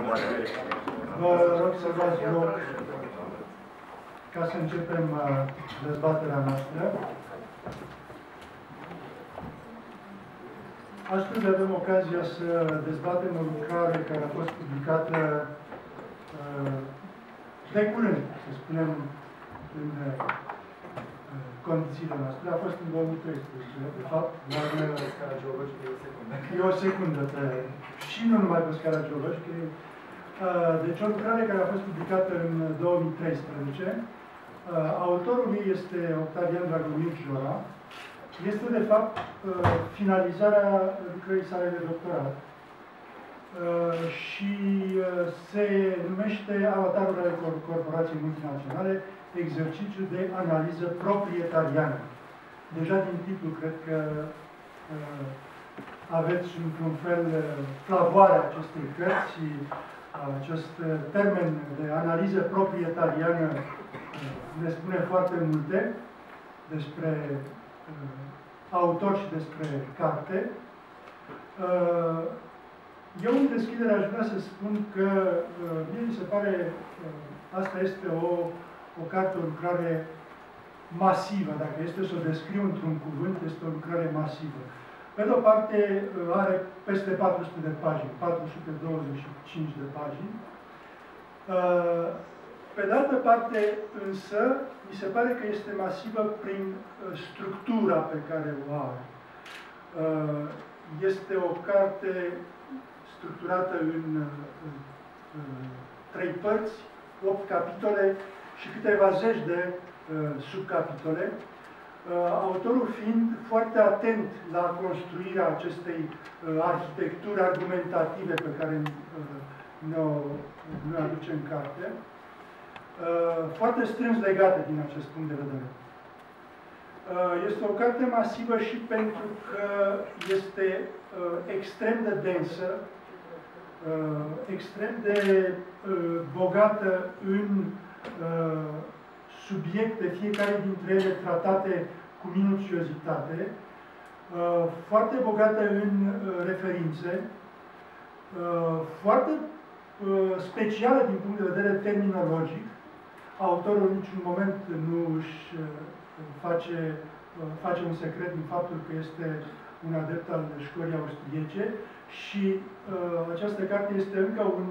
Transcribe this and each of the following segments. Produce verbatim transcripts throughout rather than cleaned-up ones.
Vă rog să luați loc ca să începem dezbaterea noastră. Astăzi avem ocazia să dezbatem o lucrare care a fost publicată de curând, să spunem, în condițiile noastre. A fost în două mii treisprezece, de fapt, dar scara geologică e o secundă. E o secundă pe, și nu numai pe scara geologică. Deci o lucrare care a fost publicată în două mii treisprezece. Autorul ei este Octavian Dragomir Jora. Este, de fapt, finalizarea lucrării sale de doctorat. Și se numește Avatarul ale corporației multinaționale, exercițiu de analiză proprietariană. Deja din titlu cred că aveți într-un fel flavoarea acestei cărți și acest termen de analiză proprietariană ne spune foarte multe despre autor și despre carte. Eu, în deschidere, aș vrea să spun că mie mi se pare asta este o, o carte, o lucrare masivă. Dacă este să o descriu într-un cuvânt, este o lucrare masivă. Pe de o parte, are peste patru sute de pagini, patru sute douăzeci și cinci de pagini. Pe de altă parte, însă, mi se pare că este masivă prin structura pe care o are. Este o carte structurată în, în, în trei părți, opt capitole și câteva zeci de subcapitole. Autorul fiind foarte atent la construirea acestei arhitecturi argumentative pe care ne-o ne aduce în carte, foarte strâns legate din acest punct de vedere. Este o carte masivă și pentru că este extrem de densă, extrem de bogată în subiecte, fiecare dintre ele tratate cu minuțiozitate, foarte bogată în referințe, foarte specială din punct de vedere terminologic. Autorul în niciun moment nu își face, face un secret din faptul că este un adept al școlii austriece și această carte este încă un,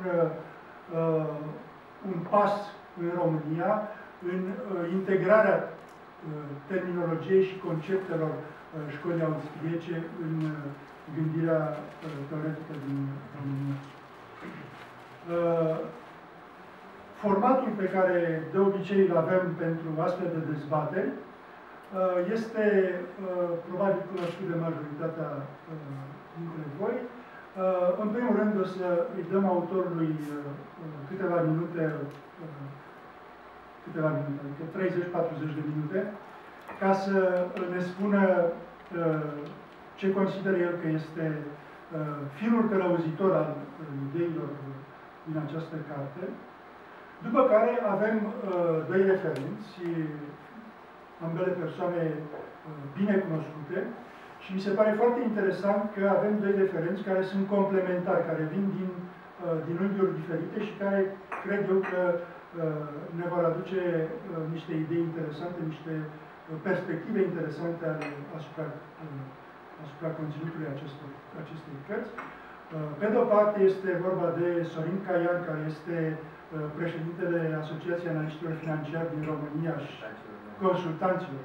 un pas în România în uh, integrarea uh, terminologiei și conceptelor uh, școlii austriece în uh, gândirea uh, teoretică din România. Uh, formatul pe care de obicei îl avem pentru astfel de dezbateri uh, este uh, probabil cunoscut de majoritatea uh, dintre voi. Uh, în primul rând o să îi dăm autorului uh, câteva minute uh, câteva minute, adică treizeci patruzeci de minute, ca să ne spună uh, ce consideră el că este uh, firul călăuzitor al uh, ideilor din această carte. După care avem uh, doi referenți, ambele persoane uh, bine cunoscute, și mi se pare foarte interesant că avem doi referenți care sunt complementari, care vin din, uh, din unghiuri diferite și care cred eu că ne vor aduce niște idei interesante, niște perspective interesante asupra, asupra conținutului acestor, acestei cărți. Pe de o parte este vorba de Sorin Caian, care este președintele Asociației Analiștilor Financiari din România și consultanților.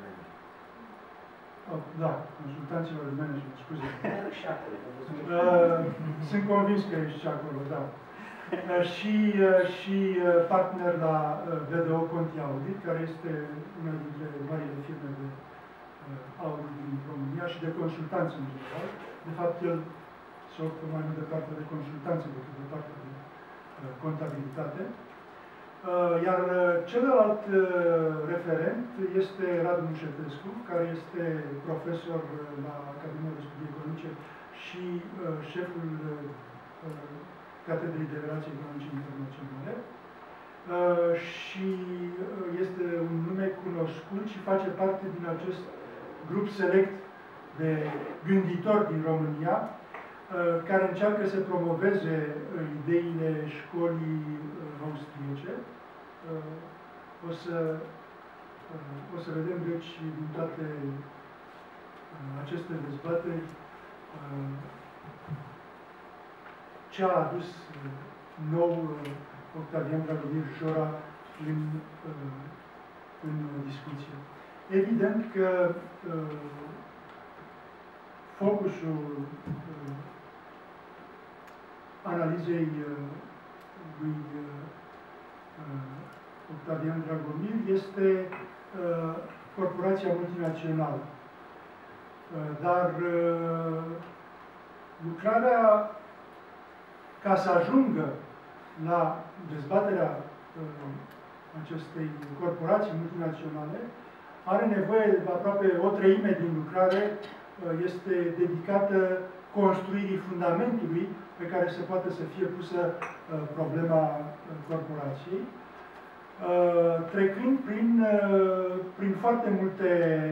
Oh, da, consultanților de management, scuze. Sunt convins că ești și acolo, da. Și, și partener la V D O Conti Audit, care este una dintre marile firme de audit din România și de consultanță în general. De fapt, el se ocupă mai mult de partea de consultanță decât de partea de contabilitate. Iar celălalt referent este Radu Mușetescu, care este profesor la Academia de Studii Economice și șeful Catedrei de Relații Economice Internaționale. Și este un nume cunoscut și face parte din acest grup select de gânditori din România, care încearcă să promoveze ideile școlii austriece. O să, o să vedem, deci, din toate aceste dezbateri ce a adus nou Octavian Dragomir Jora în, în discuție. Evident că focusul analizei lui Octavian Dragomir este corporația multinațională. Dar lucrarea, ca să ajungă la dezbaterea acestei corporații multinaționale, are nevoie de aproape o treime din lucrare este dedicată construirii fundamentului pe care se poate să fie pusă problema corporației, trecând prin, prin foarte multe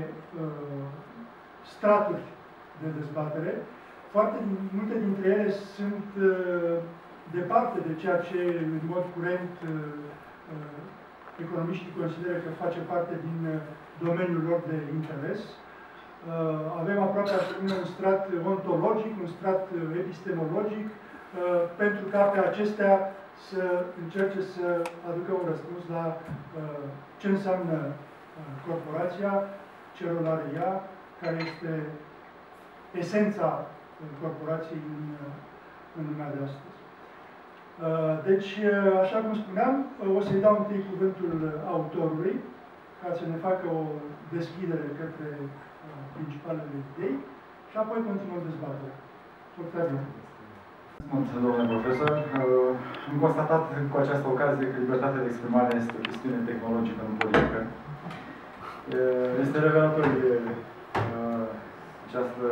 straturi de dezbatere. Foarte multe dintre ele sunt departe de ceea ce, în mod curent, economiștii consideră că face parte din domeniul lor de interes. Avem aproape, aș spune, un strat ontologic, un strat epistemologic, pentru ca pe acestea să încerce să aducă un răspuns la ce înseamnă corporația, ce rol are ea, care este esența corporației în, în lumea de astăzi. Deci, așa cum spuneam, o să-i dau întâi cuvântul autorului, ca să ne facă o deschidere către principalele idei și apoi continuăm dezbaterea. Octavian. Mulțumesc, domnule profesor. Am constatat cu această ocazie că libertatea de exprimare este o chestiune tehnologică, nu politică. Este revelator de această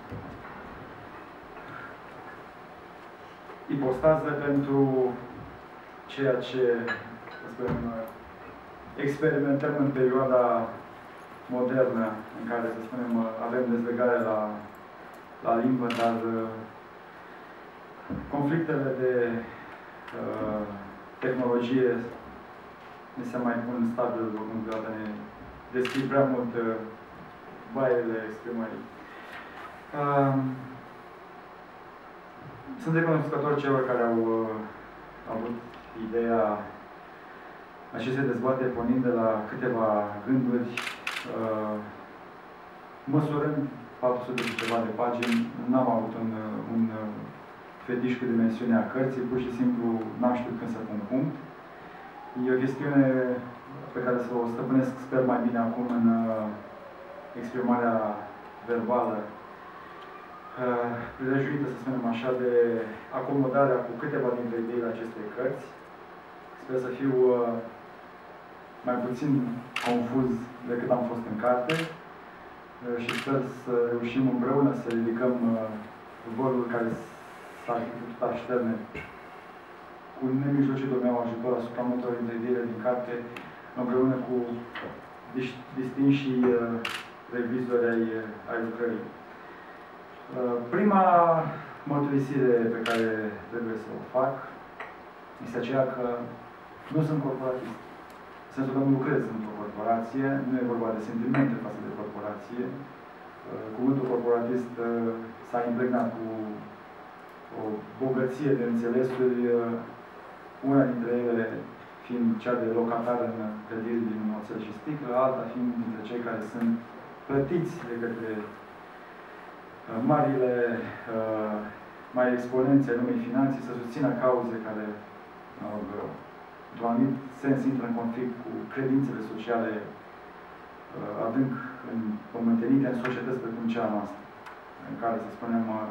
ipostază pentru ceea ce, să spunem, experimentăm în perioada modernă, în care, să spunem, avem dezlegare la, la limbă, dar conflictele de uh, tehnologie ne se mai pun stabil, cum vreodată ne descrie prea mult uh, baierele exprimării. Uh, sunt recunoscător celor care au uh, avut ideea acestei dezbateri pornind de la câteva gânduri, uh, măsurând patru sute de ceva de pagini. N-am avut un, un fetiș cu dimensiunea cărții, pur și simplu n-am știut când să pun punct. E o chestiune pe care să o stăpânesc, sper, mai bine acum în uh, exprimarea verbală, uh, prilejuită, să spunem așa, de acomodarea cu câteva dintre ideile acestei cărți. Sper să fiu uh, mai puțin confuz decât am fost în carte uh, și sper să reușim împreună să ridicăm uh, vorul care s-ar fi putut așterne cu nemijlocitul meu ajutor asupra multor dintre ideile din carte, împreună cu distinși uh, revizori ai, ai lucrării. Uh, prima mărturisire pe care trebuie să o fac este aceea că nu sunt corporatist. În sensul că nu lucrez într-o corporație, nu e vorba de sentimente față de corporație. Uh, cuvântul corporatist uh, s-a impregnat cu o bogăție de înțelesuri, uh, una dintre ele fiind cea de locatar în clădiri din oțel și sticlă, alta fiind dintre cei care sunt plătiți de către uh, marile uh, mai exponențe lumii finanței să susțină cauze care, uh, într-un anumit sens, intră în conflict cu credințele sociale uh, adânc împământenite în societăți precum cea noastră, în care, să spunem, uh,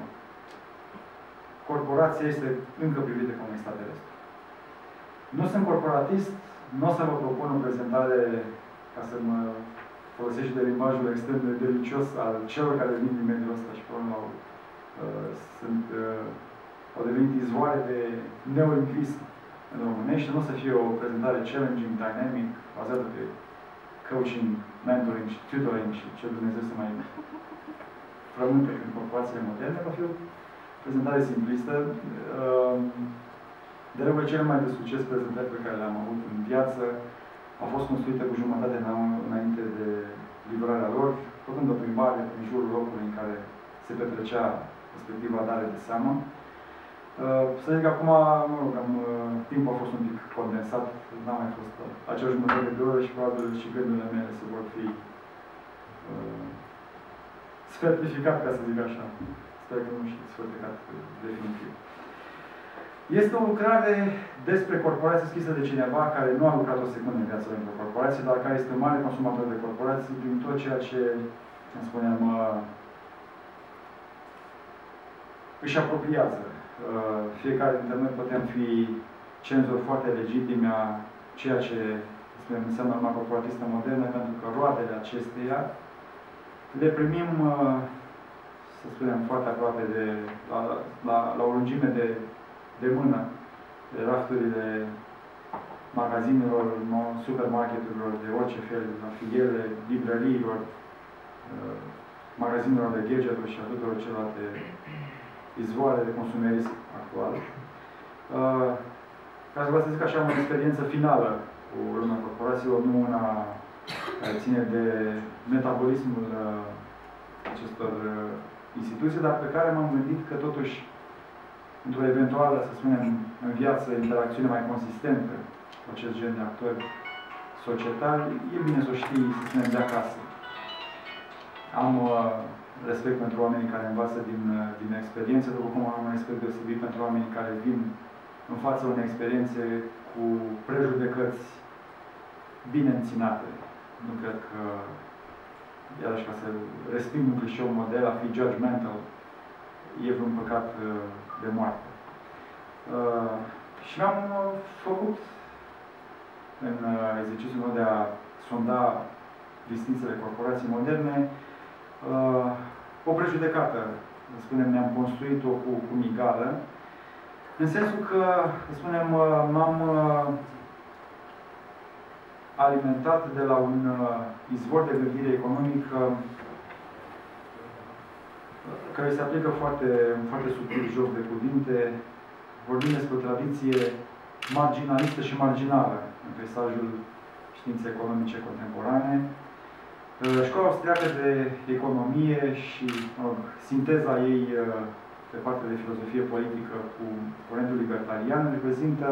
corporația este încă privită ca un extraterestru. Nu sunt corporatist, nu o să vă propun o prezentare ca să mă folosesc de limbajul extrem de delicios al celor care vin din mediul ăsta și până la urmă uh, sunt, uh, au devenit izvoare de neolingvism în românește. Nu o să fie o prezentare challenging, dynamic, bazată pe coaching, mentoring și tutoring și ce Dumnezeu să mai frământe în corporațiile moderne. Va fi o prezentare simplistă. De regulă, cele mai de succes prezentări pe care le-am avut în viață au fost construite cu jumătate de an înainte de livrarea lor, făcând o plimbare prin jurul locului în care se petrecea respectiva dare de seamă. Să zic că acum, mă rog, am, timpul a fost un pic condensat, n-a mai fost acea jumătate de oră și probabil și gândurile mele se vor fi uh, sfârtificat, ca să zic așa. Sper că nu și sfârtificat definitiv. Este o lucrare despre corporație scrisă de cineva care nu a lucrat o secundă în viața într-o corporație, dar care este mare consumator de corporații prin tot ceea ce, cum spuneam, își apropiază. Fiecare dintre noi putem fi cenzori foarte legitimi a ceea ce spunem, înseamnă urma corporatistă modernă, pentru că roadele acesteia le primim, să spunem, foarte aproape de, la, la, la o lungime de, de mână, de rafturile magazinelor, supermarketurilor de orice fel, la filiere, librăriilor, magazinelor de gadgeturi și a tuturor celelalte izvoare de consumerism actual. Uh, ca să vă să zic așa, o experiență finală cu lumea corporațiilor, nu una care ține de metabolismul uh, acestor uh, instituții, dar pe care m-am gândit că totuși, într-o eventuală, să spunem, în viață, interacțiune mai consistentă cu acest gen de actori societari, e bine să o știi, să spunem, de acasă. Am uh, respect pentru oamenii care învață din, din experiență, după cum am un respect deosebit pentru oamenii care vin în fața unei experiențe cu prejudecăți bine înținate. Nu cred că, iarăși ca să resping un clișeu model, a fi judgmental, e vreun păcat de moarte. Uh, și am făcut în exercițiul meu de a sonda distincțiile corporații moderne, Uh, o prejudecată, spunem, ne-am construit-o cu, cu migală, în sensul că, spunem, m-am uh, alimentat de la un uh, izvor de gândire economică care se aplică foarte, foarte subtil joc de cuvinte, vorbim despre o tradiție marginalistă și marginală în peisajul științei economice contemporane. Școala austriacă de economie și mă rog, sinteza ei pe partea de filozofie politică cu curentul libertarian reprezintă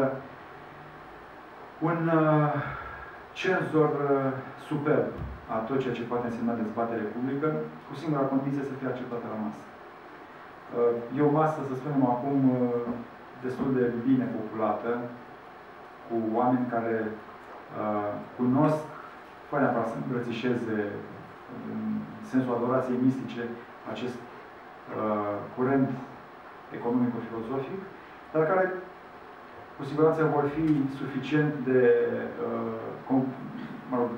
un cenzor superb a tot ceea ce poate însemna dezbatere publică, cu singura condiție să fie acceptată la masă. E o masă, să spunem acum, destul de bine populată, cu oameni care cunosc fără neapărat să îmbrățișeze în sensul adorației mistice acest uh, curent economico-filozofic, dar care cu siguranță vor fi suficient de uh, mă rog,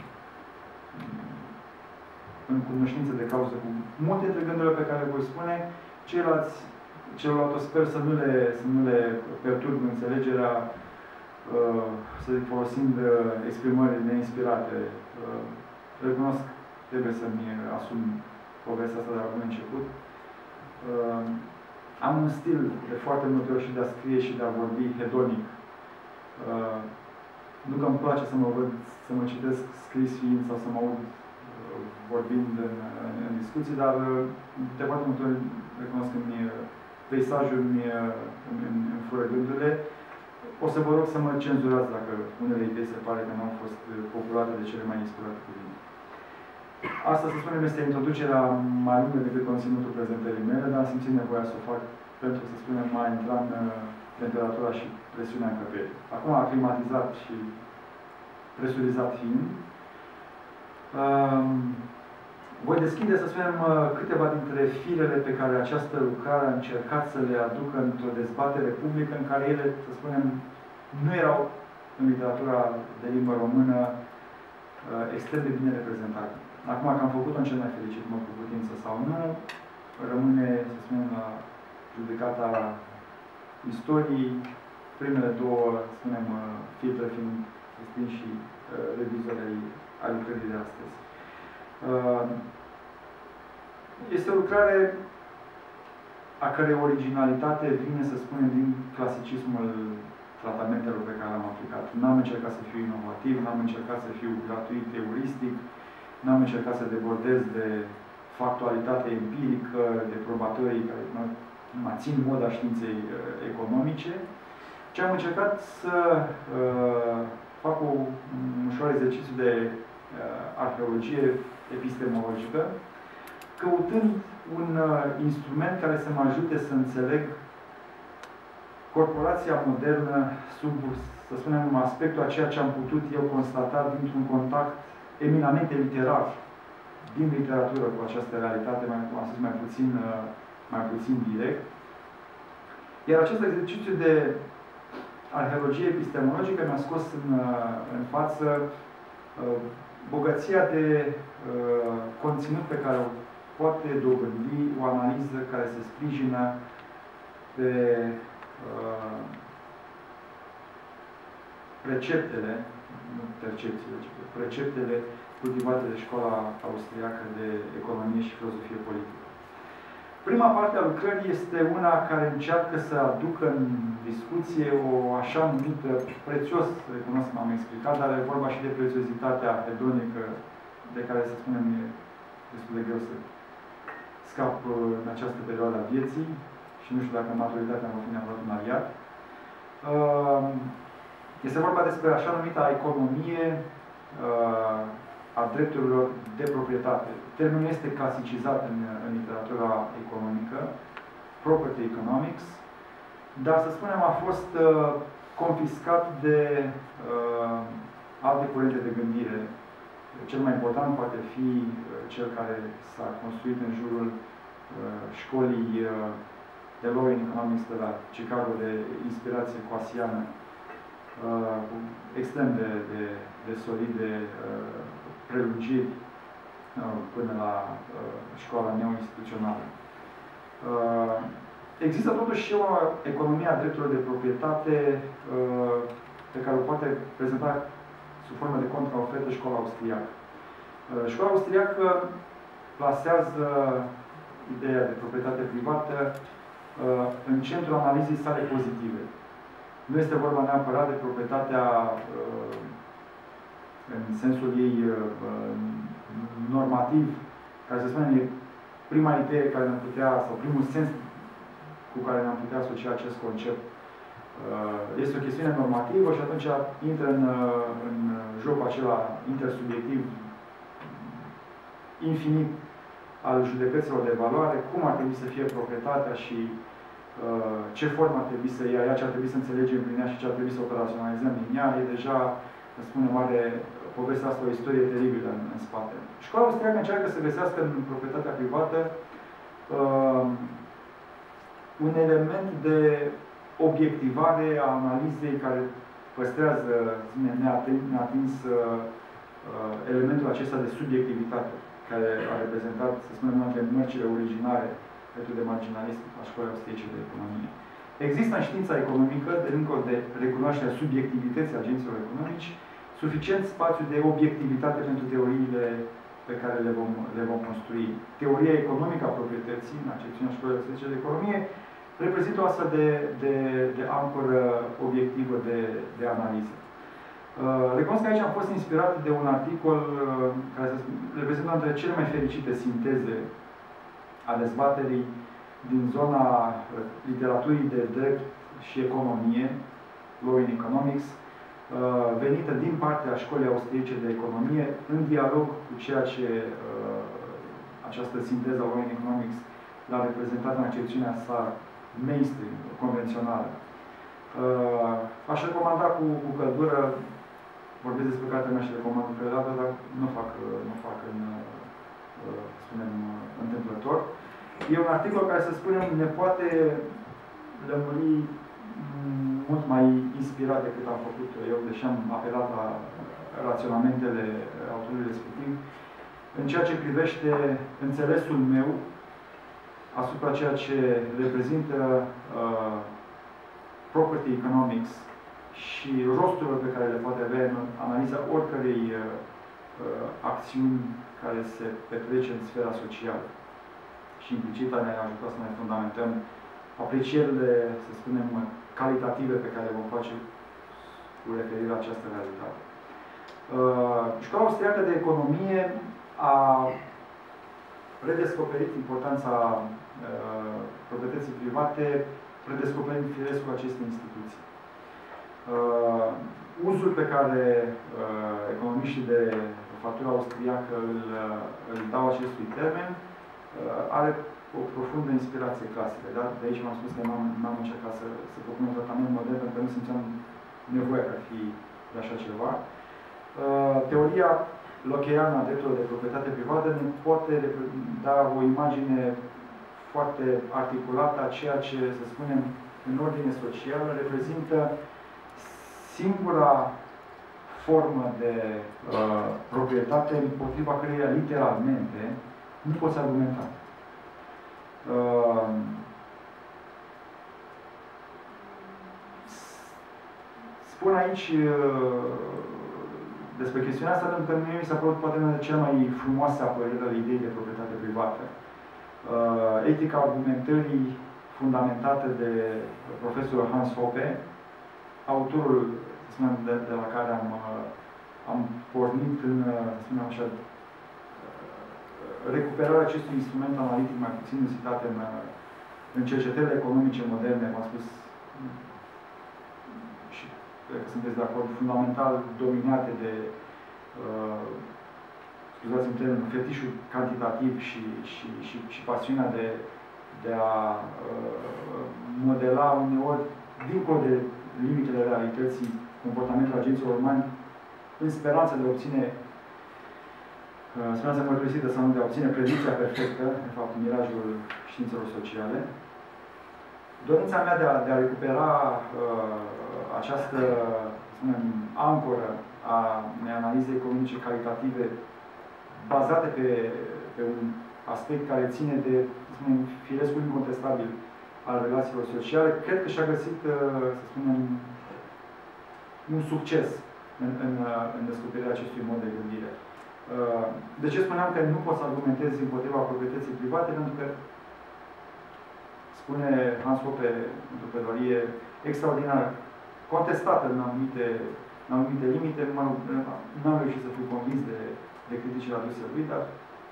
în cunoștință de cauză cu multe dintre gândurile pe care le voi spune, ceilalți, celorlalți sper să nu le, să nu le perturb înțelegerea, Uh, să zic, folosind uh, exprimări neinspirate. Uh, recunosc, trebuie să-mi asum povestea asta de la bun început. Uh, am un stil de foarte multe ori și de a scrie și de a vorbi hedonic. Uh, nu că îmi place să mă văd, să mă citesc scris fiind sau să mă aud uh, vorbind în, în, în discuții, dar uh, de foarte multe ori recunosc că peisajul îmi, îmi, îmi fură gândurile. O să vă rog să mă cenzurați dacă unele idei se pare că nu au fost populate de cele mai inspirate cuvinte. Asta, să spunem, este introducerea mai lungă decât conținutul prezentării mele, dar am simțit nevoia să o fac pentru, să spunem, mai intra în temperatura și presiunea încăperii. Acum, aclimatizat și presurizat fiind, um, voi deschide, să spunem, câteva dintre firele pe care această lucrare a încercat să le aducă într-o dezbatere publică în care ele, să spunem, nu erau în literatura de limbă română extrem de bine reprezentate. Acum că am făcut-o în cel mai fericit mod cu putință sau nu, rămâne, să spunem, la judecata istoriei, primele două, să spunem, filtre fiind distinși și revizori ai lucrării de astăzi. Este o lucrare a cărei originalitate vine, să spunem, din clasicismul tratamentelor pe care le-am aplicat. N-am încercat să fiu inovativ, n-am încercat să fiu gratuit, euristic, n-am încercat să debordez de factualitate empirică, de probatorii care mă, mă țin moda științei uh, economice, ci am încercat să uh, fac o, un ușor exercițiu de uh, arheologie epistemologică, căutând un uh, instrument care să mă ajute să înțeleg corporația modernă sub, să spunem, aspectul a ceea ce am putut eu constata dintr-un contact eminamente literar din literatură cu această realitate, mai, cum am spus, mai puțin, uh, mai puțin direct. Iar acest exercițiu de arheologie epistemologică mi-a scos în, uh, în față uh, bogăția de uh, conținut pe care o poate dobândi o analiză care se sprijină pe uh, preceptele, nu percepțiile, ci pe preceptele cultivate de școala austriacă de economie și filozofie politică. Prima parte a lucrării este una care încearcă să aducă în discuție o așa numită, prețios, recunosc că m-am explicat, dar e vorba și de prețiozitatea hedonică de care, să spunem, e destul de greu să scap în această perioadă a vieții și nu știu dacă maturitatea mă fi neapărat un aliat. Este vorba despre așa numita economie a drepturilor de proprietate. Termenul este clasicizat în, în literatura economică, property economics, dar, să spunem, a fost uh, confiscat de uh, alte curente de gândire. Cel mai important poate fi uh, cel care s-a construit în jurul uh, școlii uh, de Law in Economics de la Chicago, de inspirație coasiană, uh, extrem de, de, de solide uh, prelungiri uh, până la uh, școala neoinstituțională. Uh, există totuși și o economie a drepturilor de proprietate uh, pe care o poate prezenta sub formă de contraofertă școala austriacă. Uh, școala austriacă plasează ideea de proprietate privată uh, în centrul analizei sale pozitive. Nu este vorba neapărat de proprietatea uh, în sensul ei uh, normativ, care să spunem e prima idee care ne-am putea, sau primul sens cu care ne-am putea asocia acest concept. Uh, este o chestiune normativă și atunci intră în, uh, în jocul acela intersubiectiv infinit al judecăților de valoare, cum ar trebui să fie proprietatea și uh, ce formă ar trebui să ia ea, ce ar trebui să înțelegem prin ea și ce ar trebui să operaționalizăm din ea. E deja, să spunem, are povestea asta o istorie teribilă în, în spate. Școala austriacă încearcă să găsească în proprietatea privată uh, un element de obiectivare a analizei care păstrează neatins uh, elementul acesta de subiectivitate, care a reprezentat, să spunem, una dintre mărcile originare pentru de marginalism a școlii austriece de economie. Există în știința economică, de dincolo de recunoașterea subiectivității agenților economici, suficient spațiu de obiectivitate pentru teoriile pe care le vom, le vom construi. Teoria economică a proprietății, în accepțiunea școlii austriece de economie, reprezintă o astfel de, de, de ancoră obiectivă de, de analiză. Uh, recunosc că aici am fost inspirat de un articol uh, care se reprezintă una dintre cele mai fericite sinteze a dezbaterii din zona uh, literaturii de drept și economie, Law in Economics, uh, venită din partea școlii austriece de economie, în dialog cu ceea ce uh, această sinteză a Law in Economics l-a reprezentat în accepțiunea sa mainstream, convențională. Uh, aș recomanda cu, cu căldură, vorbesc despre cartea mea și recomand cu căldură, dar nu fac, nu fac în, uh, spunem, întâmplător. E un articol care, să spunem, ne poate lămuri mult mai inspirat decât am făcut eu, deși am apelat la raționamentele autorului respectiv, în ceea ce privește înțelesul meu asupra ceea ce reprezintă uh, property economics și rosturile pe care le poate avea în analiza oricărei uh, acțiuni care se petrece în sfera socială. și implicit ne-a ajutat să ne fundamentăm aprecierile, să spunem, calitative pe care le vom face cu referire la această realitate. Uh, Școala Austriacă de Economie a redescoperit importanța uh, proprietății private, redescoperind firescul acestei instituții. Uh, uzul pe care uh, economiștii de factură austriacă îl, îl dau acestui termen uh, are o profundă inspirație clasică. Da? De aici v-am spus că n-am încercat să, să propun un tratament modern, pentru că nu simțeam nevoia că ar fi de așa ceva. Uh, teoria lockeană a drepturilor de proprietate privată ne poate da o imagine foarte articulată a ceea ce, să spunem, în ordine socială reprezintă singura formă de uh, proprietate împotriva căreia literalmente nu poți argumenta. Uh, spun aici uh, despre chestiunea asta pentru că mie mi s-a părut poate una de cea mai frumoase apărări ale ideii de proprietate privată. Uh, etica argumentării fundamentată de profesorul Hans Hoppe, autorul de, de la care am, am pornit în, să spunem așa, recuperarea acestui instrument analitic mai puțin uzitat în, în cercetările economice moderne, v-am spus, și cred că sunteți de acord, fundamental dominate de, uh, scuzați-mi termenul, fetișul cantitativ și, și, și, și pasiunea de, de a uh, modela uneori, dincolo de limitele realității, comportamentul agenților umani, în speranța de a obține, uh, speranța mărturisită sau nu de a obține predicția perfectă, de fapt, mirajul științelor sociale. Dorința mea de a, de a recupera uh, această, spunem, ancoră a unei analize economice calitative bazate pe, pe un aspect care ține de, spunem, firescul incontestabil al relațiilor sociale, cred că și-a găsit, uh, să spunem, un succes în, în, în descoperirea acestui mod de gândire. De ce spuneam că nu poți să argumentezi împotriva proprietății private? Pentru că, spune Hans Hoppe, într-o pledoarie extraordinară, contestată în anumite, în anumite limite, nu am reușit să fiu convins de, de criticile aduse lui, dar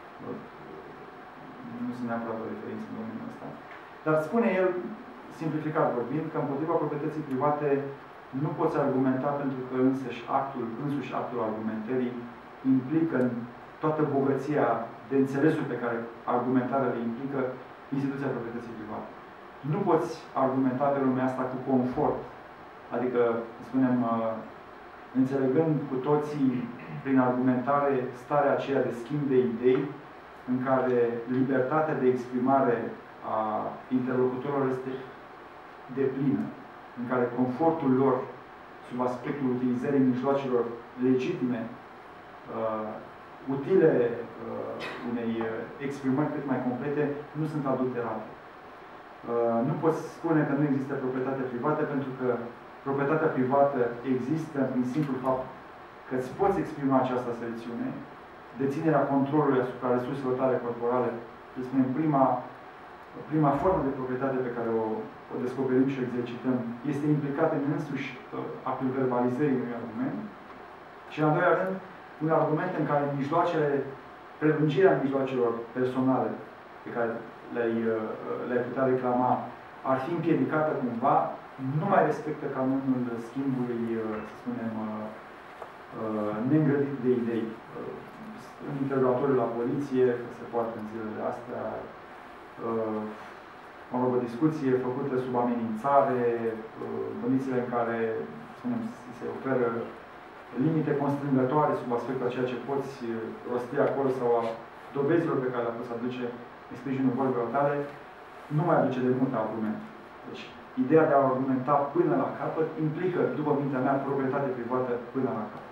nu sunt neapărat o referință în domeniul ăsta. Dar spune el, simplificat vorbind, că împotriva proprietății private nu poți argumenta pentru că însăși actul, însuși actul argumentării implică în toată bogăția de înțelesuri pe care argumentarea le implică instituția proprietății private. Nu poți argumenta pe lumea asta cu confort, adică, spunem, înțelegând cu toții prin argumentare starea aceea de schimb de idei în care libertatea de exprimare a interlocutorilor este deplină, în care confortul lor, sub aspectul utilizării mijloacelor legitime, uh, utile uh, unei exprimări cât mai complete, nu sunt adulterate. Uh, nu poți spune că nu există proprietate privată, pentru că proprietatea privată există prin simplul fapt că îți poți exprima această aserțiune, deținerea controlului asupra resurselor tale corporale, să spunem, prima Prima formă de proprietate pe care o, o descoperim și o exercităm este implicată în însuși uh, actul verbalizării unui argument. Și, în al doilea rând, un argument în care mijloacele, prelungirea mijloacelor personale pe care le-ai uh, le putea reclama ar fi împiedicată cumva, nu mai respectă canonul schimbului, uh, să spunem, uh, uh, neîngrădit de idei. Uh, în interrogatoriul la poliție, că se poate în zilele astea, Uh, mă rog, o discuție făcută sub amenințare, uh, condițiile în care, spunem, se oferă limite constrângătoare sub aspectul a ceea ce poți rosti acolo sau a dovezilor pe care le poți aduce în sprijinul vorbelor tale, nu mai aduce de mult argument. Deci, ideea de a argumenta până la capăt implică, după mintea mea, proprietate privată până la capăt.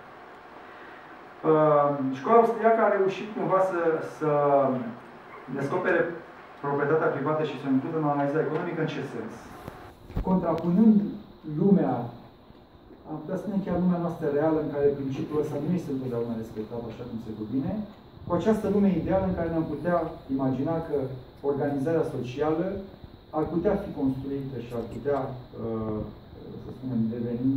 Uh, școala austriacă a reușit cumva să, să descopere proprietatea privată și să o includă în analiza economică în ce sens? Contrapunând lumea, am putea spune chiar lumea noastră reală, în care principiul ăsta nu este întotdeauna respectat așa cum se cuvine, cu această lume ideală în care ne-am putea imagina că organizarea socială ar putea fi construită și ar putea, să spunem, deveni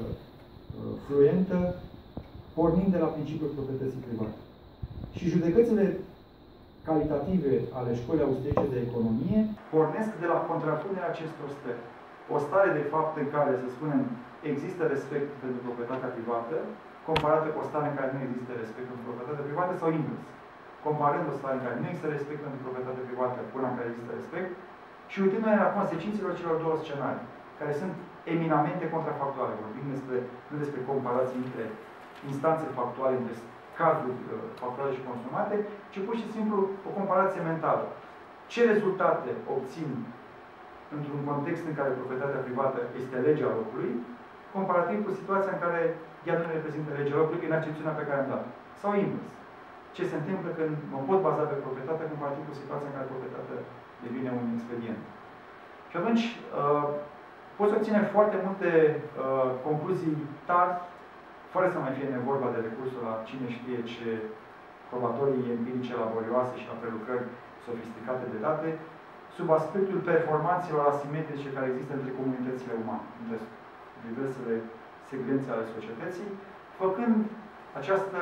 fluentă, pornind de la principiul proprietății private. Și judecățile calitative ale școlii austriece de economie pornesc de la contrapunerea acestor stări. O stare de fapt în care, să spunem, există respect pentru proprietatea privată, comparată cu o stare în care nu există respect pentru proprietatea privată, sau invers. Comparând o stare în care nu există respect pentru proprietatea privată cu una în care există respect, și uitându-ne la consecințelor celor două scenarii, care sunt eminamente contrafactuale. Vorbim despre, nu despre comparații între instanțe factuale, între cazuri uh, factuale și consumate, ci pur și simplu o comparație mentală. Ce rezultate obțin într-un context în care proprietatea privată este legea locului, comparativ cu situația în care ea nu reprezintă legea locului în accepțiunea pe care am dat-o. Sau invers. Ce se întâmplă când mă pot baza pe proprietate comparativ cu situația în care proprietatea devine un expedient. Și atunci, uh, poți obține foarte multe uh, concluzii tari, fără să mai fie nevorba de recursul la cine știe ce probatorii empirice laborioase și la prelucrări sofisticate de date, sub aspectul performanțelor asimetrice care există între comunitățile umane, între diversele secvențe ale societății, făcând această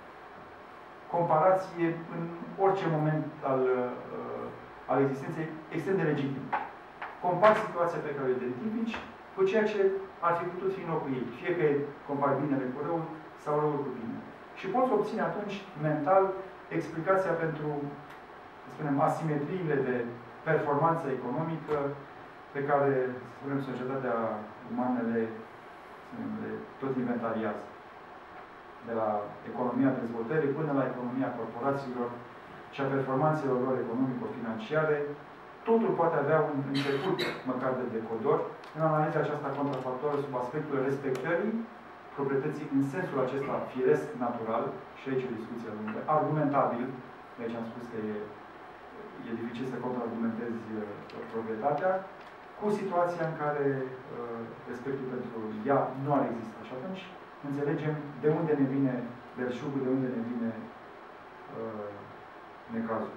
comparație în orice moment al, uh, al existenței extrem de legitim. Compar situația pe care o identifici cu ceea ce ar fi putut fi în locul ei. Fie că compari binele cu răul sau răul cu bine. Și poți obține atunci, mental, explicația pentru, să spunem, asimetriile de performanță economică pe care, să spunem, societatea umană le, le tot inventariază. De la economia dezvoltării până la economia corporațiilor și a performanțelor lor economico-financiare, totul poate avea un început, măcar de decodor, în analiza aceasta contrafactuală sub aspectul respectării proprietății în sensul acesta firesc, natural, și aici o discuție lungă, argumentabil, aici am spus că e, e dificil să contraargumentezi proprietatea, cu situația în care uh, respectul pentru ea nu ar exista. Și atunci înțelegem de unde ne vine belșugul, de unde ne vine uh, necazul.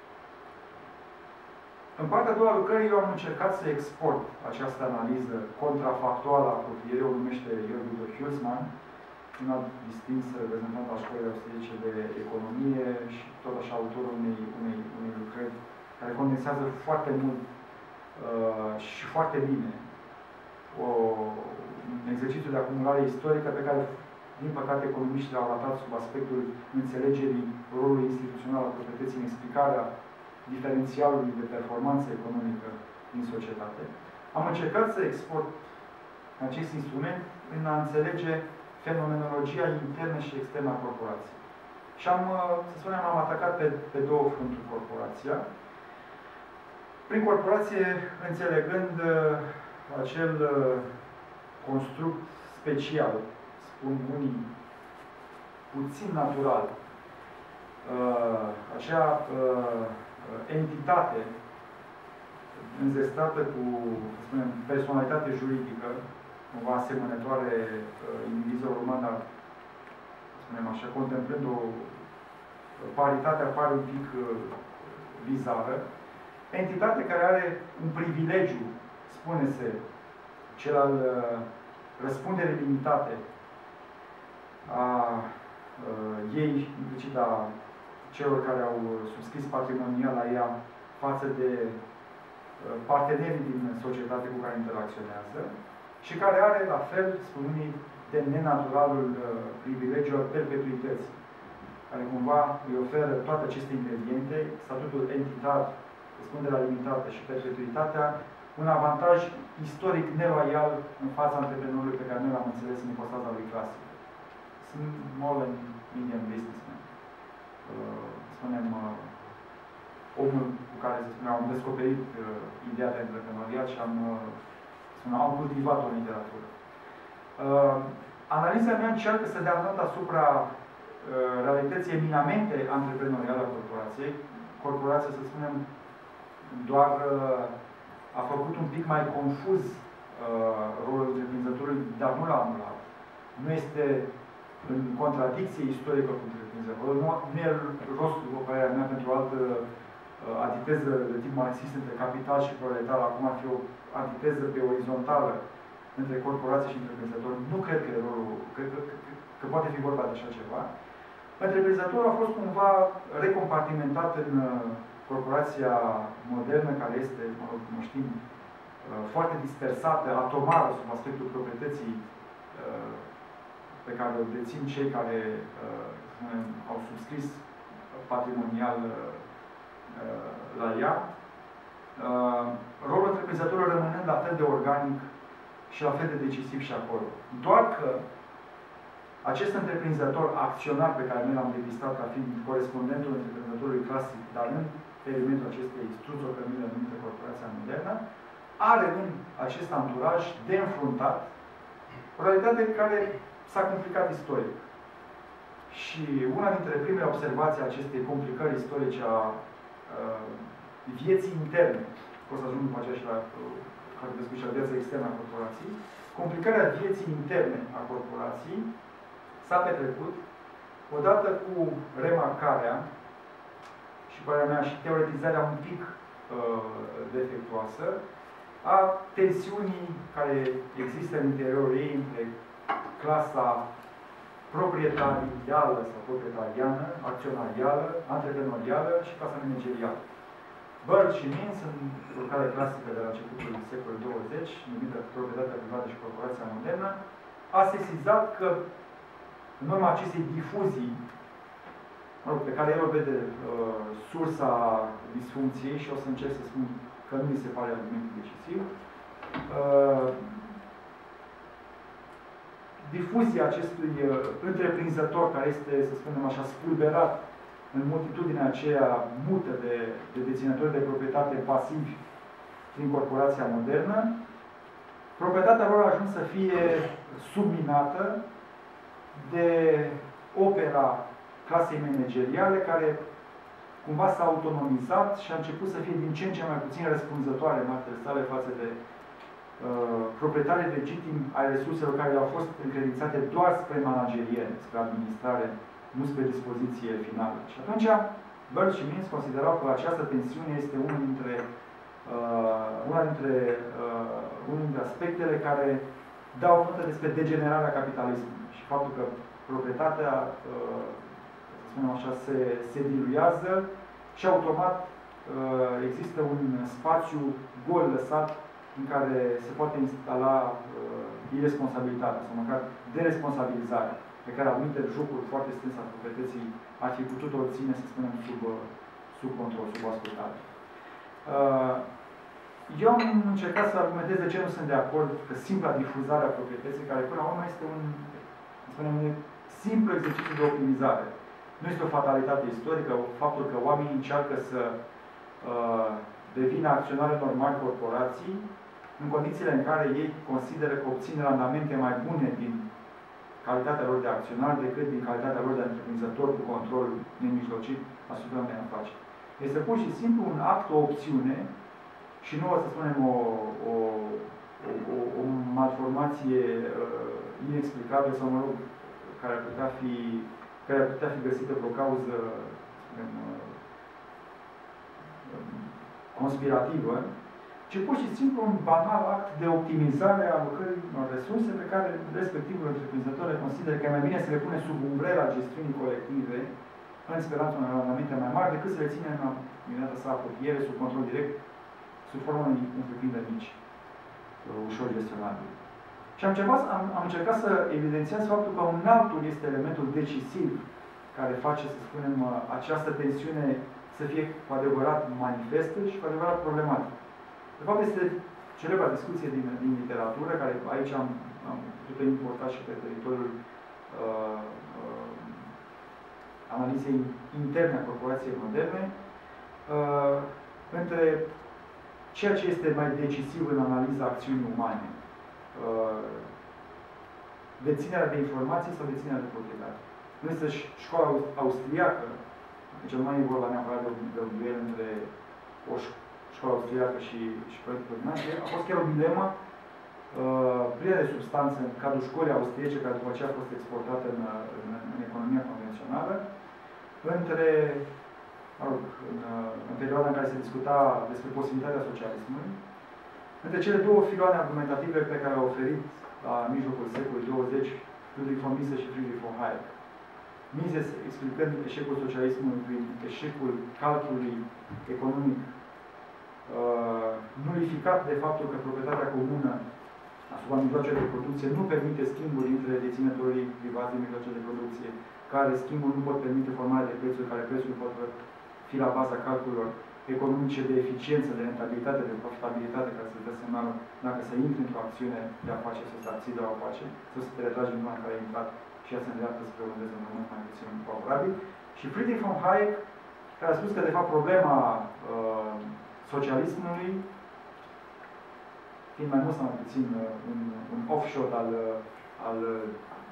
În partea a doua lucrării, eu am încercat să export această analiză contrafactuală a apropierii, o numește Jörg Hülsmann, un alt distins reprezentant al școlii austriece de economie și tot așa autorul unei, unei, unei lucrări care condensează foarte mult uh, și foarte bine o, un exercițiu de acumulare istorică pe care, din păcate, economiștii l-au ratat sub aspectul înțelegerii rolului instituțional al proprietății în explicarea diferențialului de performanță economică din societate. Am încercat să export acest instrument în a înțelege fenomenologia internă și externă a corporației. Și am, să spunem, am atacat pe, pe două fronturi corporația. Prin corporație, înțelegând uh, acel uh, construct special, spun unii, puțin natural, uh, acea uh, entitate înzestrată cu, să spunem, personalitate juridică, cumva asemănătoare uh, indivizilor umani, dar, să spunem așa, contemplând o paritate apare un pic uh, bizară, entitate care are un privilegiu, spune-se, cel al uh, răspunderii limitate a uh, ei, implicit a celor care au subscris patrimonial la ea față de partenerii din societate cu care interacționează și care are, la fel, spun unii, de nenaturalul privilegiu al perpetuității, care cumva îi oferă toate aceste ingrediente, statutul entitar, răspunderea limitată și perpetuitatea, un avantaj istoric neloial în fața antreprenorului pe care noi l-am înțeles în ipostaza lui clasică. Sunt small and medium businessmen. Uh, spunem, uh, omul cu care, să spunem, am descoperit uh, ideea de antreprenoriat și am, uh, spunem, am cultivat-o în literatură. Uh, analiza mea încearcă să dea nota asupra uh, realității eminamente antreprenoriale a corporației. Corporația, să spunem, doar uh, a făcut un pic mai confuz uh, rolul întreprinzătorului, dar nu l-a anulat. Nu este în contradicție istorică cu întreprinzătorul. Nu, nu e rostul, după părerea mea, pentru o altă antiteză de tip marxist între capital și proletar, acum ar fi o antiteză pe orizontală între corporație și întreprinzător. Nu cred că e rolul, cred că, că, că poate fi vorba de așa ceva. Întreprinzătorul a fost cumva recompartimentat în corporația modernă, care este, mă rog, cum știm, foarte dispersată, atomară sub aspectul proprietății pe care o dețin cei care au subscris patrimonial la ea. Rolul întreprinzătorului rămânând la fel de organic și la fel de decisiv și acolo. Doar că acest întreprinzător acționar pe care noi l-am depistat ca fiind corespondentul întreprinzătorului clasic, dar în perimetrul acestei struțuri-cămile numite corporația modernă, are în acest anturaj de înfruntat o realitate care s-a complicat istoric. Și una dintre primele observații a acestei complicări istorice a uh, vieții interne, o să ajung după aceea și la uh, și la viața externă a corporației, complicarea vieții interne a corporației s-a petrecut odată cu remarcarea și, părerea mea, și teoretizarea un pic uh, defectuoasă a tensiunii care există în interiorul ei între clasa proprietarială sau proprietariană, acționarială, antreprenorială și clasa managerială. Bird și Means, în lucrare clasică de la începutul secolului douăzeci, numită Proprietatea privată și corporația modernă, a sesizat că în urma acestei difuzii, mă rog, pe care el o vede uh, sursa disfuncției, și o să încerc să spun că nu mi se pare argumentul decisiv, uh, difuzia acestui uh, întreprinzător care este, să spunem așa, spulberat în multitudinea aceea mută de, de deținători de proprietate pasivi prin corporația modernă, proprietatea lor a ajuns să fie subminată de opera clasei manageriale, care cumva s-a autonomizat și a început să fie din ce în ce mai puțin răspunzătoare în actele sale față de uh, proprietarii legitimi ai resurselor care le-au fost încredințate doar spre manageriere, spre administrare, nu spre dispoziție finală. Și atunci, Bird și Means considerau că această tensiune este unul dintre, uh, una dintre, uh, unul dintre aspectele care dau notă despre degenerarea capitalismului și faptul că proprietatea, uh, să spunem așa, se, se diluează și automat uh, există un spațiu gol lăsat în care se poate instala uh, irresponsabilitatea sau măcar deresponsabilizarea, pe care anumite jocuri foarte strânse al proprietății ar fi putut-o ține, să spunem, sub, sub control, sub ascultare. Uh, eu am încercat să argumentez de ce nu sunt de acord că simpla difuzare a proprietății, care până la urmă este un, spunem, un simplu exercițiu de optimizare. Nu este o fatalitate istorică, faptul că oamenii încearcă să uh, devină acționari normali corporații, în condițiile în care ei consideră că obțin randamente mai bune din calitatea lor de acționar decât din calitatea lor de întreprinzător cu control nemijlocit asupra unei afaceri. Este pur și simplu un act, o opțiune și nu o să spunem o, o, o, o malformație uh, inexplicabilă sau, mă rog, care ar putea fi, care ar putea fi găsită pe o cauză, spunem, uh, conspirativă, ci pur și simplu un banal act de optimizare a lucrării unor resurse pe care respectivul întreprinzător le consideră că e mai bine să le pune sub umbrela gestiunii colective, în speranța unor randamente mai mari, decât să le ține în imediata sa apropiere, sub control direct, sub formă unei întreprinderi mici, ușor gestionabile. Și am încercat, am, am încercat să evidențiez faptul că un altul este elementul decisiv care face, să spunem, această tensiune să fie cu adevărat manifestă și cu adevărat problematică. De fapt, este celebra discuție din, din literatură, care aici am, am putut importa și pe teritoriul uh, uh, analizei interne a corporației moderne, uh, între ceea ce este mai decisiv în analiza acțiunii umane. Uh, deținerea de informații sau deținerea de proprietate. Însă școala austriacă, deci nu mai e vorba neapărat de o duel între o școală austriacă și, și proiectul ordinație, a fost chiar o dilemă uh, plină de substanță în cadrul școlii austriece, care după aceea a fost exportată în, în, în economia convențională, între mă rog, în, în perioada în care se discuta despre posibilitatea socialismului, între cele două filoane argumentative pe care le-au oferit la mijlocul secolului douăzeci, Ludwig von Mises și Friedrich von Hayek. Mises explicând eșecul socialismului prin eșecul calculului economic, uh, nulificat de faptul că proprietatea comună asupra mijloacelor de producție nu permite schimbul între deținătorii privați de mijloace de producție, care schimbul nu pot permite formarea de prețuri, care prețuri pot fi la baza calculelor economice de eficiență, de rentabilitate, de profitabilitate, care să-ți dă semnalul dacă să intri într-o acțiune de afaceri, să se abții de la o afacere, sau să te retragi în plan care ai intrat și ea se îndreaptă spre un dezvoltament mai puțin favorabil. Și Friedrich von Hayek, care a spus că, de fapt, problema uh, socialismului, fiind mai mult sau mai puțin uh, un, un offshot al, al uh,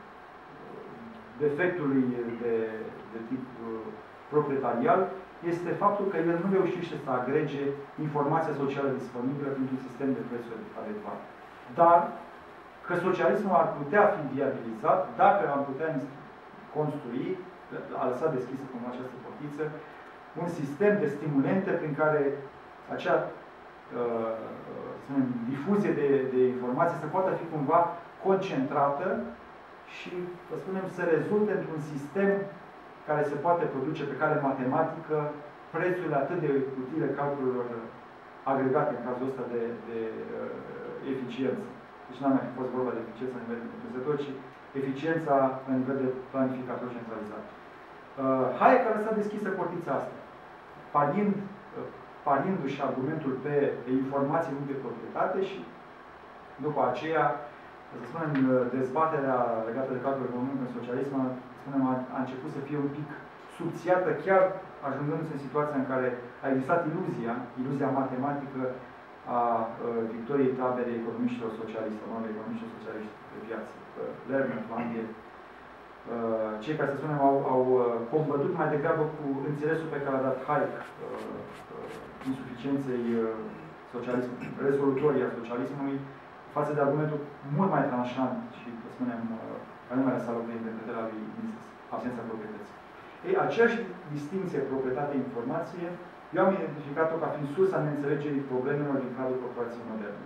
defectului de, de tip uh, proprietarial, este faptul că el nu reușește să agrege informația socială disponibilă printr-un sistem de prețuri adecvat. Dar că socialismul ar putea fi viabilizat dacă am putea construi, a lăsat deschisă cum această portiță, un sistem de stimulente prin care acea uh, spunem, difuzie de, de informații să poată fi cumva concentrată și, să spunem, să rezulte într-un sistem care se poate produce pe cale matematică prețurile atât de utile calculelor agregate, în cazul ăsta, de, de uh, eficiență. Deci n-a mai fost vorba de eficiență la nivel de întreprinzător, ci eficiența la nivel de planificator centralizat. Uh, Hayek a lăsat deschisă portița asta, parind, uh, parindu-și argumentul pe, pe informații, nu pe proprietate și după aceea, să spunem, dezbaterea legată de calculul economic în socialism spunem, a, a început să fie un pic subțiată, chiar ajungându-se în situația în care a existat iluzia, iluzia matematică a uh, victoriei taberei economiștilor socialiste, nu economiștilor socialiști pe piață, uh, Lerner, Langhe, uh, cei care, să spunem, au, au combătut mai degrabă cu înțelesul pe care l-a dat Hayek uh, uh, insuficienței uh, socialismului, rezolutorii a socialismului, față de argumentul mult mai tranșant și, să spunem, care nu mai lăsa loc de interpretarea lui Mises, absența proprietății. Ei, aceeași distinție proprietate-informație, eu am identificat-o ca fiind sursa neînțelegerii problemelor din cadrul corporației moderne.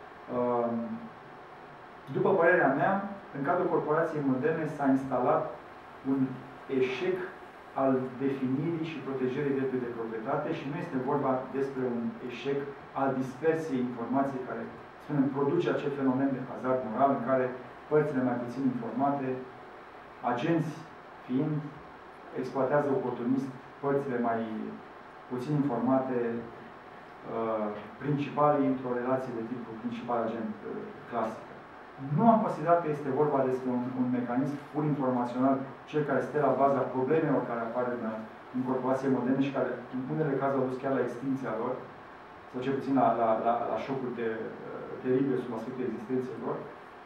După părerea mea, în cadrul corporației moderne s-a instalat un eșec al definirii și protejării dreptului de proprietate și nu este vorba despre un eșec al dispersiei informației care, spunem, produce acel fenomen de hazard moral în care părțile mai puțin informate, agenți fiind, exploatează oportunist părțile mai puțin informate, uh, principalii într-o relație de tipul principal agent uh, clasică. Nu am considerat că este vorba despre un, un mecanism pur informațional, cel care stă la baza problemelor care apar în, în corporație moderne și care, în unele cazuri, au dus chiar la extinția lor, sau cel puțin la, la, la, la șocuri de, uh, teribile sub aspectul existenței lor.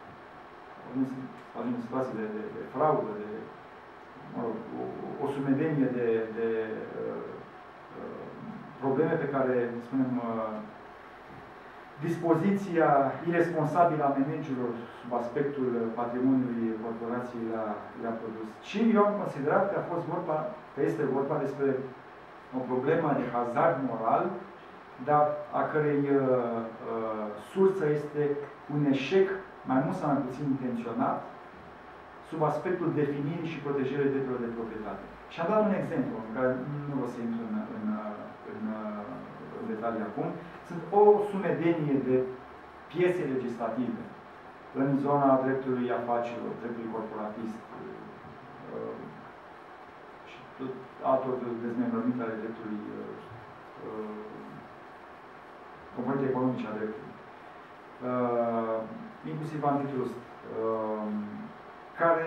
Ajung în situații de, de, de fraudă, de mă rog, o, o sumedenie de, de uh, uh, probleme pe care, spunem, uh, dispoziția irresponsabilă a managerilor sub aspectul patrimoniului corporației le-a, le-a produs. Și eu am considerat că a fost vorba, că este vorba despre o problemă de hazard moral, dar a cărei uh, uh, sursă este un eșec mai mult sau mai puțin intenționat, sub aspectul definirii și protejării drepturilor de proprietate. Și am dat un exemplu, în care nu o să intru în, în, în, în detalii acum. Sunt o sumedenie de piese legislative în zona dreptului afacerilor, dreptului corporatist uh, și tot altor dezmembrăminte ale dreptului uh, componente economice a dreptului. Uh, inclusiv antitrust, uh, care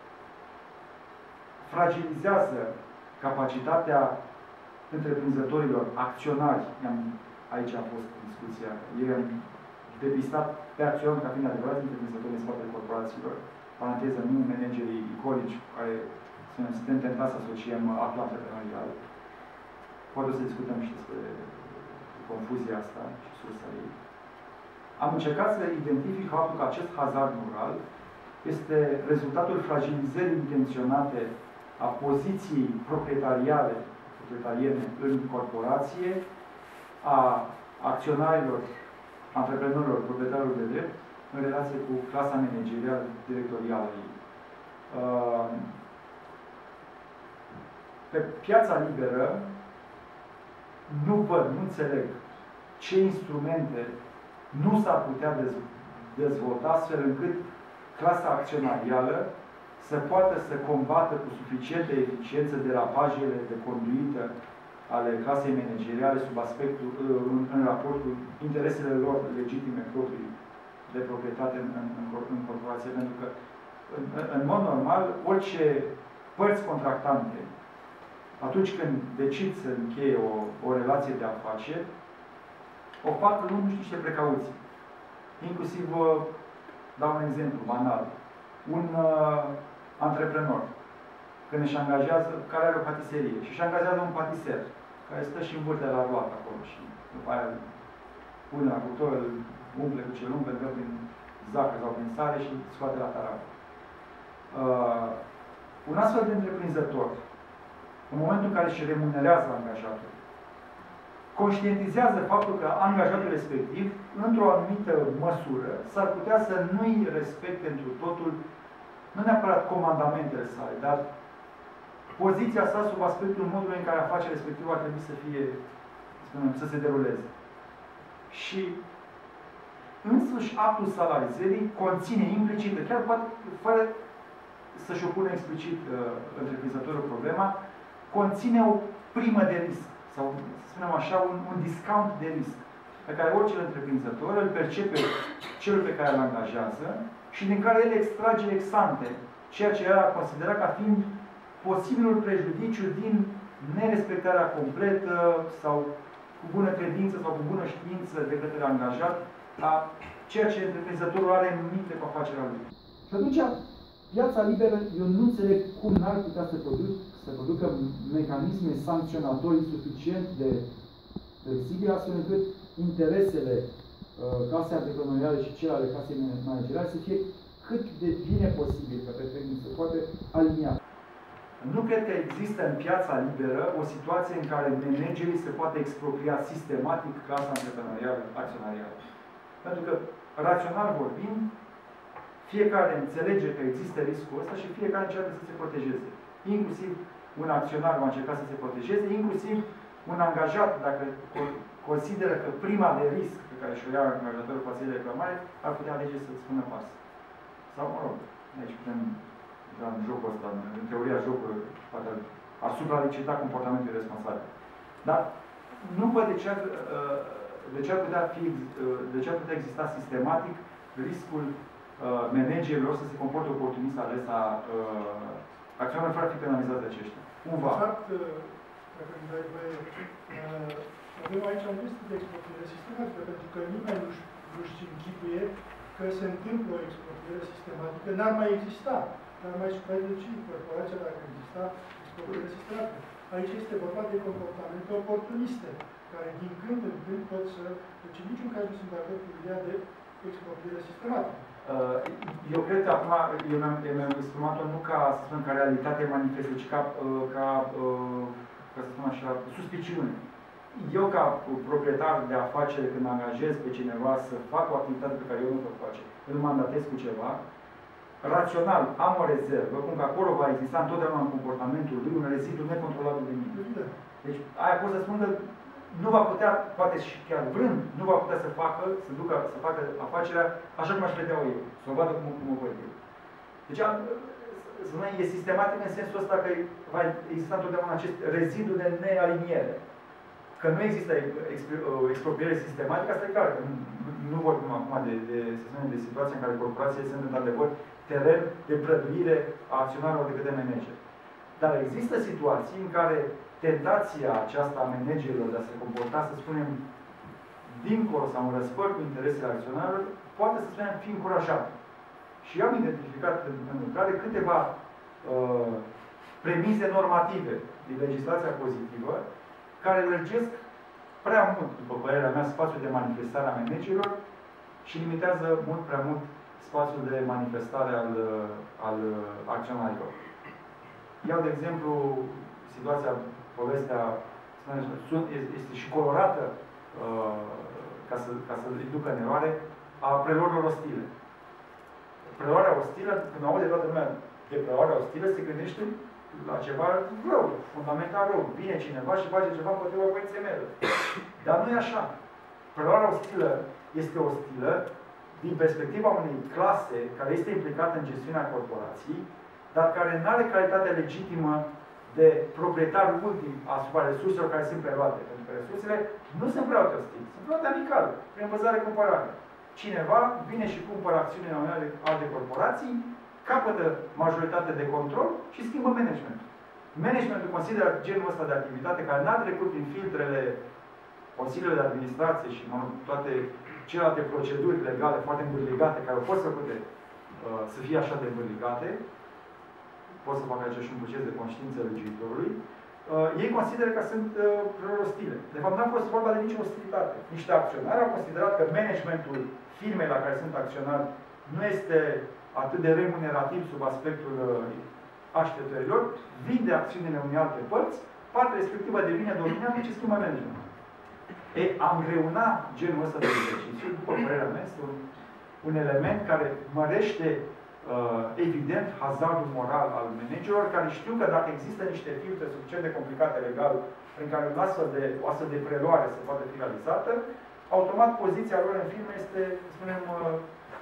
fragilizează capacitatea întreprinzătorilor, acționari. Aici a fost discuția. Ei am depistat pe acționari ca fiind adevărați întreprinzători în spatele corporațiilor. Paranteză, nu managerii iconici care suntem tentați să asociem actul antreprenorial. Poate o să discutăm și despre confuzia asta și sursa ei. Am încercat să identific faptul că acest hazard moral este rezultatul fragilizării intenționate a poziției proprietariale, proprietariene în corporație, a acționarilor, antreprenorilor, proprietarilor de drept, în relație cu clasa managerială directorială ei. Pe piața liberă, nu văd, nu înțeleg ce instrumente nu s-ar putea dezvolta astfel încât clasa acționarială să poată să combată cu suficientă eficiență derapajele de conduită ale clasei manageriale sub aspectul, în, în raport cu interesele lor legitime proprii de proprietate în, în, în corporație. Pentru că, în, în mod normal, orice părți contractante, atunci când decid să încheie o, o relație de afaceri, o fac luând niște precauții. Inclusiv, dau un exemplu banal, un uh, antreprenor, când își angajează, care are o patiserie, și își angajează un patiser, care stă și învârte la roată acolo și după aia pune la cuptor, îl umple cu ce umple, îl dă prin zacă sau prin sare și scoate la taravă. Uh, un astfel de întreprinzător, în momentul în care își remunerează angajatul, conștientizează faptul că angajatul respectiv, într-o anumită măsură, s-ar putea să nu-i respecte întru totul, nu neapărat comandamentele sale, dar poziția sa sub aspectul modului în care afacerea respectivă ar trebui să fie, spunem, să se deruleze. Și însuși actul salarizării conține implicită, chiar poate, fără să-și opună explicit uh, întreprinzătorul problema, conține o primă de risc, sau, să spunem așa, un, un discount de risc, pe care orice întreprinzător îl percepe celul pe care îl angajează și din care el extrage ex-ante, ceea ce era considerat ca fiind posibilul prejudiciu din nerespectarea completă sau cu bună credință sau cu bună știință de către angajat a ceea ce întreprinzătorul are în minte cu afacerea lui. Și atunci, piața liberă, eu nu înțeleg cum n-ar putea să, produc, să producă mecanisme sancționatorii suficient de flexibile, astfel încât interesele uh, casei antreprenoriale și cele ale casei manageriale să fie cât de bine posibil, că pe termen se poate alinia. Nu cred că există în piața liberă o situație în care managerii se poate expropria sistematic clasa antreprenorială, acționarială. Pentru că, rațional vorbind, fiecare înțelege că există riscul ăsta și fiecare încearcă să se protejeze. Inclusiv un acționar va încerca să se protejeze, inclusiv un angajat, dacă consideră că prima de risc pe care și-o ia angajatorul față de reclamare, ar putea alege să-ți spună pas. Sau, mă rog, aici putem da în jocul ăsta, în teoria jocului, poate ar supralicita comportamentul responsabil. Dar nu văd de ce ar, de ce ar putea fi, de ce ar putea exista sistematic riscul managerilor să se comporte oportunist la adresa acționarilor fără a fi penalizați de aceștia. Cumva. De fapt, dacă îmi dai voie, avem aici o listă de expropriere sistematică, pentru că nimeni nu-și închipuie că se întâmplă o expropriere sistematică, n-ar mai exista, n-ar mai supraviețui corporația dacă exista expropriere sistematică. Aici este vorba de comportamente oportuniste, care din când în când pot să... Deci în niciun caz nu sunt de acord cu ideea de expropriere sistematică. Eu cred că acum, eu mi-am exprimat-o nu ca, să spun, ca realitate manifestă, ci ca, ca, ca să spun așa, suspiciune. Eu, ca proprietar de afacere, când angajez pe cineva să fac o activitate pe care eu nu pot face, îl mandatez cu ceva, rațional am o rezervă, cum că acolo va exista întotdeauna în comportamentul lui un rezidu necontrolabil de mine. Deci, aia pot să spun că nu va putea, poate și chiar vrând, nu va putea să facă, să ducă, să facă afacerea așa cum aș vedea eu, să o vadă cum, cum o văd eu. Deci, să nu e sistematic în sensul ăsta că va exista întotdeauna acest rezidu de nealiniere. Că nu există expropriere sistematică, asta e clar. Nu vorbim acum de, de, să spunem, de situația în care corporațiile sunt într-adevăr teren de prăduire a acționarilor de către manager. Dar există situații în care tentația aceasta a managerilor de a se comporta, să spunem, dincolo sau în răspăr cu interesele acționarilor, poate, să spunem, fi încurajată. Și eu am identificat în, în lucrare câteva uh, premize normative din legislația pozitivă care lărgesc prea mult, după părerea mea, spațiul de manifestare a managerilor și limitează mult prea mult spațiul de manifestare al, al acționarilor. Iau, de exemplu, situația povestea este și colorată, ca să, ca să îi ducă în eroare, a preluărilor ostile. Preluarea ostilă, când aude toată lumea de preluarea ostilă, se gândește la ceva rău, fundamental rău. Vine cineva și face ceva împotriva voinței mele. Dar nu e așa. Preluarea ostilă este ostilă din perspectiva unei clase care este implicată în gestiunea corporației, dar care nu are calitatea legitimă de proprietar ultim asupra resurselor care sunt preluate. Pentru că resursele nu sunt preluate ostile, sunt preluate amical, prin vânzare-cumpărare. Cineva vine și cumpără acțiunile în unele alte corporații, capătă majoritate de control și schimbă managementul. Managementul consideră genul ăsta de activitate care n-a trecut prin filtrele consiliului de administrație și mă, toate celelalte proceduri legale foarte îmbârligate, care au fost făcute uh, să fie așa de îmbârligate, pot să facă aici și un proces de conștiință legiuitorului, uh, ei consideră că sunt uh, ostile. De fapt, n-a fost vorba de nicio ostilitate. Niște acționari au considerat că managementul firmei la care sunt acționari nu este atât de remunerativ sub aspectul uh, așteptărilor, vinde acțiunile unei alte părți, partea respectivă devine dominantă și schimbă managementul. E, am greuna genul ăsta de exercițiu, după părerea mea, este un, un element care mărește uh, evident hazardul moral al managerilor, care știu că dacă există niște filtre suficient de complicate legal prin care un astfel de, o astfel de preluare se poate fi realizată, automat poziția lor în firmă este, spunem, uh,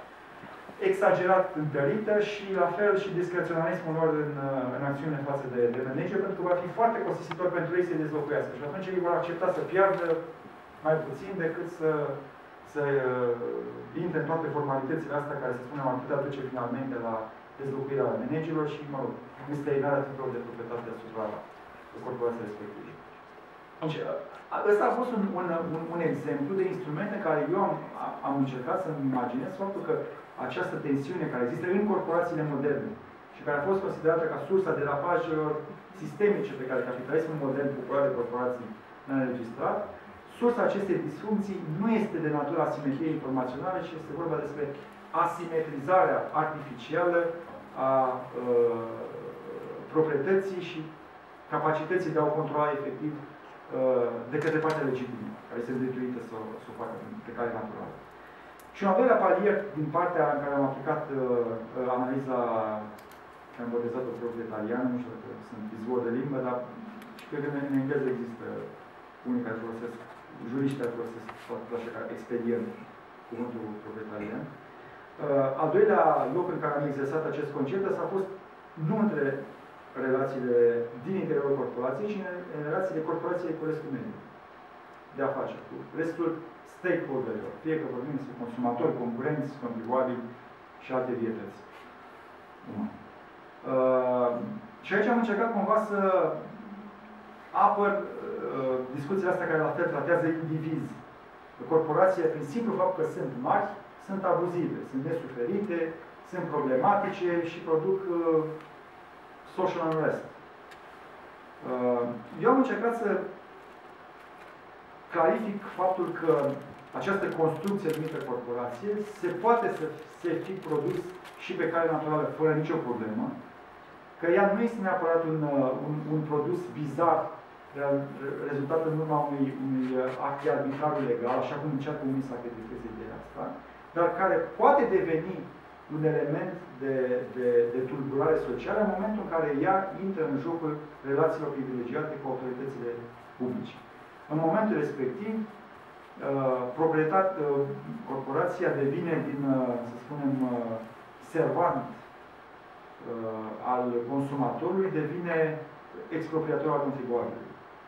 exagerat întărită și la fel și discreționarismul lor în, în acțiune față de, de manager, pentru că va fi foarte costisitor pentru ei să-i dezlocuiască. Și atunci ei vor accepta să piardă mai puțin decât să, să uh, intre în toate formalitățile astea care, să spunem, ar putea duce finalmente la dezlocuirea managerilor și, mă rog, înstrăinarea titlurilor de proprietate asupra corporației respective. Deci, ăsta a fost un, un, un, un exemplu de instrumente care eu am, am încercat să-mi imaginez faptul că această tensiune care există în corporațiile moderne și care a fost considerată ca sursa derapajelor sistemice pe care capitalismul modern popular de corporații ne-a înregistrat, sursa acestei disfuncții nu este de natură asimetriei informaționale, ci este vorba despre asimetrizarea artificială a uh, proprietății și capacității de a o controla efectiv uh, de către partea legitimă, care este îndreptuită să, să o facă pe cale naturală. Și un al doilea palier din partea în care am aplicat uh, analiza care am botezat-o proprietariană, nu știu dacă sunt izvor de limbă, dar și cred că în engleză există unii care folosesc, juriști care folosesc așa ca expedient cuvântul proprietarian. Uh, al doilea loc în care am exersat acest concept a fost nu între relațiile din interiorul corporației, ci în relațiile corporației cu restul mediului de afaceri, cu restul stakeholderilor, fie că vorbim despre consumatori, concurenți, contribuabili și alte vietăți umane. Uh, și aici am încercat cumva să apăr uh, discuțiile astea care la fel tratează indivizi. Corporațiile, prin simplu fapt că sunt mari, sunt abuzive, sunt nesuferite, sunt problematice și produc uh, social unrest. Uh, eu am încercat să clarific faptul că această construcție numită corporație se poate să se fi produs și pe cale naturală, fără nicio problemă, că ea nu este neapărat un, un, un produs bizar, rezultat în urma unui, unui act de arbitrariu legal, așa cum încearcă unii să acrediteze ideea asta, dar care poate deveni un element de, de, de tulburare socială în momentul în care ea intră în jocul relațiilor privilegiate cu autoritățile publice. În momentul respectiv, uh, proprietat, uh, corporația devine din, uh, să spunem, uh, servant uh, al consumatorului, devine expropriator al contribuabilului.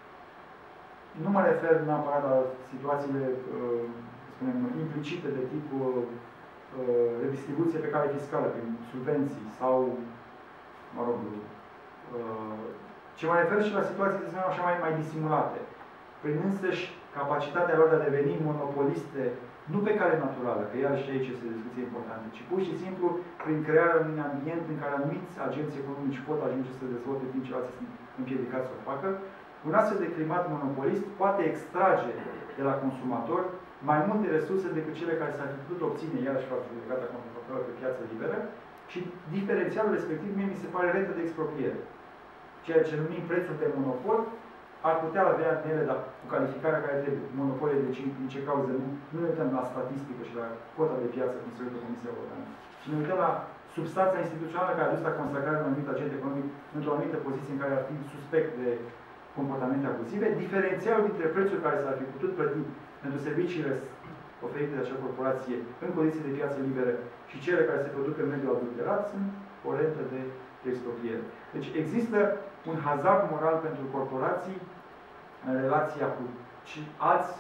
Nu mă refer neapărat la situațiile, uh, să spunem, implicite de tip uh, redistribuție pe cale fiscală, prin subvenții sau, mă rog, uh, ce mă refer și la situații, să spunem așa, mai, mai disimulate. Prin însăși capacitatea lor de a deveni monopoliste, nu pe cale naturală, că iarăși aici este o discuție importantă, ci pur și simplu prin crearea unui ambient în care anumiți agenți economici pot ajunge să se dezvolte, timp ce alții sunt împiedicați să o facă, un astfel de climat monopolist poate extrage de la consumator mai multe resurse decât cele care s-ar fi putut obține, iarăși față de judecata contrafactuală pe piață liberă, și diferențialul respectiv mie mi se pare rentă de expropriere. Ceea ce numim prețul de monopol ar putea avea în ele, dar cu calificarea care trebuie, monopole de ce, din ce cauză nu, nu ne uităm la statistică și la cota de piață, cum se uită Comisia Europeană, și ne uităm la substanța instituțională care a dus la consacrarea unui anumit agent economic într-o anumită poziție în care ar fi suspect de comportamente abuzive, diferențialul dintre prețul care s-ar fi putut plăti pentru serviciile oferite de acea corporație în condiții de piață liberă și cele care se produc în mediul adulterat sunt o rentă de expropriere. Deci există un hazard moral pentru corporații în relația cu alți,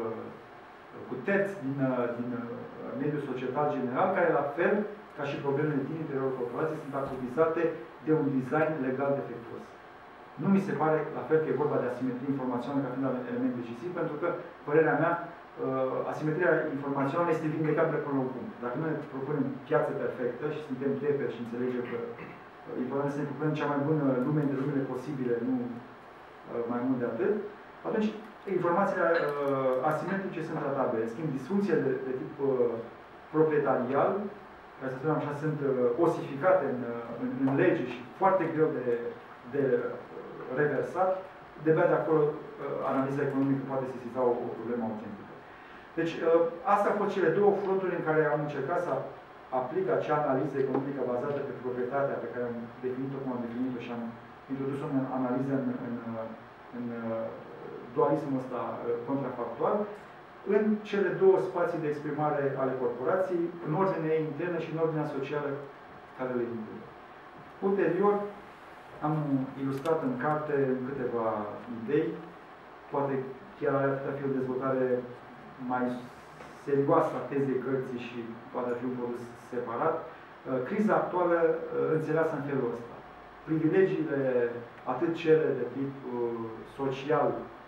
cu terți din, din mediul societal general, care la fel ca și problemele din interiorul corporației sunt acuzate de un design legal defectuos. Nu mi se pare la fel că e vorba de asimetrie informațională ca fiind un element decisiv, pentru că, părerea mea, asimetria informațională este vindecabilă până la un punct. Dacă noi propunem piață perfectă și suntem teperi și înțelegem că important să ne propunem cea mai bună lume de lumele posibile, nu mai mult de atât, atunci informațiile asimetrice sunt tratabile. În schimb, disfuncțiile de, de tip proprietarial, care să spunem așa, sunt osificate în, în, în lege și foarte greu de, de reversat, de-abia de acolo analiza economică poate sesiza o, o problemă autentică. Deci, astea au fost cele două fronturi în care am încercat să aplic acea analiză economică bazată pe proprietatea pe care am definit-o cum am definit-o și am introdus-o în analiză în, în, în dualismul ăsta contrafactual, în cele două spații de exprimare ale corporației, în ordinea ei internă și în ordinea socială care le include. Ulterior, am ilustrat în carte câteva idei, poate chiar ar putea fi o dezvoltare mai serioasă a tezei cărții și poate fi un produs separat. Criza actuală înțeleasă în felul ăsta. Privilegiile, atât cele de tip social,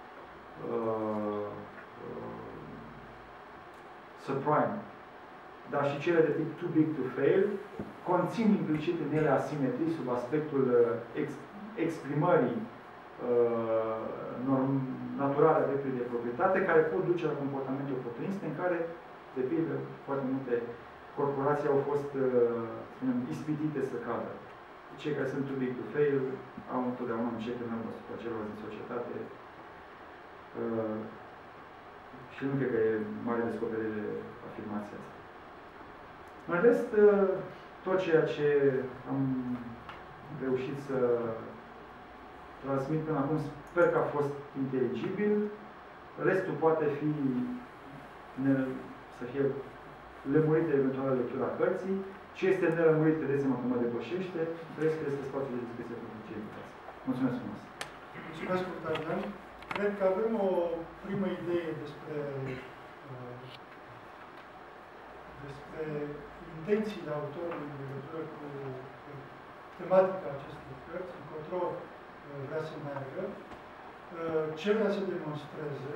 subprime, dar și cele de tip too big to fail, conțin implicit în ele asimetrii sub aspectul ex, exprimării uh, norm, naturale a dreptului de proprietate, care pot duce la comportamente oportuniste în care, de pildă, foarte multe corporații au fost uh, ispitite să cadă. Cei care sunt too big to fail au întotdeauna un cec în urmă asupra celor din societate uh, și nu cred că e mare descoperire afirmația asta. În rest, tot ceea ce am reușit să transmit până acum, sper că a fost inteligibil. Restul poate fi să fie lămurit de eventuală lectura cărții. Ce este nelămurit, vedeți-mă cum mă depășește. Restul este spațiul de discuție pentru cei invitați. Mulțumesc frumos! Mulțumesc, Octavian. Cred că avem o primă idee despre despre intențiile autorului în legătură cu tematica acestei cărți, încotro vrea să meargă, ce vrea să demonstreze.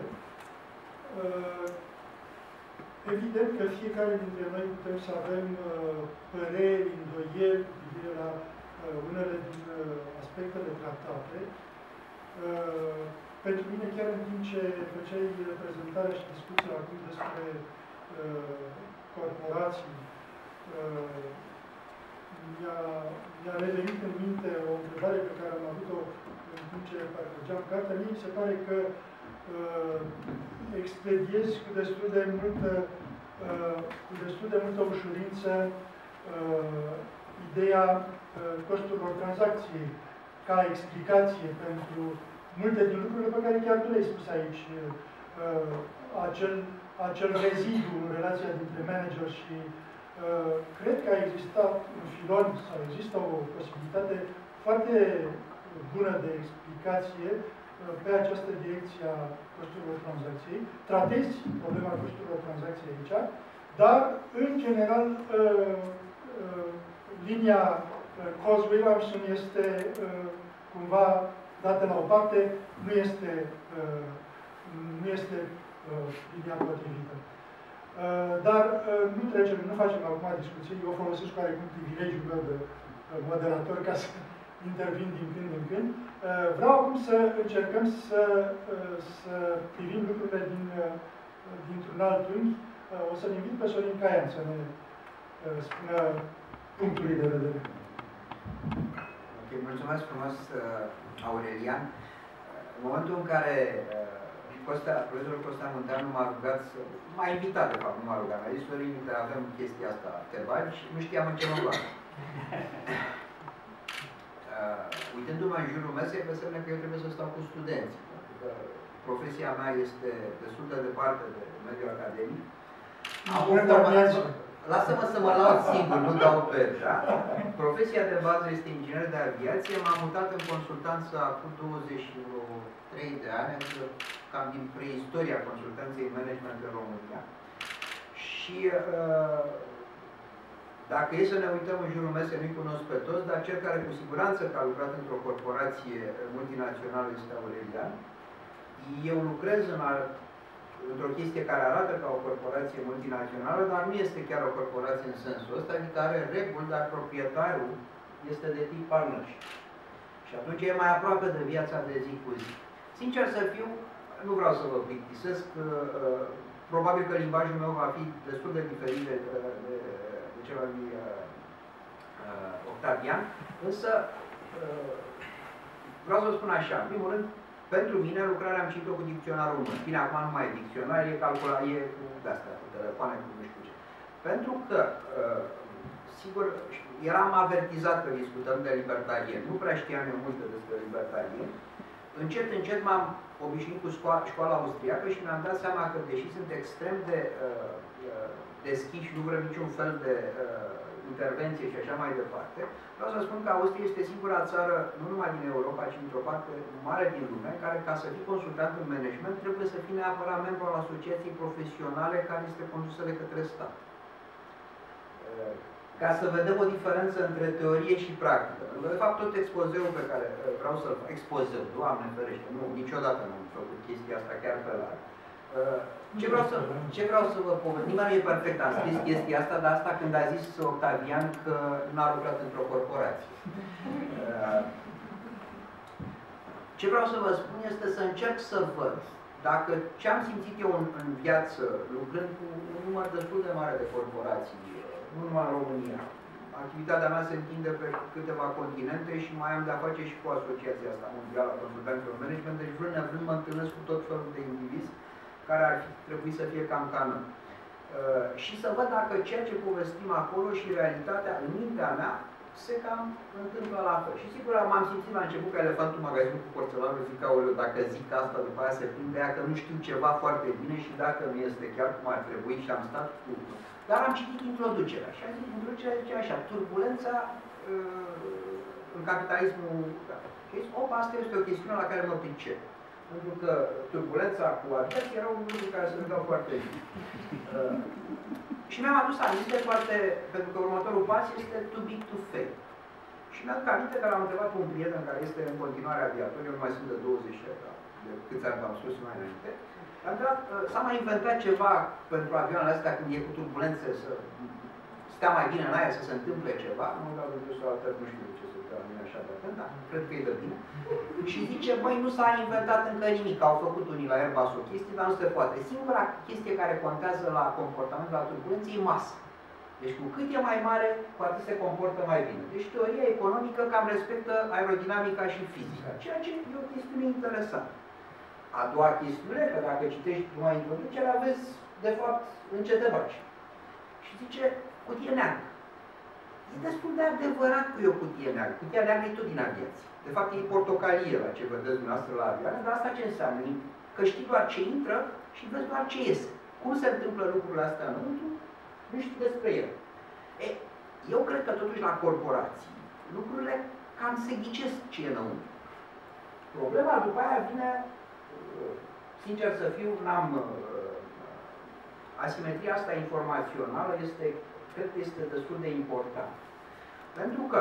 Evident că fiecare dintre noi putem să avem păreri, îndoieli cu privire la unele din aspectele tratate. Pentru mine, chiar în timp ce făceai prezentarea și discuția acum despre corporații, mi-a revenit în minte o întrebare pe care am avut-o în timp ce parcurgeam cartea. Mie mi se pare că uh, expediez cu destul de multă, uh, cu destul de multă ușurință uh, ideea uh, costurilor tranzacției ca explicație pentru multe din lucrurile pe care chiar tu le-ai spus aici. Uh, acel acel rezidu în relația dintre manager și uh, cred că a existat un filon sau există o posibilitate foarte bună de explicație uh, pe această direcție a costurilor tranzacției. Tratezi problema costurilor tranzacției aici, dar în general uh, uh, linia uh, Coase-Williamson este uh, cumva dată la o parte, nu este, uh, nu este linia potrivită. Dar nu trecem, nu facem acum discuții, eu folosesc cu oarecum privilegiul meu de moderator ca să intervin din când în când. Vreau acum să încercăm să, să privim lucrurile din, dintr-un alt unghi. O să-l invit pe Sorin Caian să ne spună punctul de vedere. Ok, mulțumesc frumos, Aurelian. în momentul în care Costea, profesorul Costea Munteanu m-a rugat să... m-a invitat, de fapt, nu m-a rugat, m-a zis, Sorin, avem chestia asta, te bagi, și nu știam în ce mă bag. Uh, uitându-mă în jurul mesei, vă semne că eu trebuie să stau cu studenți, pentru că profesia mea este destul de departe de mediul academic. Lasă-mă să mă laud singur, nu dau pe, da? Profesia de bază este inginer de aviație, m-am mutat în consultanță acum douăzeci și trei de ani, adică cam din preistoria consultanței management în România. Și uh, dacă e să ne uităm în jurul mesei, nu-i cunosc pe toți, dar cel care cu siguranță că a lucrat într-o corporație multinațională este Aurelian. Eu lucrez în într-o chestie care arată ca o corporație multinațională, dar nu este chiar o corporație în sensul ăsta, adică are reguli, dar proprietarul este de tip partnership. Și atunci e mai aproape de viața de zi cu zi. Sincer să fiu, nu vreau să vă plictisesc, probabil că limbajul meu va fi destul de diferit de, de, de, de cel al lui uh, Octavian, însă uh, vreau să vă spun așa, în primul rând, pentru mine lucrarea am citit-o cu dicționarul meu. Bine, acum nu mai e dicționar, e calculat, e cu de-astea, cu telefoane, cu nu știu ce. Pentru că, uh, sigur, eram avertizat că discutăm de libertarieni. Nu prea știam eu multe despre libertarieni. Încet, încet m-am obișnuit cu școala, școala austriacă și mi-am dat seama că, deși sunt extrem de uh, deschiși, nu vrem niciun fel de uh, intervenție și așa mai departe, vreau să spun că Austria este singura țară, nu numai din Europa, ci dintr-o parte mare din lume, în care, ca să fii consultant în management, trebuie să fii neapărat membru al asociației profesionale care este condusă de către stat. Uh, ca să vedem o diferență între teorie și practică. De fapt, tot expozeul pe care vreau să-l fac, expozeu, Doamne ferește, nu, niciodată nu am făcut chestia asta chiar pe larg. Ce vreau să, ce vreau să vă povestesc? Nimeni nu e perfect, am scris chestia asta, dar asta când a zis Octavian că n-a lucrat într-o corporație. Ce vreau să vă spun este să încerc să văd dacă ce am simțit eu în, în viață, lucrând cu un număr destul de mare de corporații, nu numai în România. Activitatea mea se întinde pe câteva continente și mai am de-a face și cu asociația asta mondială a consultanților management, deci vrând nevrând mă întâlnesc cu tot felul de indivizi care ar fi trebuit să fie cam ca noi. Uh, și să văd dacă ceea ce povestim acolo și realitatea în mintea mea se cam întâmplă la fel. Și sigur m-am simțit la început ca elefantul magazinului cu porțelanul, zic, aoleu, dacă zic asta, după aia se prinde ea că nu știu ceva foarte bine și dacă nu este chiar cum ar trebui și am stat cu... Dar am citit introducerea și am zis, introducerea zice așa, turbulența uh, în capitalismul... Da. Și zis, opa, asta este o chestiune la care mă pricep. Pentru că turbulența cu aviație era un lucru care se dau foarte bine. Uh, și mi-am adus aminte foarte, pentru că următorul pas este too big to fail. Și mi-am adus aminte că l-am întrebat pe un prieten care este în continuare aviator, eu nu mai sunt de douăzeci de câți ani v-am spus mai înainte. S-a mai inventat ceva pentru avioanele astea când e cu turbulențe, să stea mai bine în aer, să se întâmple ceva. Nu dau de jos altă, nu știu de ce se uită la mine așa de atent, dar cred că e de bine. Și zice, băi, nu s-a inventat încă nimic, au făcut unii la Airbus o chestie, dar nu se poate. Singura chestie care contează la comportamentul la turbulență e masa. Deci cu cât e mai mare, cu atât se comportă mai bine. Deci teoria economică cam respectă aerodinamica și fizica, ceea ce e o chestiune interesantă. A doua chestiune, că dacă citești numai introducerea, vezi, de fapt, în ce te bagi. Și zice, cutie neagră. E destul de adevărat că e o cutie neagră. Cutia neagră e tot din aviație. De fapt, e portocalie la ce vedeți dumneavoastră la avioane, dar asta ce înseamnă? Că știi doar ce intră și vezi doar ce iese. Cum se întâmplă lucrurile astea înăuntru, nu știi despre ele. E, eu cred că totuși la corporații, lucrurile cam se ghicesc ce e înăuntru. Problema după aia vine, sincer să fiu, n-am... Asimetria asta informațională este, cred că este destul de important. Pentru că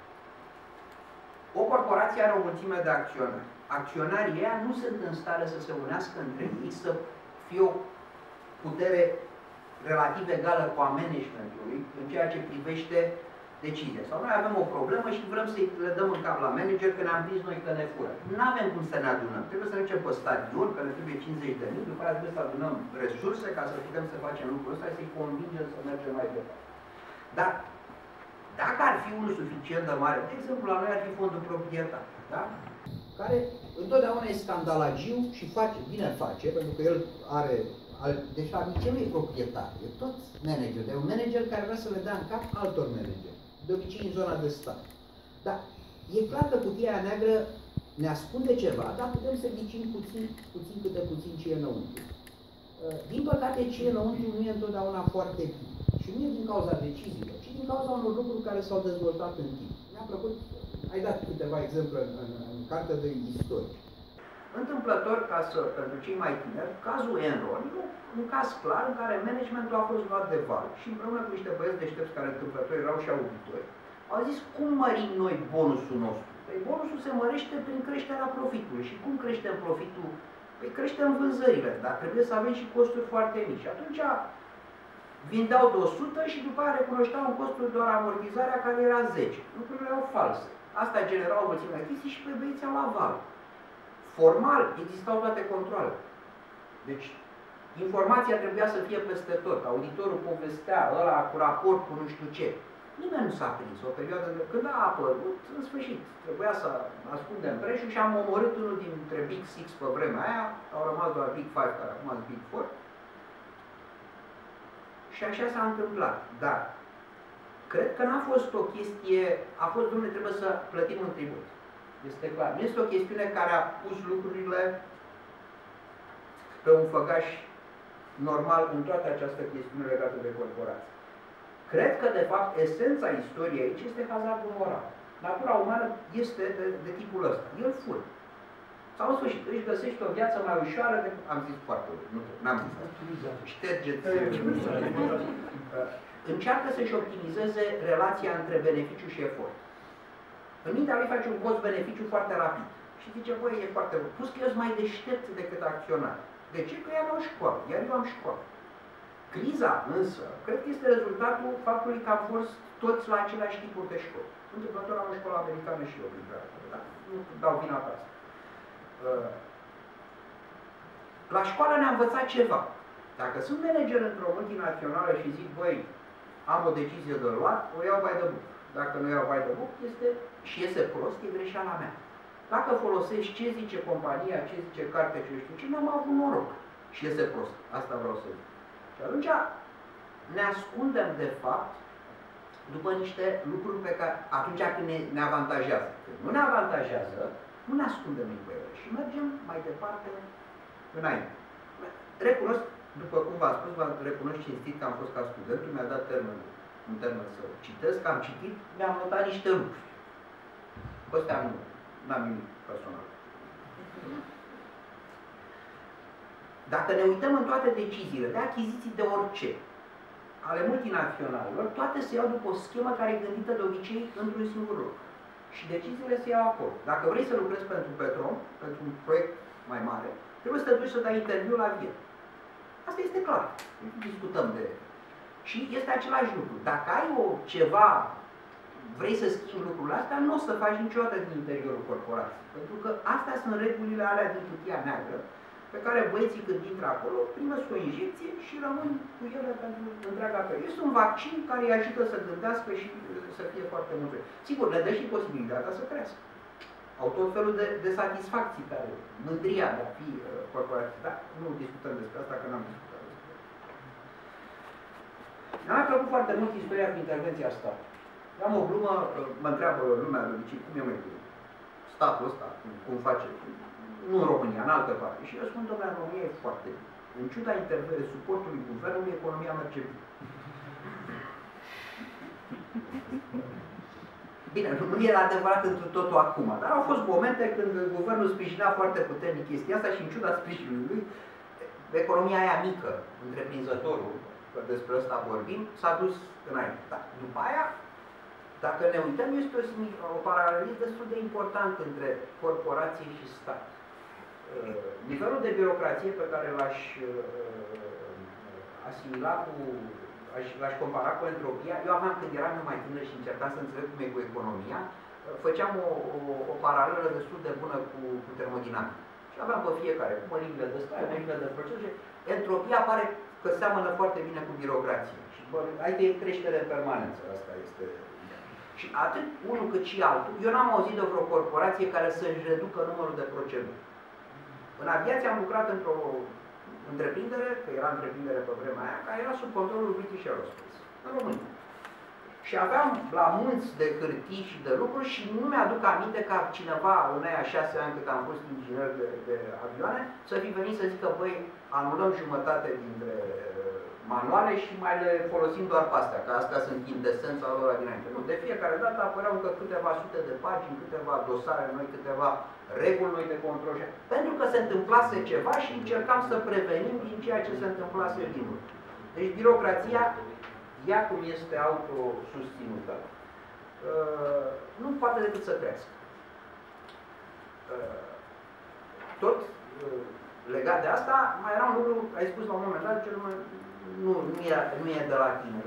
o corporație are o mulțime de acționari. Acționarii ăia nu sunt în stare să se unească între ei, să fie o putere relativ egală cu a managementului în ceea ce privește decizia. Sau noi avem o problemă și vrem să le dăm în cap la manager că ne-am prins noi că ne fură. Nu avem cum să ne adunăm. Trebuie să ne ducem pe stadion, că ne trebuie cincizeci de mii, după aceea trebuie să adunăm resurse ca să putem să facem lucrul ăsta și să-i convingem să mergem mai departe. Dar dacă ar fi unul suficient de mare, de exemplu, la noi ar fi fondul proprietar. Da? care întotdeauna e scandalagiu și face, bine face, pentru că el are, deci la nici nu e proprietar, e tot manager, e un manager care vrea să le dea în cap altor manageri, de obicei în zona de stat. Dar e clar că cutia aia neagră ne ascunde ceva, dar putem să ghicim puțin, puțin câte puțin ce e înăuntru. Din păcate, ce e înăuntru nu e întotdeauna foarte bine. Și nu e din cauza deciziilor, ci din cauza unor lucruri care s-au dezvoltat în timp. Mi-a plăcut, ai dat câteva exemple în, în, în cartea de istorie. Întâmplător, ca să, pentru cei mai tineri, cazul Enron e un caz clar în care managementul a fost luat de val și împreună cu niște băieți deștepți care întâmplător erau și auditori, au zis cum mărim noi bonusul nostru? Păi bonusul se mărește prin creșterea profitului. Și cum creștem profitul? Păi creștem vânzările, dar trebuie să avem și costuri foarte mici. Și atunci vindeau de o sută și după aia recunoșteau un costul doar amortizarea care era zece. Lucrurile erau false. Asta genera o mulțime de chestii și pe băieții au la val. Formal existau toate controlele. Deci informația trebuia să fie peste tot. Auditorul povestea, ăla cu raport cu nu știu ce. Nimeni nu s-a prins. O perioadă de... Când a apărut, în sfârșit, trebuia să ascundem prețul și am omorât unul dintre Big Six pe vremea aia, au rămas doar Big Five, care acum sunt Big Four. Și așa s-a întâmplat. Dar cred că n-a fost o chestie, a fost, domnule, trebuie să plătim un tribut. Este clar. Nu este o chestiune care a pus lucrurile pe un făgaș normal în toată această chestiune legată de corporații. Cred că, de fapt, esența istoriei aici este hazardul moral. Natura umană este de, de tipul ăsta. El fură. Sau, în sfârșit, își găsești o viață mai ușoară decât... Am zis foarte urât, nu, n-am zis asta. Ștergeți... Încearcă să-și optimizeze relația între beneficiu și efort. În mintea lui face un cost-beneficiu foarte rapid. Și zice, băi, e foarte bun. Plus că eu sunt mai deștept decât acționar. De ce? Că ea nu au școală, iar eu am școală. Criza, însă, cred că este rezultatul faptului că am fost toți la aceleași tipuri de școli. Întâmplător am o școală americană și eu, da? Nu dau vina pe asta. La școală ne-a învățat ceva. Dacă sunt manager într-o multinațională și zic, băi, am o decizie de luat, o iau by the book. Dacă nu iau by the book, este, și iese prost, e greșeala mea. Dacă folosești ce zice compania, ce zice cartea, ce știu ce, n-am avut noroc. Și iese prost. Asta vreau să zic. Și atunci ne ascundem, de fapt, după niște lucruri pe care, atunci când ne, ne avantajează. Când nu ne avantajează, nu ne ascundem după ele și mergem mai departe înainte. Recunosc, după cum v-am spus, v-am recunosc cinstit că am fost ca studentul, mi-a dat termenul, un termen să citesc, am citit, mi-am notat niște lucruri. Ăstea nu, n-am nimic personal. Dacă ne uităm în toate deciziile de achiziții de orice, ale multinaționalelor, toate se iau după o schemă care e gândită de obicei într-un singur loc. Și deciziile se iau acolo. Dacă vrei să lucrezi pentru Petrom, pentru un proiect mai mare, trebuie să te duci să dai interviu la Viena. Asta este clar. Discutăm de... Și este același lucru. Dacă ai o ceva, vrei să schimbi lucrurile astea, nu o să faci niciodată din interiorul corporației. Pentru că astea sunt regulile alea din cutia neagră, pe care băieții când intră acolo, primesc o injecție și rămân cu ele pentru întreaga perioadă. Este un vaccin care îi ajută să gândească și să fie foarte multe. Sigur, le dă și posibilitatea să crească. Au tot felul de, de satisfacții care, mândria de a fi uh, corporativ. Dar nu discutăm despre asta, că n-am discutat despre asta. Mi-a plăcut foarte mult istoria cu intervenția statului. Am o glumă, mă întreabă lumea de obicei, cum e mai cu statul ăsta, cum, cum face, nu în România, în altă parte. Și eu spun, domnule, în România e foarte bine. În ciuda suportului guvernului, economia merge bine. Bine, nu era adevărat într totul acum, dar au fost momente când guvernul sprijinea foarte puternic chestia asta și în ciuda sprijinului, economia aia mică, întreprinzătorul, că despre ăsta vorbim, s-a dus înainte. Da. După aia, dacă ne uităm, este o, o paralelism destul de important între corporație și stat. Uh, nivelul de birocrație pe care l-aș uh, asimila cu, l-aș compara cu entropia, eu aveam când eram eu mai tânăr și încercam să înțeleg cum e cu economia, uh, făceam o, o, o paralelă destul de bună cu, cu termodinamica. Și aveam pe fiecare, cu mărimile de stare, mărimile de proces, și entropia pare că seamănă foarte bine cu birocrație. Și bă, aici e creștere în permanență, asta este. Și atât unul cât și altul, eu n-am auzit de vreo corporație care să-și reducă numărul de proceduri. În aviație am lucrat într-o întreprindere, că era întreprindere pe vremea aia, care era sub controlul British Aerospace, în România. Și aveam la mulți de hârtii și de lucruri și nu mi-aduc aminte ca cineva în aia șase ani cât am fost inginer de, de avioane să fi venit să zică, băi, anulăm jumătate dintre manuale și mai le folosim doar pe astea, că astea sunt quintesența lor dinainte. Nu, de fiecare dată apăreau încă câteva sute de pagini, câteva dosare noi, câteva reguli noi de control. Pentru că se întâmplase ceva și încercam să prevenim din ceea ce se întâmplase din urmă. Deci birocrația, ea cum este autosusținută, nu poate decât să crească. Tot legat de asta, mai era un lucru, ai spus la un moment dat, ce nu, nu, nu, e, nu e de la tine.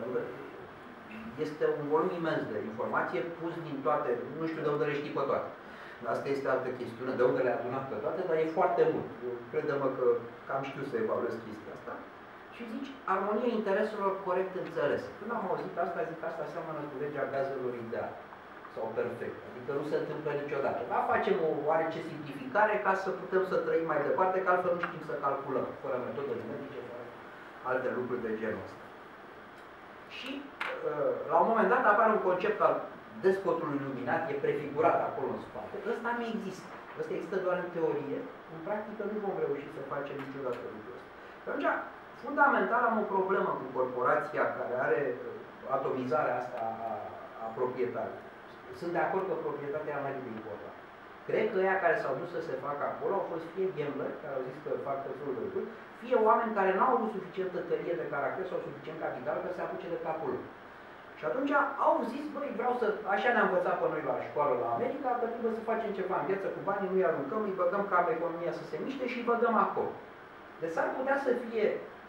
Este un volum imens de informație pus din toate, nu știu de unde le știi pe toate. Asta este altă chestiune, de unde le-a adunat pe toate, dar e foarte mult. Crede-mă că cam știu să evaluez chestia asta. Și zici, armonia intereselor corect înțelese. Când am auzit asta, zic că asta seamănă cu legea gazelor ideale sau perfect. Adică nu se întâmplă niciodată. Dar facem o oarece simplificare ca să putem să trăim mai departe, că altfel nu știm să calculăm, fără metode numerice, fără alte lucruri de genul ăsta. Și la un moment dat apare un concept al despotului iluminat, e prefigurat acolo în spate. Ăsta nu există. Ăsta există doar în teorie. În practică nu vom reuși să facem niciodată lucrul ăsta. Atunci, fundamental am o problemă cu corporația care are atomizarea asta a, a proprietarului. Sunt de acord că proprietatea era mai de important. Cred că ăia care s-au dus să se facă acolo au fost fie gambleri, care au zis că fac tot felul de lucruri, fie oameni care n-au avut suficientă tărie de caracter sau suficient capital ca să se apuce de capul lor. Și atunci au zis, băi, vreau să, așa ne-am învățat pe noi la școală la America, că trebuie să facem ceva în viață cu banii, nu-i aruncăm, îi băgăm ca economia să se miște și îi băgăm acolo. Deci s-ar putea să fie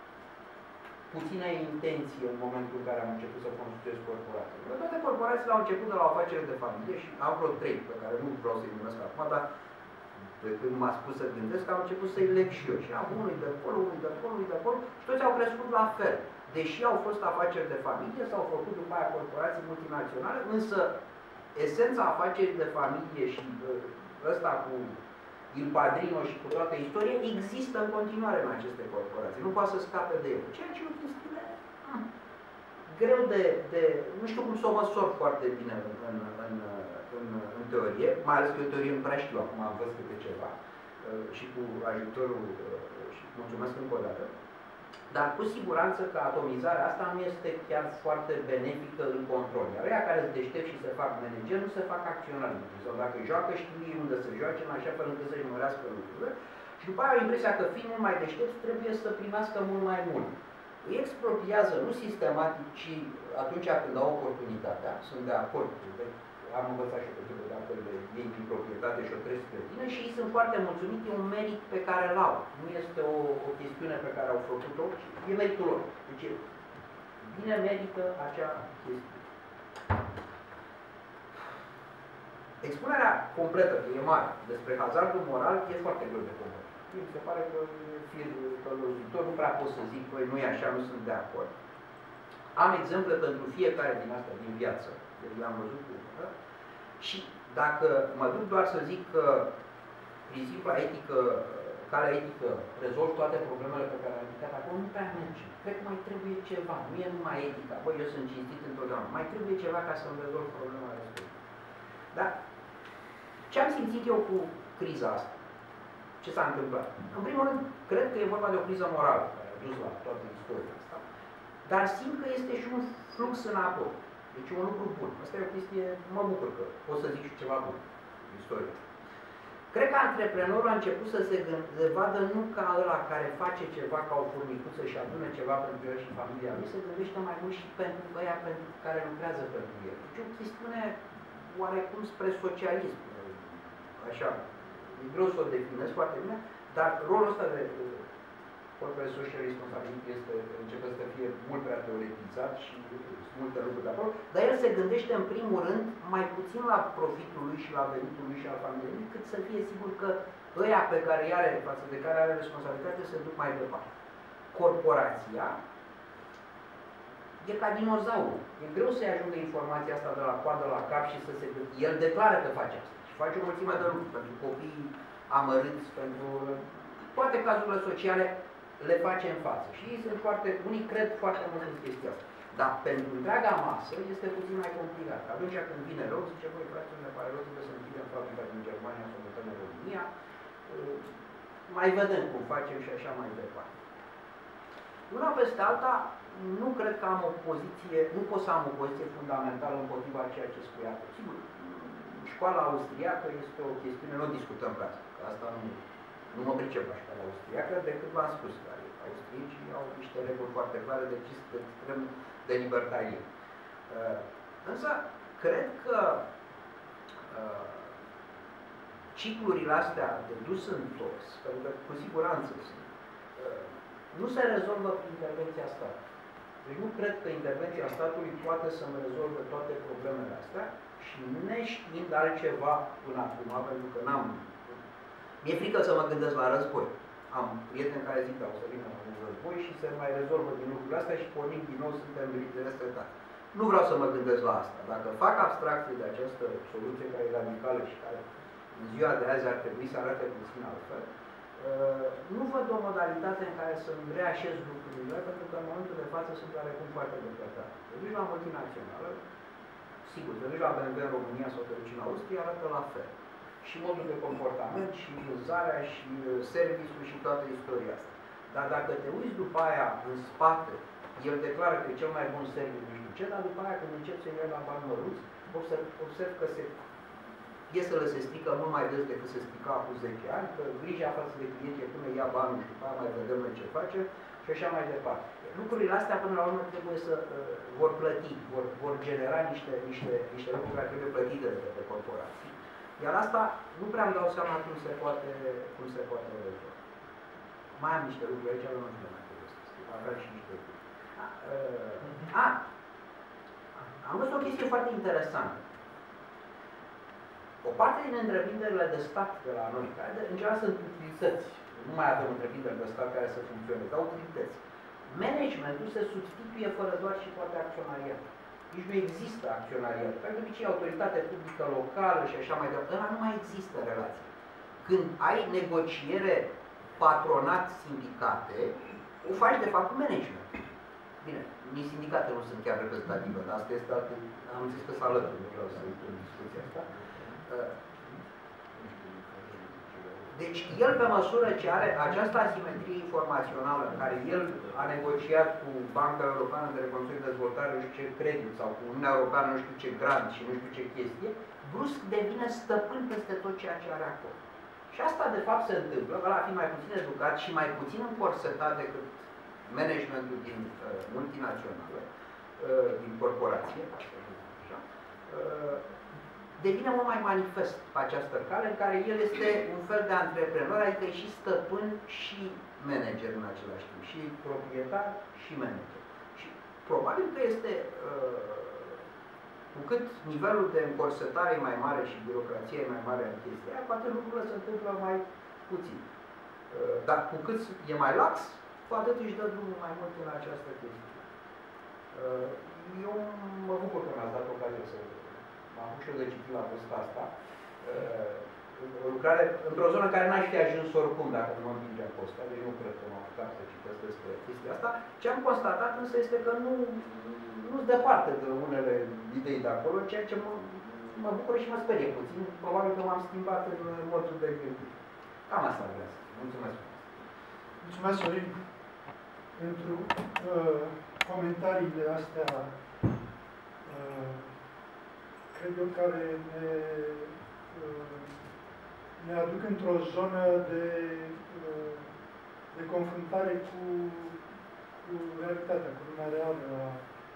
puțină intenție în momentul în care am început să construiesc corporații. Toate corporațiile au început de la o afacere de familie și am vreo trei, pe care nu vreau să-i numesc acum, dar de când m-a spus să gândesc, am început să-i leg și eu. Și am unul de acolo, unul de acolo, unul de acolo și toți au crescut la fel. Deși au fost afaceri de familie, s-au făcut după aia corporații multinaționale, însă esența afacerii de familie și ăsta cu Il Padrino și cu toată istoria există în continuare în aceste corporații. Nu poate să scape de el. Ceea ce e o chestiune hmm, greu de, de... Nu știu cum să o măsor foarte bine în, în, în, în, în teorie, mai ales că eu teorie nu prea știu, acum am văzut câte ceva și cu ajutorul și mulțumesc încă o dată. Dar cu siguranță că atomizarea asta nu este chiar foarte benefică în control. Iar ăia care sunt deștept și se fac manager, nu se fac acționari. Sau dacă joacă, știu unde să joace, în așa fel încât să-și mărească lucrurile. Și după aia au impresia că fiind mult mai deștept, trebuie să primească mult mai mult. Îi expropriază, nu sistematic, ci atunci când au oportunitatea, sunt de acord cu am învățat și pe tipul de altfel de ei din proprietate și o trăiesc pe tine și ei sunt foarte mulțumiți, e un merit pe care îl au. Nu este o, o chestiune pe care au făcut-o, e meritul lor. Deci bine merită acea chestie. Expunerea completă, că e mare, despre hazardul moral e foarte greu de complet. Mi se pare că fie călăuzitor, nu prea pot să zic, că nu e așa, nu sunt de acord. Am exemple pentru fiecare din astea, din viață. Deci le-am văzut cu da? Și dacă mă duc doar să zic că principiul etică, calea etică rezolvă toate problemele pe care le-am ridicat acum, nu prea merge. Cred că mai trebuie ceva, nu e numai etica. Băi, eu sunt cinstit întotdeauna. Mai trebuie ceva ca să-mi rezolv problema respectivă. Dar ce am simțit eu cu criza asta? Ce s-a întâmplat? În primul rând, cred că e vorba de o criză morală care a dus la toată istoria asta. Dar simt că este și un flux înapoi. Deci e un lucru bun. Asta e o chestie, mă bucur că pot să zic și ceva bun în istorie. Cred că antreprenorul a început să se, se vadă nu ca ăla care face ceva ca o furnicuță și adună ceva pentru el și familia lui, se gândește mai mult și pentru ăia pentru care lucrează pentru el. Deci e o chestiune oarecum spre socialism. Așa, e greu să o definez foarte bine, dar rolul ăsta de corporate social responsibility este, începe să fie mult prea teoretizat și sunt multe lucruri de acolo, dar el se gândește în primul rând mai puțin la profitul lui și la venitul lui și al familiei, cât să fie sigur că ăia pe care îi are, față de care are responsabilitate, se duc mai departe. Corporația e ca dinozaurul. E greu să-i ajungă informația asta de la coadă la cap și să se... El declară că face asta și face o mulțime de lucruri pentru copiii amărâți, pentru toate cazurile sociale le face în față. Și ei sunt foarte, unii cred foarte mult în chestia asta. Dar pentru întreaga masă este puțin mai complicat. Atunci când vine rău, zice, voi, fraților, ne pare rău, trebuie să închidem fabrica din Germania, să o mutăm în România, mai vedem cum facem și așa mai departe. Una peste alta, nu cred că am o poziție, nu pot să am o poziție fundamentală împotriva ceea ce spui acum. Sigur, școala austriacă este o chestiune, nu discutăm pe asta, că asta nu, nu mă pricep la școala austriacă, decât v-am spus, că austriecii au niște reguli foarte clare de ce este extrem de libertarie. Uh, însă, cred că uh, ciclurile astea de dus în dos, pentru că cu siguranță sunt, uh, nu se rezolvă prin intervenția statului. Deci nu cred că intervenția statului poate să-mi rezolve toate problemele astea și neștiind altceva până acum, pentru că n-am... Mi-e frică să mă gândesc la război. Am prieteni care zic că o să vină un război și se mai rezolvă din lucrurile astea și pornim din nou, suntem resetate. Nu vreau să mă gândesc la asta. Dacă fac abstracție de această soluție care e radicală și care în ziua de azi ar trebui să arate puțin altfel, nu văd o modalitate în care să-mi reașez lucrurile, pentru că în momentul de față sunt oarecum foarte depărtate. Te duci la multinațională, sigur, te duci la B M W în România sau te duci în Austria, arată la fel. Și modul de comportament, și vânzarea, și serviciul, și toată istoria asta. Dar dacă te uiți după aia în spate, el declară că e cel mai bun serviciu, nu știu ce, dar după aia când începi să iei la bani măruți, observ, observ că se, piesele se strică mult mai des decât se strica acum zece ani, că grija față de client e până ia banul și după aia mai vedem noi ce face și așa mai departe. Lucrurile astea până la urmă trebuie să uh, vor plăti, vor, vor genera niște, niște, niște lucruri care trebuie plătite de, de corporații. Iar asta nu prea îmi dau seama cum se poate, cum se poate rezolva. Mai am niște lucruri aici, nu știu mai trebuie să scriu, aveam și niște lucruri. A, a, am văzut o chestie foarte interesantă. O parte din întreprinderile de stat de la noi, care în general sunt utilități, nu mai avem întreprinderi de stat care să funcționeze, dar utilități. Managementul se substituie fără doar și poate acționariat. Nici nu există acționariat. Pentru că e autoritate publică locală și așa mai departe. Ăla nu mai există relație. Când ai negociere patronat-sindicate, o faci de fapt cu management. Bine, nici sindicate nu sunt chiar reprezentative, dar asta este altă... Am zis că să alături, nu vreau să intru în discuția asta. Deci, el, pe măsură ce are această asimetrie informațională, în care el a negociat cu Banca Europeană de Reconstrucție și Dezvoltare, nu știu ce credit, sau cu Uniunea Europeană, nu știu ce grant și nu știu ce chestie, brusc devine stăpân peste tot ceea ce are acolo. Și asta, de fapt, se întâmplă, că a fi mai puțin educat și mai puțin încorsetat decât managementul din uh, multinaționale, uh, din corporație, așa, uh, devine mult mai manifest pe această cale, în care el este un fel de antreprenor, adică e și stăpân și manager în același timp, și proprietar și manager. Și probabil că este, cu cât nivelul de încorsetare e mai mare și birocrația e mai mare în chestia aia, poate lucrurile se întâmplă mai puțin. Dar cu cât e mai lax, cu atât își dă drumul mai mult în această chestie. Eu mă bucur că mi-ați dat ocazia să am avut și eu de citit la vârsta asta, o lucrare într-o zonă care n-aș fi ajuns oricum dacă nu mă împingeam pe ăsta, deci nu cred că m-am apucat să citesc despre chestia asta. Ce am constatat însă este că nu nu-s departe de unele idei de acolo, ceea ce mă, mă bucură și mă sperie puțin. Probabil că m-am schimbat în modul de gândire. Cam asta vreau să spun. Mulțumesc! Mulțumesc, Sorin, pentru uh, comentariile astea uh, cred eu, care ne, ne aduc într-o zonă de, de confruntare cu, cu realitatea, cu lumea reală a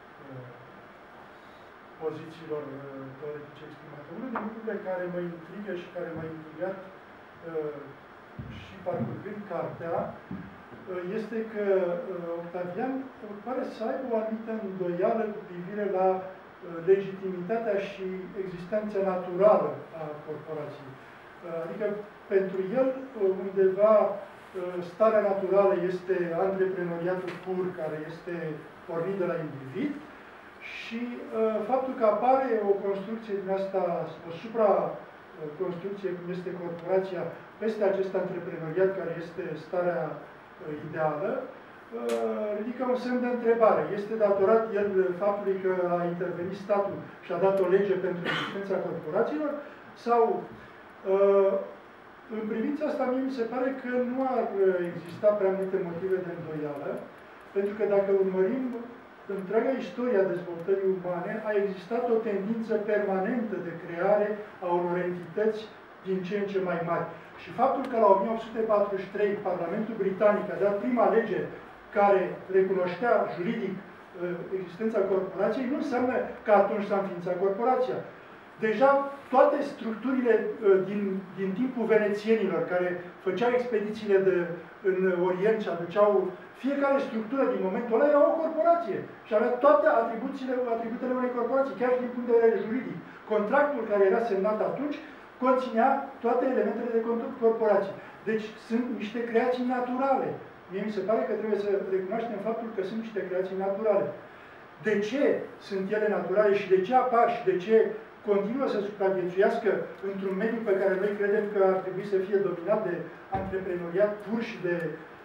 pozițiilor teoretice exprimate. Unul din lucrurile care mă intrigă și care m-a intrigat și parcurgând cartea este că Octavian pare să aibă o anumită îndoială cu privire la legitimitatea și existența naturală a corporației. Adică, pentru el, undeva, starea naturală este antreprenoriatul pur, care este pornind de la individ, și uh, faptul că apare o construcție din asta, o supra-construcție, cum este corporația, peste acest antreprenoriat care este starea uh, ideală, uh, ridică un semn de întrebare. Este datorat el faptului că a intervenit statul și a dat o lege pentru existența corporațiilor? Sau, uh, în privința asta, mie mi se pare că nu ar exista prea multe motive de îndoială, pentru că dacă urmărim întreaga istoria dezvoltării umane, a existat o tendință permanentă de creare a unor entități din ce în ce mai mari. Și faptul că la o mie opt sute patruzeci și trei Parlamentul Britanic a dat prima lege care recunoștea juridic existența corporației, nu înseamnă că atunci s-a înființat corporația. Deja toate structurile din, din timpul venețienilor, care făceau expedițiile de, în Orient și aduceau fiecare structură din momentul ăla era o corporație și avea toate atribuțiile, atributele unei corporații, chiar și din punct de vedere juridic. Contractul care era semnat atunci conținea toate elementele de corporație. Deci sunt niște creații naturale. Mie mi se pare că trebuie să recunoaștem faptul că sunt niște creații naturale. De ce sunt ele naturale și de ce apar și de ce continuă să supraviețuiască într-un mediu pe care noi credem că ar trebui să fie dominat de antreprenoriat pur și de...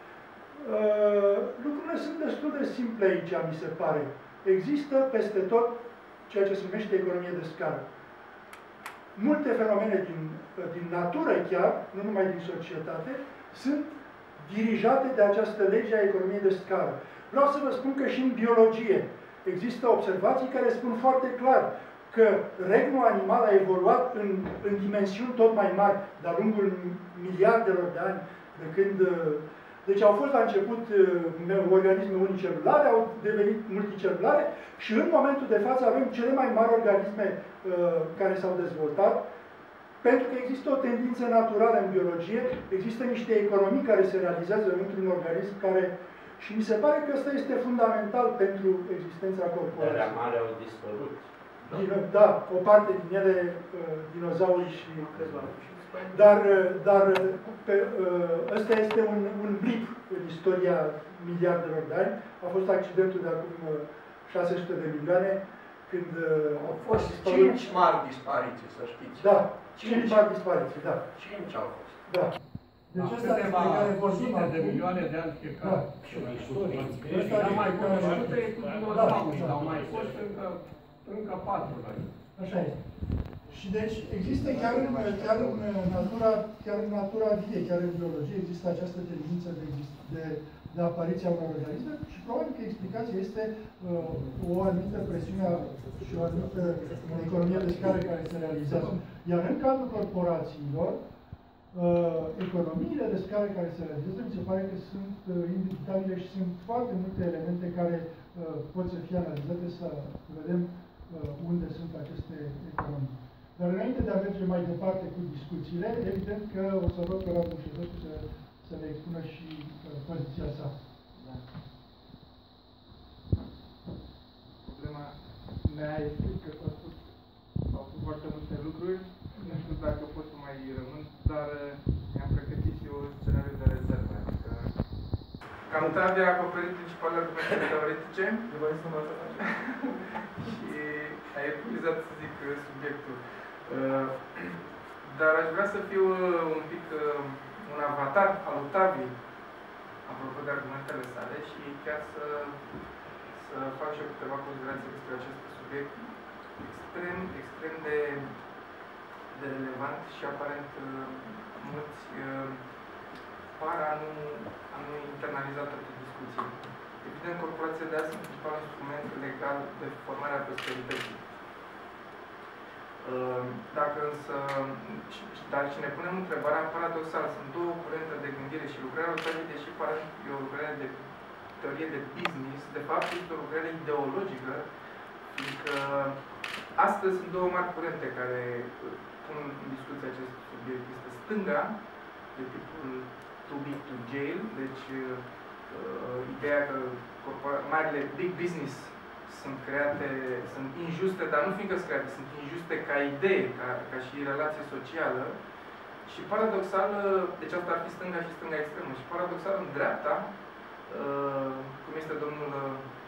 Uh, lucrurile sunt destul de simple aici, mi se pare. Există peste tot ceea ce se numește economie de scară. Multe fenomene din, din natură chiar, nu numai din societate, sunt dirijate de această lege a economiei de scară. Vreau să vă spun că și în biologie există observații care spun foarte clar că regnul animal a evoluat în, în dimensiuni tot mai mari de-a lungul miliardelor de ani, de când... Deci au fost la început organisme unicelulare, au devenit multicelulare și în momentul de față avem cele mai mari organisme uh, care s-au dezvoltat, pentru că există o tendință naturală în biologie, există niște economii care se realizează într-un organism care... Și mi se pare că ăsta este fundamental pentru existența corporală. Alea mari au dispărut. Din, da, o parte din ele, uh, dinozaurii și... Dar, dar pe, ăsta este un, un blip în istoria miliardelor de ani. A fost accidentul de acum șase sute de milioane, când au fost cinci mari dispariții, să știți. Da, cinci mari dispariții, da. Cinci au fost. Da. Deci ăsta de care vorbim de milioane de ani fiecare. Da. Și la istorie. Ăsta Ăsta mai cunoscută e cu dinosaurii, da. au mai fost încă, încă patru la ei. Așa este. Și deci există chiar în, chiar în natura, chiar în natura vie, chiar în biologie, există această tendință de, de, de apariția unor organisme și probabil că explicația este uh, o anumită presiune și o anumită economie de scară care se realizează. Iar în cadrul corporațiilor, uh, economiile de scară care se realizează, mi se pare că sunt uh, indubitabile și sunt foarte multe elemente care uh, pot să fie analizate, să vedem uh, unde sunt aceste economii. Dar înainte de a merge mai departe cu discuțiile, evident că o să rog pe Radu Șezescu să, să le expună și uh, poziția sa. Da. Problema mea este că s-a spus, au spus foarte multe lucruri, nu știu dacă pot să mai rămân, dar mi-am pregătit și eu scenariu de rezervă. Adică cam Tavia a acoperit principalele argumente teoretice și a epuizat, să zic, subiectul. Dar aș vrea să fiu un pic un avatar al Taviei, apropo de argumentele sale, și chiar să, să fac și eu câteva considerații despre acest subiect extrem, extrem de, de relevant și aparent mulți par a nu, a nu internaliza toate discuții. Evident, corporația de azi sunt principal instrument legal de formare a prosperității. Dacă însă, dar și ne punem întrebarea paradoxal, sunt două curente de gândire și lucrarea lui, deși pare e o lucrare de teorie de business, de fapt este o lucrare ideologică, fiindcă astăzi sunt două mari curente care pun în discuție acest subiect. Este stânga, de tipul too big to jail, deci uh, ideea că marile big business sunt create, sunt injuste, dar nu fiindcă sunt create, sunt injuste ca idee, ca, ca și relație socială. Și paradoxal, deci asta ar fi stânga și stânga extremă, și paradoxal în dreapta, cum este domnul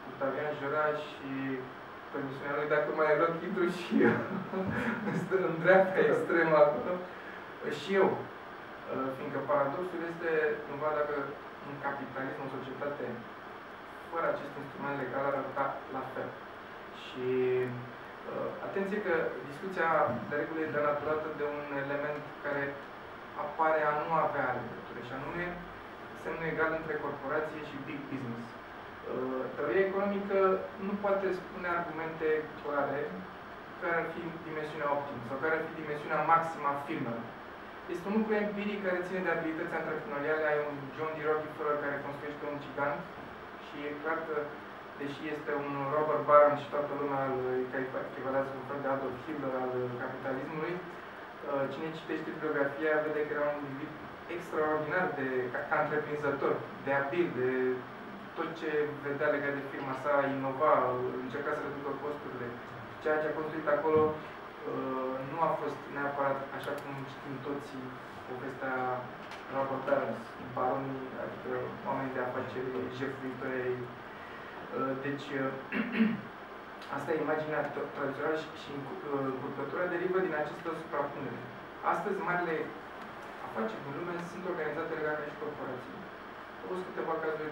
Octavian Jura și permisiunea lui, dacă mai rog, intru și eu în dreapta extremă acolo, și eu. Fiindcă paradoxul este, cumva, dacă în capitalism, în societate, fără acest instrument legal, ar arăta la fel. Și uh, atenție că discuția de regulă e denaturată de un element care apare a nu avea legătură, și anume semnul egal între corporație și big business. Uh, teoria economică nu poate spune argumente clare care ar fi dimensiunea optimă sau care ar fi dimensiunea maximă a firmelor. Este un lucru empiric care ține de abilități antreprenoriale. Ai un John D. Rockefeller care construiește un gigant și e clar că, deși este un Robert Baron și toată lumea care echivalează un fel de Adolf Hitler al capitalismului, cine citește biografia vede că era un individ extraordinar de ca, ca întreprinzător, de abil, de tot ce vedea legat de firma sa, inova, încerca să reducă costurile. Ceea ce a construit acolo nu a fost neapărat, așa cum știm toții, povestea Robert Barons, baronii, adică oameni de afaceri, jefuitori. Deci, asta e imaginea tradițională și încurcătura derivă din această suprapunere. Astăzi, marile afaceri din lume sunt organizate legal ca și corporații. Au fost câteva cazuri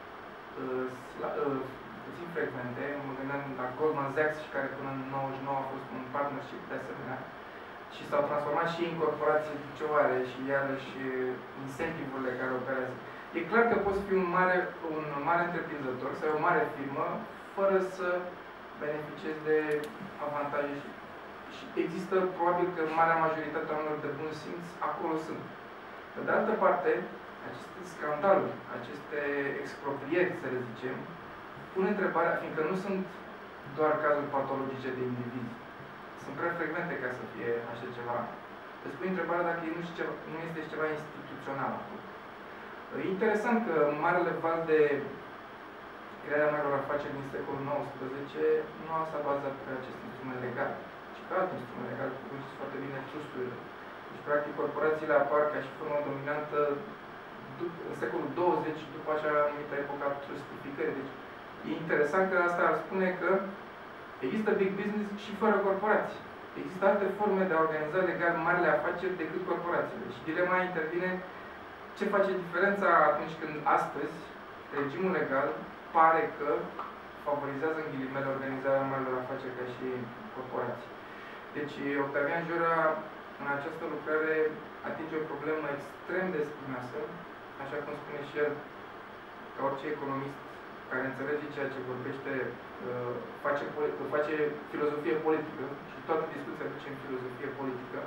puțin frecvente, mă gândeam la Goldman Sachs, și care până în nouăzeci și nouă a fost un partnership de asemenea, și s-au transformat și în corporații picioare și iarăși incentive-urile care operează. E clar că poți fi un mare, un mare întreprinzător sau o mare firmă fără să beneficiezi de avantaje și, și există probabil că marea majoritate a oamenilor de bun simț acolo sunt. Pe de altă parte, aceste scandaluri, aceste exproprieri, să le zicem, pun întrebarea, fiindcă nu sunt doar cazuri patologice de indivizi, sunt prea frecvente ca să fie așa ceva. Îți pui întrebarea dacă nu, ceva, nu este ceva instituțional acolo. E interesant că marele val de crearea marilor afaceri din secolul nouăsprezece nu s-a bazat pe acest instrument legal, ci pe alt instrument legal, cum știți foarte bine, trusturile. Deci, practic, corporațiile apar ca și formă dominantă în secolul douăzeci, după acea anumită epoca trustificării. Deci, e interesant că asta ar spune că există big business și fără corporații. Există alte forme de a organiza legal marile afaceri decât corporațiile. Și dilema intervine ce face diferența atunci când astăzi regimul legal pare că favorizează în ghilimele organizarea marilor afaceri ca și corporații. Deci Octavian Jura în această lucrare atinge o problemă extrem de spinoasă, așa cum spune și el, ca orice economist care înțelege ceea ce vorbește, face, face filozofie politică și toată discuția duce în filozofie politică.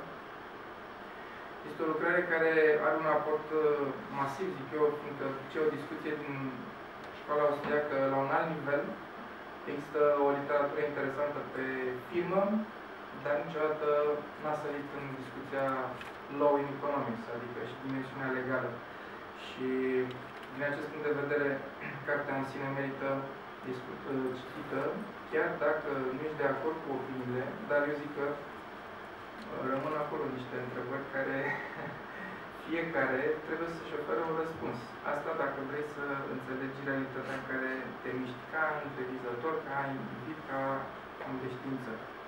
Este o lucrare care are un raport masiv, zic eu, fiindcă duce o discuție din școala austriacă la un alt nivel. Există o literatură interesantă pe firmă, dar niciodată n-a sărit în discuția law in economics, adică și dimensiunea legală. Și din acest punct de vedere, cartea în sine merită citită, chiar dacă nu ești de acord cu opiniile, dar eu zic că rămân acolo niște întrebări care fiecare trebuie să-și oferă un răspuns. Asta dacă vrei să înțelegi realitatea în care te miști ca întreprinzător, ca individ, ca om de știință.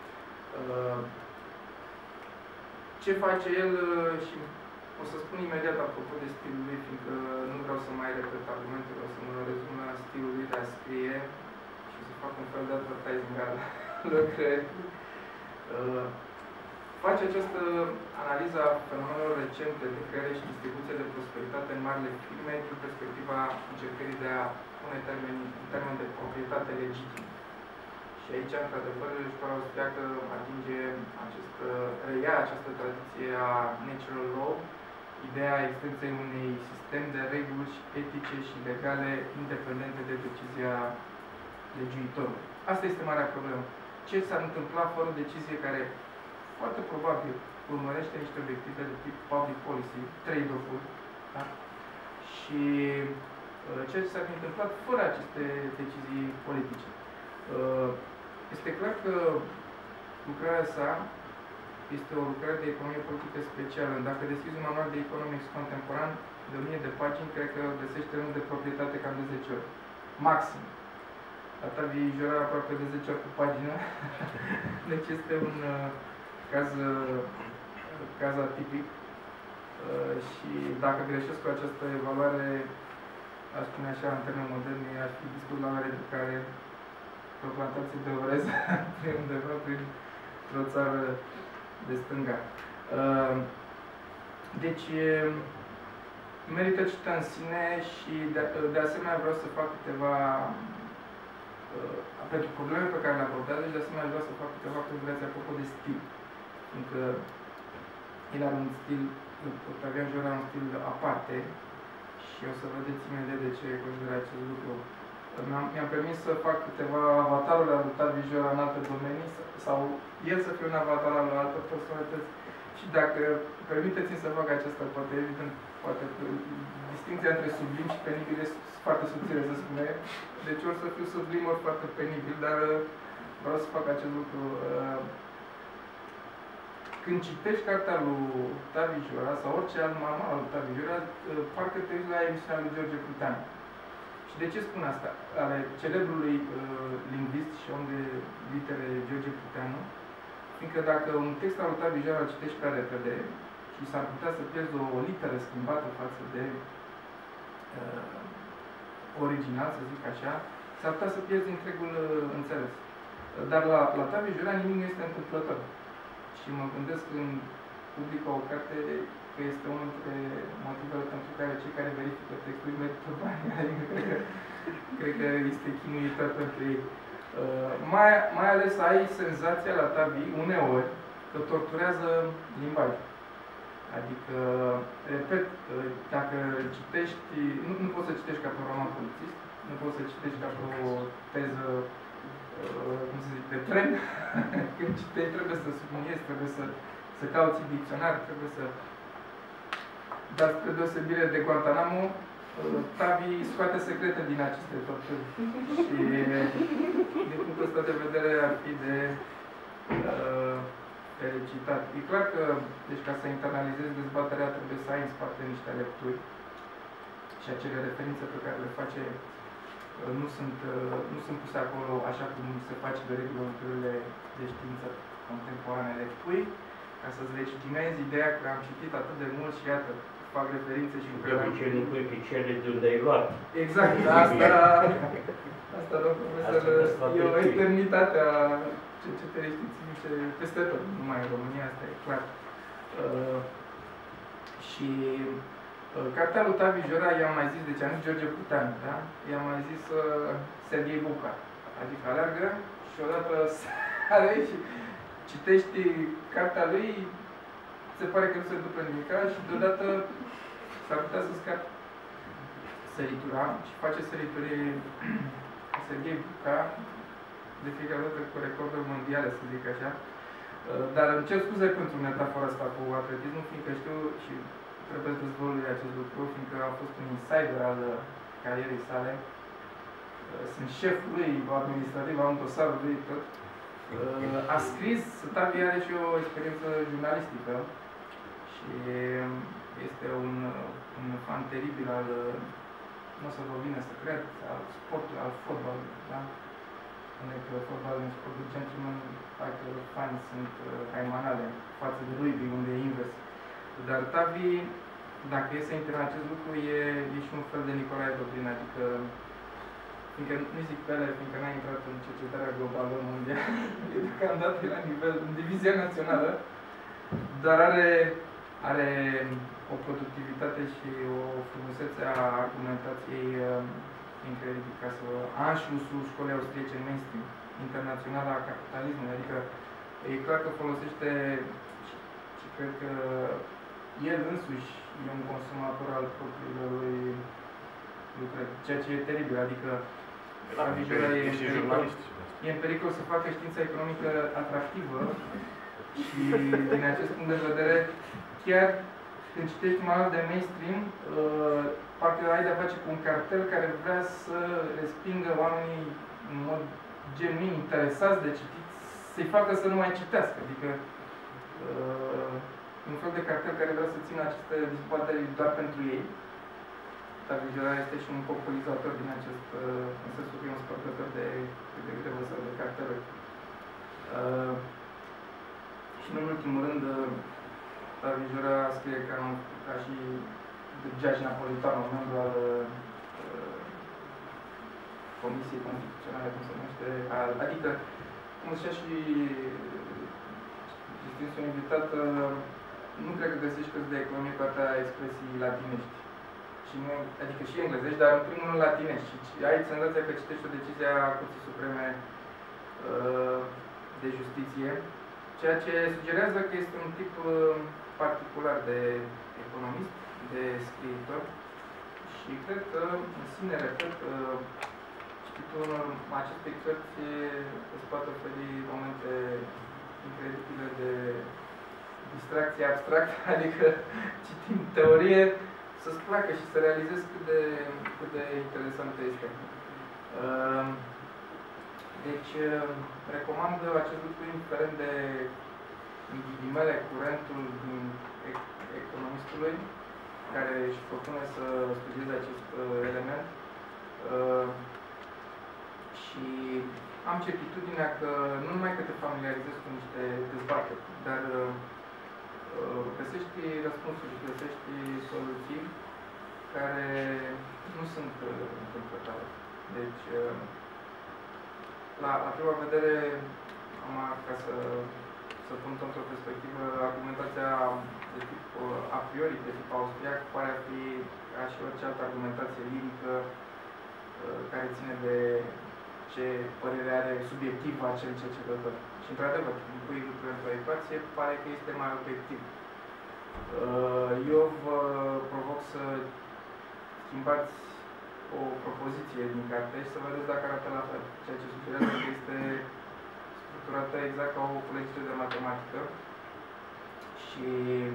Ce face el și o să spun imediat apropo de stilul lui, fiindcă nu vreau să mai repet argumentele, o să mă rezum la stilul lui de a scrie și să fac un fel de advertising al lucrării. Uh, face această analiză a fenomenelor recente de creare și distribuție de prosperitate în marile firme din perspectiva încercării de a pune termeni, în termen de proprietate legitimă. Și aici, într-adevăr, școala austriacă atinge acest, reia această tradiție a natural law, ideea existenței unui sistem de reguli etice și legale independente de decizia legiuitorului. Asta este marea problemă. Ce s-ar întâmpla fără o decizie care, foarte probabil, urmărește niște obiective de tip public policy, trade-off-uri, da? Și ce s-ar fi întâmplat fără aceste decizii politice. Este clar că lucrarea sa este o lucrare de economie politică specială. Dacă deschizi un manual de economics contemporan de o mie de pagini, cred că găsești termenul de proprietate cam de zece ori. Maxim. Atavi Jora aproape de zece ori pe pagină. Deci este un uh, caz, uh, caz atipic. Uh, și dacă greșesc cu această evaluare, aș spune așa, în termeni moderni, aș fi dispus la o reeducare pe o plantație de orez prin undeva, prin o țară de stânga. Uh, deci, merită cită în sine și de, de asemenea vreau să fac câteva uh, pentru probleme pe care le abordează și de asemenea vreau să fac câteva observații apropo de stil. Fiindcă el are un stil, Octavian Jora are un stil aparte și o să vedeți imediat de ce consider acest lucru. Mi-am permis să fac câteva avataruri ale lui Tavi Jora în alte domenii sau el să fie un avatar al altor personalități. Și dacă permiteți-mi să fac aceasta, poate evident, poate distinția între sublim și penibil este foarte subțire, să spune. Deci ori să fiu sublim, ori foarte penibil, dar vreau să fac acest lucru. Când citești cartea lui Tavi Jora sau orice alt manual al lui Tavi Jora, parcă te uiți la emisiunea lui George Pruteanu. Și de ce spun asta? Ale celebrului uh, lingvist și om de litere George Pruteanu, fiindcă dacă un text al lui Tavi Jora îl citești prea repede și s-ar putea să pierzi o, o literă schimbată față de uh, original, să zic așa, s-ar putea să pierzi întregul uh, înțeles. Dar la, la Tavi Jora nimic nu este întâmplător. Și mă gândesc când publică o carte că este unul dintre motivele pentru care cei care verifică textul îi merită bani. Adică cred că, cred că este chinuitor pentru ei. Uh, mai, mai ales ai senzația la Tavi, uneori, că torturează limbajul. Adică, repet, dacă citești, nu, nu poți să citești ca pe un roman polițist, nu poți să citești ca pe o teză, uh, cum să zic, de tren. Când citești, trebuie să subliniezi, trebuie să, să cauți dicționar, trebuie să... Dar, spre deosebire de Guantanamo, Tavi scoate secrete din aceste torturi. Și, din punctul ăsta de vedere, ar fi de uh, felicitat. E clar că, deci, ca să internalizezi dezbaterea, trebuie să ai în spate niște lecturi și acele referințe pe care le face uh, nu, sunt, uh, nu sunt puse acolo așa cum se face de regulă în lucrurile de știință contemporane. Le pui ca să-ți legitimezi ideea că am citit atât de mult și iată, fac referințe și lucruri. Ce nu pui pe cele de unde ai luat. Exact, asta, asta, domnul profesor, e o eternitate a cercetării științifice peste tot, numai în România, asta e clar. Uh, și uh, cartea lui Tavi Jora, i-am mai zis, deci am zis George Pruteanu, da? I-am mai zis uh, Serghei Buca, adică aleargă și odată sare și citești cartea lui, se pare că nu se duplă nimica și deodată s-ar putea să scape săritura și face sărituri Serghei Buca de fiecare dată cu recorduri mondiale, să zic așa. Dar îmi cer scuze pentru metafora asta cu atletismul, fiindcă știu și trebuie să dezvolui acest lucru, fiindcă a fost un insider al carierei sale. Sunt șeful lui administrativ, am dosarul lui tot. A scris, Tavi are și o experiență jurnalistică și este un, un fan teribil al, nu o să vă vină să cred, al sportului, al fotbalului, da? Că fotbalul e un sport de gentleman, parcă fani sunt haimanale față de rugby, unde e invers. Dar Tavi, dacă e să intre în acest lucru, e, e și un fel de Nicolae Dobrin, adică fiindcă nu zic pe ele, fiindcă n-a intrat în cercetarea globală mondială, deocamdată la nivel, în divizia națională, dar are, are o productivitate și o frumusețe a argumentației incredibil, ca să anșlusul școlii austriece în mainstream, internațională a capitalismului, adică e clar că folosește și, și cred că el însuși e un consumator al propriilor lui lucrări, ceea ce e teribil, adică Tavi Jora e, e în pericol să facă știința economică atractivă și din acest punct de vedere, chiar când citești manual de mainstream, uh, parcă ai de-a face cu un cartel care vrea să respingă oamenii în mod genuin interesați de citit, să-i facă să nu mai citească. Adică uh, un fel de cartel care vrea să țină aceste dezbateri doar pentru ei. Tavi Jura este și un popularizator din acest, în sensul că e un spărgător de, de grevă sau de carteluri. Uh, și în ultimul rând, Tavi Jura scrie ca, un, ca și George Napolitano, membru al uh, Comisiei Constituționale, cum se numește, al, adică, cum zicea și distinsul invitat, uh, nu cred că găsești cărți de economie cu atâtea expresii latinești. Și nu, adică și englezești, dar în primul rând latinești. Și ai senzația că citești o decizie a Curții Supreme uh, de Justiție, ceea ce sugerează că este un tip uh, particular de economist, de scriitor. Și cred că, în sine, repet, uh, cititul acestei cărți îți poate oferi momente incredibile de distracție abstractă, adică citind teorie, să-ți placă și să realizezi cât de, cât de interesantă este. Deci, recomand acest lucru indiferent de, în ghilimele, curentul din economistului, care își propune să studieze acest element. Și am certitudinea că nu numai că te familiarizezi cu niște dezbateri, dar găsești răspunsuri și găsești soluții care nu sunt întâmplătoare. Deci, la, la prima vedere, am, ca să, să pun într-o perspectivă, argumentația de tip a priori, de tip austriac, pare a fi ca și orice altă argumentație lirică care ține de ce părere are subiectivă acel cercetător. Și, într-adevăr, când pui lucrurile într-o ecuație, pare că este mai obiectiv. Eu vă provoc să schimbați o propoziție din carte și să vedeți dacă arată la fel. Ceea ce sugerează că este structurată exact ca o colecție de matematică. Și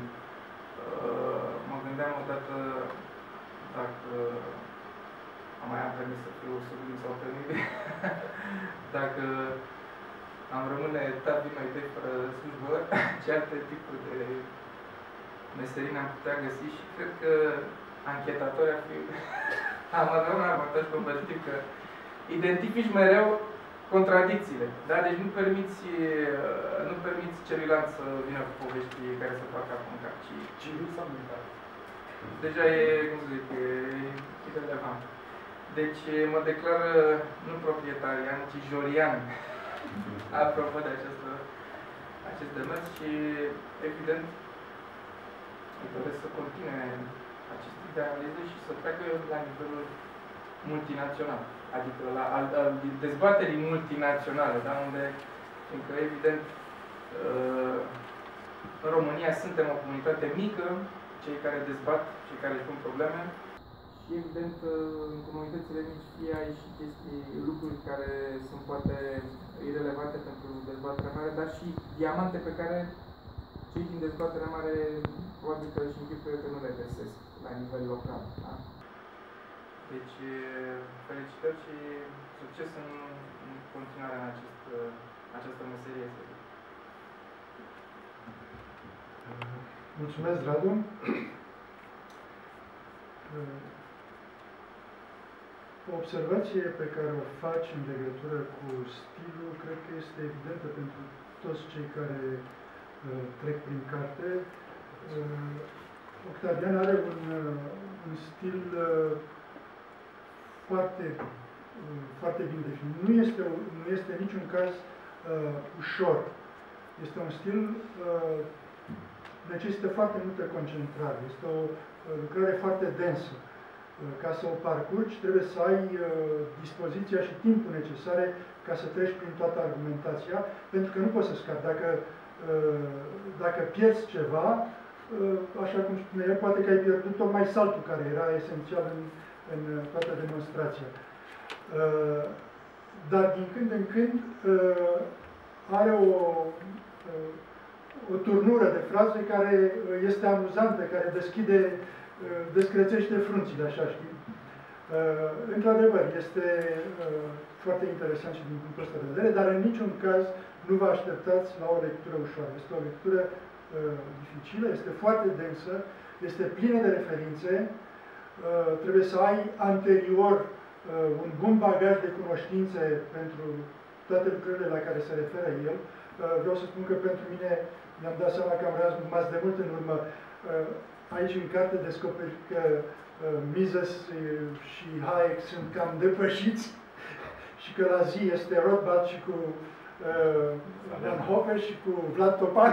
mă gândeam odată dacă mai am permis să fiu sublim sau penibil, dacă am rămâne tabi mai de fără slujbă, ce alte tipuri de meserii am putea găsi și cred că anchetatori ar fi... am avea un avantaj competitiv că identifici mereu contradicțiile, da? Deci nu permiți, nu permiți celuilalt să vină cu povești care să facă acum cap, ci civil sau militar. Deja e, cum să zic, e irelevant. Deci mă declar nu proprietarian, ci jorian, apropo de această, acest demers și, evident, îi doresc să continue acest tip de analize și să treacă la nivelul multinațional, adică la al, al dezbaterii multinaționale, da? Unde, încă evident, în România suntem o comunitate mică, cei care dezbat, cei care își pun probleme, și evident, în comunitățile mici fie ai și chestii, lucruri care sunt poate irelevante pentru dezbaterea mare, dar și diamante pe care cei din dezbaterea mare probabil că și închipuie că nu le găsesc la nivel local. Da? Deci, felicitări și succes în, în continuare în acest, această meserie. Mulțumesc, Radu. O observație pe care o faci în legătură cu stilul, cred că este evidentă pentru toți cei care uh, trec prin carte. Uh, Octavian are un, uh, un stil uh, foarte, uh, foarte bine definit. Nu este, nu este în niciun caz uh, ușor. Este un stil uh, necesită foarte multă concentrare. Este o uh, lucrare foarte densă. Ca să o parcurgi, trebuie să ai uh, dispoziția și timpul necesare ca să treci prin toată argumentația, pentru că nu poți să scapi. Dacă, uh, dacă pierzi ceva, uh, așa cum spune el, poate că ai pierdut tocmai saltul care era esențial în, în toată demonstrația. Uh, dar din când în când uh, are o, uh, o turnură de fraze care este amuzantă, care deschide descrețește frunțile, așa, știi? Uh, Într-adevăr, este uh, foarte interesant și din punctul ăsta de vedere, dar în niciun caz nu vă așteptați la o lectură ușoară. Este o lectură uh, dificilă, este foarte densă, este plină de referințe, uh, trebuie să ai anterior uh, un bun bagaj de cunoștințe pentru toate lucrurile la care se referă el. Uh, vreau să spun că pentru mine mi-am dat seama că am rămas de mult în urmă. Uh, aici în carte descoperi că uh, Mises și Hayek sunt cam depășiți și că la zi este Rothbard și cu uh, Van Hofer și cu Vlad Topan.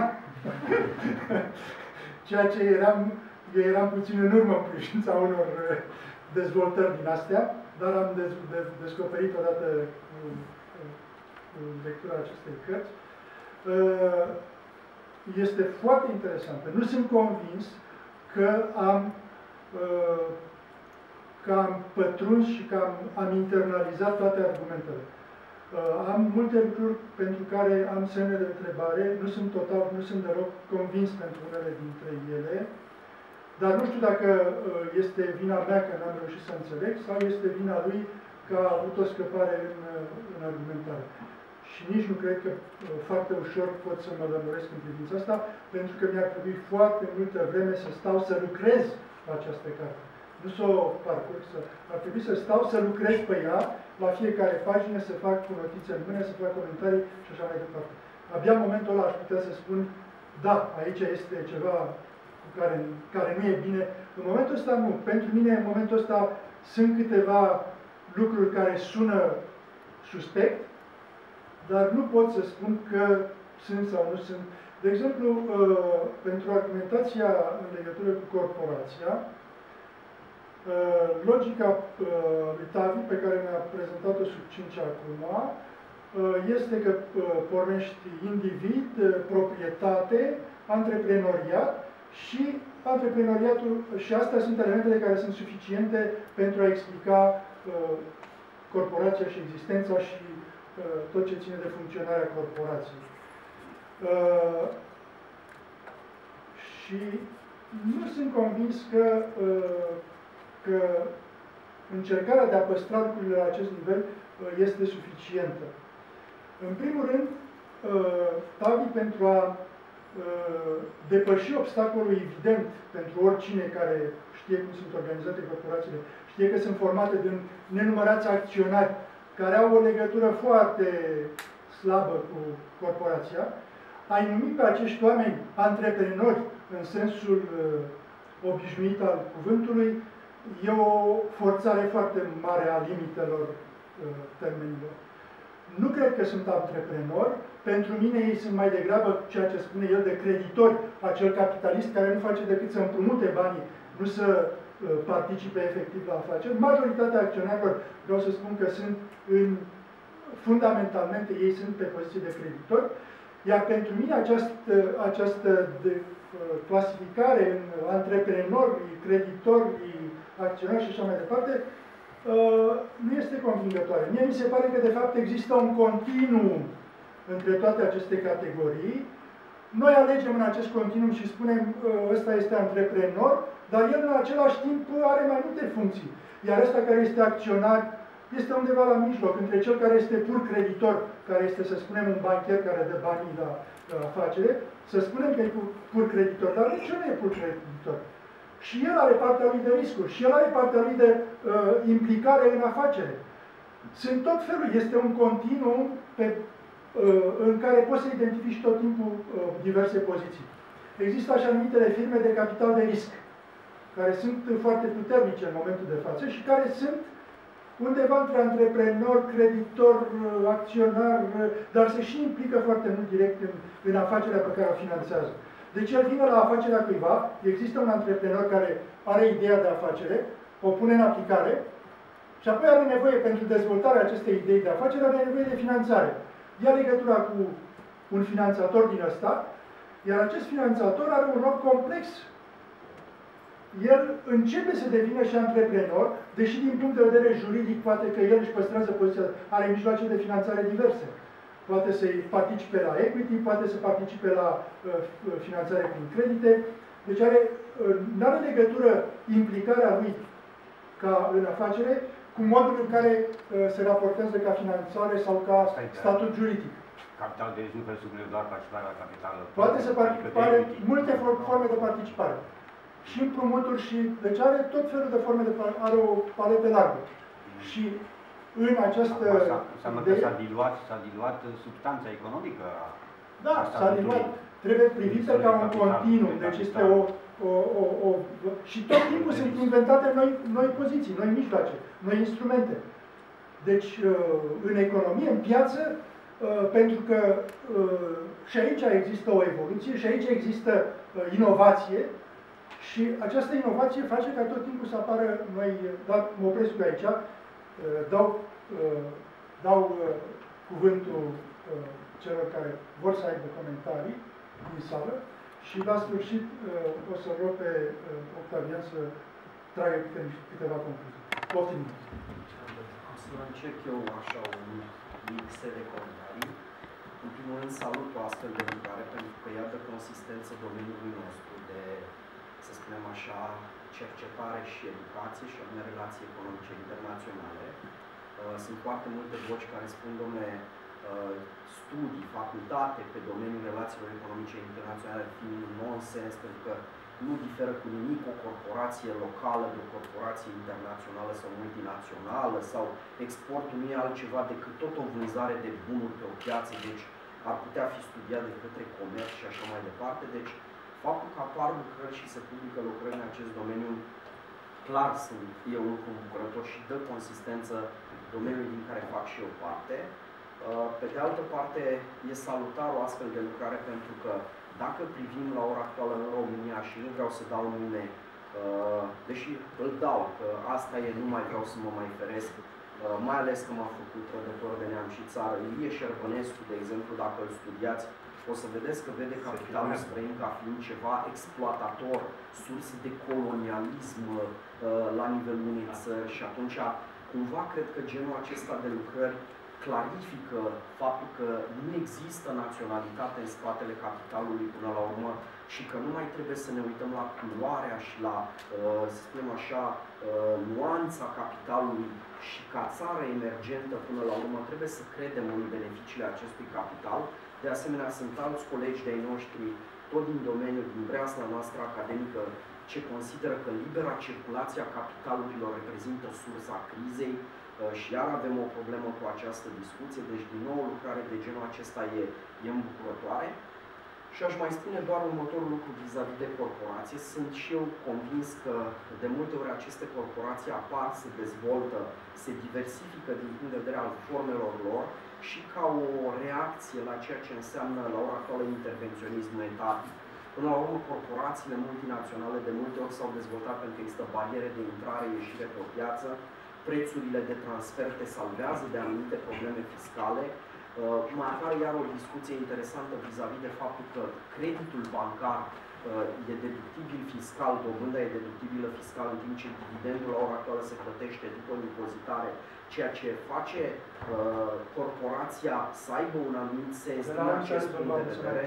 Ceea ce eram, eu eram puțin în urmă în privința unor uh, dezvoltări din astea, dar am dez, de, descoperit odată cu, cu lectura acestei cărți. Uh, este foarte interesantă. Nu sunt convins că am, uh, că am pătruns și că am, am internalizat toate argumentele. Uh, am multe lucruri pentru care am semne de întrebare, nu sunt total, nu sunt deloc convins pentru unele dintre ele, dar nu știu dacă uh, este vina mea că n-am reușit să înțeleg sau este vina lui că a avut o scăpare în, în argumentare. Și nici nu cred că uh, foarte ușor pot să mă lămuresc în privința asta, pentru că mi-ar trebui foarte multă vreme să stau să lucrez la această carte. Nu să o parcurg, să, ar trebui să stau să lucrez pe ea, la fiecare pagină, să fac cu notițe în mână, să fac comentarii și așa mai departe. Abia în momentul ăla aș putea să spun, da, aici este ceva cu care, care nu e bine. În momentul ăsta nu. Pentru mine, în momentul ăsta, sunt câteva lucruri care sună suspect, dar nu pot să spun că sunt sau nu sunt. De exemplu, uh, pentru argumentația în legătură cu corporația, uh, logica uh, lui Tavi, pe care mi-a prezentat-o succint acum, uh, este că uh, pornești individ, uh, proprietate, antreprenoriat și antreprenoriatul, și astea sunt elementele care sunt suficiente pentru a explica uh, corporația și existența și tot ce ține de funcționarea corporației. Uh, și nu sunt convins că, uh, că încercarea de a păstra lucrurile la acest nivel uh, este suficientă. În primul rând, uh, Tavi, pentru a uh, depăși obstacolul evident pentru oricine care știe cum sunt organizate corporațiile, știe că sunt formate din nenumărați acționari care au o legătură foarte slabă cu corporația, ai numit pe acești oameni antreprenori în sensul uh, obișnuit al cuvântului, e o forțare foarte mare a limitelor uh, termenilor. Nu cred că sunt antreprenori, pentru mine ei sunt mai degrabă ceea ce spune el de creditori, acel capitalist care nu face decât să împrumute banii, nu să participe efectiv la afaceri. Majoritatea acționarilor, vreau să spun că sunt în, fundamentalmente, ei sunt pe poziție de creditori, iar pentru mine această, această de, clasificare în antreprenori, creditori, acționari și așa mai departe, nu este convingătoare. Mie mi se pare că, de fapt, există un continuum între toate aceste categorii. Noi alegem în acest continuum și spunem ăsta este antreprenor, dar el în același timp are mai multe funcții. Iar ăsta care este acționar este undeva la mijloc, între cel care este pur creditor, care este, să spunem, un bancher care dă banii la, la afacere, să spunem că e pur creditor, dar nici nu e pur creditor. Și el are partea lui de riscuri, și el are partea lui de uh, implicare în afacere. Sunt tot felul, este un continuum pe, uh, în care poți să identifici tot timpul uh, diverse poziții. Există așa numitele firme de capital de risc, care sunt foarte puternice în momentul de față și care sunt undeva între antreprenor, creditor, acționar, dar se și implică foarte mult direct în, în afacerea pe care o finanțează. Deci el vine la afacerea cuiva, există un antreprenor care are ideea de afacere, o pune în aplicare și apoi are nevoie, pentru dezvoltarea acestei idei de afacere, are nevoie de finanțare. Ia legătura cu un finanțator din ăsta, iar acest finanțator are un rol complex. El începe să devină și antreprenor, deși din punct de vedere juridic poate că el își păstrează poziția, are mijloace de finanțare diverse. Poate să participe la equity, poate să participe la uh, finanțare prin credite. Deci are, uh, nu are legătură implicarea lui ca în afacere cu modul în care uh, se raportează ca finanțare sau ca statut juridic. Capital de risc nu presupune doar participarea la capital. Poate să participe, multe forme de participare. și împrumuturi și... Deci are tot felul de forme de... are o paletă largă. Și în această... Înseamnă că s-a diluat, s-a diluat substanța economică. Da, s-a diluat. Trebuie privită ca un continuu. Deci este o, o, o, o... Și tot timpul sunt inventate noi, noi poziții, noi mijloace, noi instrumente. Deci, în economie, în piață, pentru că și aici există o evoluție, și aici există inovație, și această inovație face ca tot timpul să apară noi, dar mă opresc eu aici, dau, dau cuvântul celor care vor să aibă comentarii din sală și la sfârșit o să rog pe Octavian să tragă câteva concluzii. Poftim! O să încep eu așa un mic set de comentarii. În primul rând salut o astfel de lucrare pentru că ea dă consistență domeniului nostru de, să spunem așa, cercetare și educație și anume relații economice internaționale. Sunt foarte multe voci care spun, domnule, studii, facultate pe domeniul relațiilor economice internaționale fiind un nonsens, pentru că nu diferă cu nimic o corporație locală de o corporație internațională sau multinațională, sau exportul nu e altceva decât tot o vânzare de bunuri pe o piață, deci ar putea fi studiat de către comerț și așa mai departe. Deci faptul că apar lucrări și se publică lucrări în acest domeniu, clar sunt, e un lucru îmbucurător și dă consistență domeniului din care fac și eu parte. Pe de altă parte, e salutar o astfel de lucrare pentru că dacă privim la ora actuală în România, și nu vreau să dau nume, deși îl dau, că asta e, nu mai vreau să mă mai feresc, mai ales că m-a făcut trădător de neam și țară. Ilie Șervănescu, de exemplu, dacă îl studiați, o să vedeți că vede capitalul străin ca fiind ceva exploatator, surse de colonialism la nivelul unei țări și atunci, cumva, cred că genul acesta de lucrări clarifică faptul că nu există naționalitate în spatele capitalului până la urmă și că nu mai trebuie să ne uităm la culoarea și la, să spunem așa, nuanța capitalului și ca țară emergentă până la urmă trebuie să credem în beneficiile acestui capital. De asemenea, sunt alți colegi de-ai noștri, tot din domeniul, din breasla noastră academică, ce consideră că libera circulație a capitalurilor reprezintă sursa crizei. Și iar avem o problemă cu această discuție, deci din nou o lucrare de genul acesta e, e îmbucurătoare. Și aș mai spune doar următorul lucru vis-a-vis de corporație. Sunt și eu convins că de multe ori aceste corporații apar, se dezvoltă, se diversifică din punct de vedere al formelor lor și ca o reacție la ceea ce înseamnă la ora actuală intervenționismul etatic. Până la urmă, corporațiile multinaționale de multe ori s-au dezvoltat pentru că există bariere de intrare-ieșire pe o piață, prețurile de transfer te salvează de anumite probleme fiscale. Mai apare iar o discuție interesantă vis-a-vis de faptul că creditul bancar e deductibil fiscal, dobânda e deductibilă fiscal, în timp ce dividendul la ora actuală se plătește după impozitare, ceea ce face uh, corporația să aibă un anumit sens din acest punct de vedere.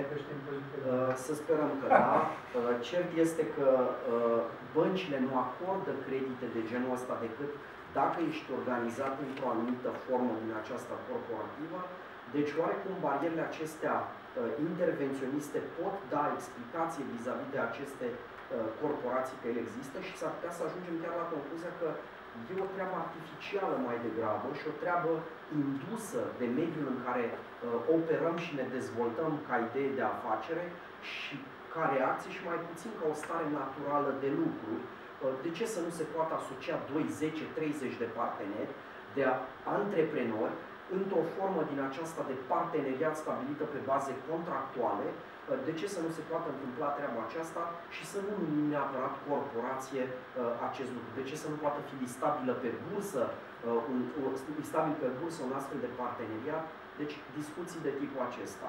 Uh, să sperăm că da. Uh, cert este că uh, băncile nu acordă credite de genul ăsta decât dacă ești organizat într-o anumită formă din aceasta corporativă. Deci, oarecum, barierele acestea uh, intervenționiste pot da explicație vis-a-vis de aceste uh, corporații că ele există și s-ar putea să ajungem chiar la concluzia că e o treabă artificială mai degrabă și o treabă indusă de mediul în care uh, operăm și ne dezvoltăm ca idee de afacere și ca reacție și mai puțin ca o stare naturală de lucru. Uh, de ce să nu se poată asocia doi, zece, treizeci de parteneri, de antreprenori, într-o formă din aceasta de parteneriat stabilită pe baze contractuale? De ce să nu se poată întâmpla treaba aceasta și să nu numim neapărat corporație acest lucru? De ce să nu poată fi listabilă pe bursă, un, listabil pe bursă un astfel de parteneriat? Deci discuții de tipul acesta.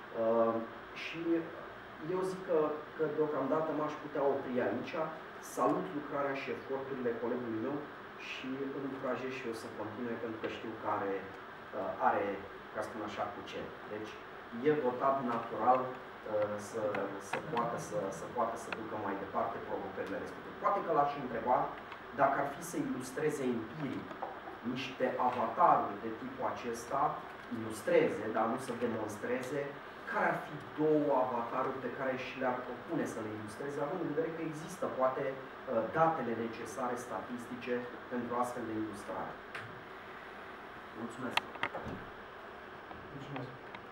Și eu zic că, că deocamdată m-aș putea opri aici. Salut lucrarea și eforturile colegului meu și îl încurajez și eu să continue, pentru că știu că are, are ca spun așa, cu ce. Deci e votat natural să, să, poată, să, să poată să ducă mai departe provocările respective. Poate că l-aș întreba dacă ar fi să ilustreze empiric niște avataruri de tipul acesta, ilustreze, dar nu să demonstreze care ar fi două avataruri pe care și le-ar propune să le ilustreze, având în vedere că există, poate, datele necesare statistice pentru astfel de ilustrare? Mulțumesc! Mulțumesc!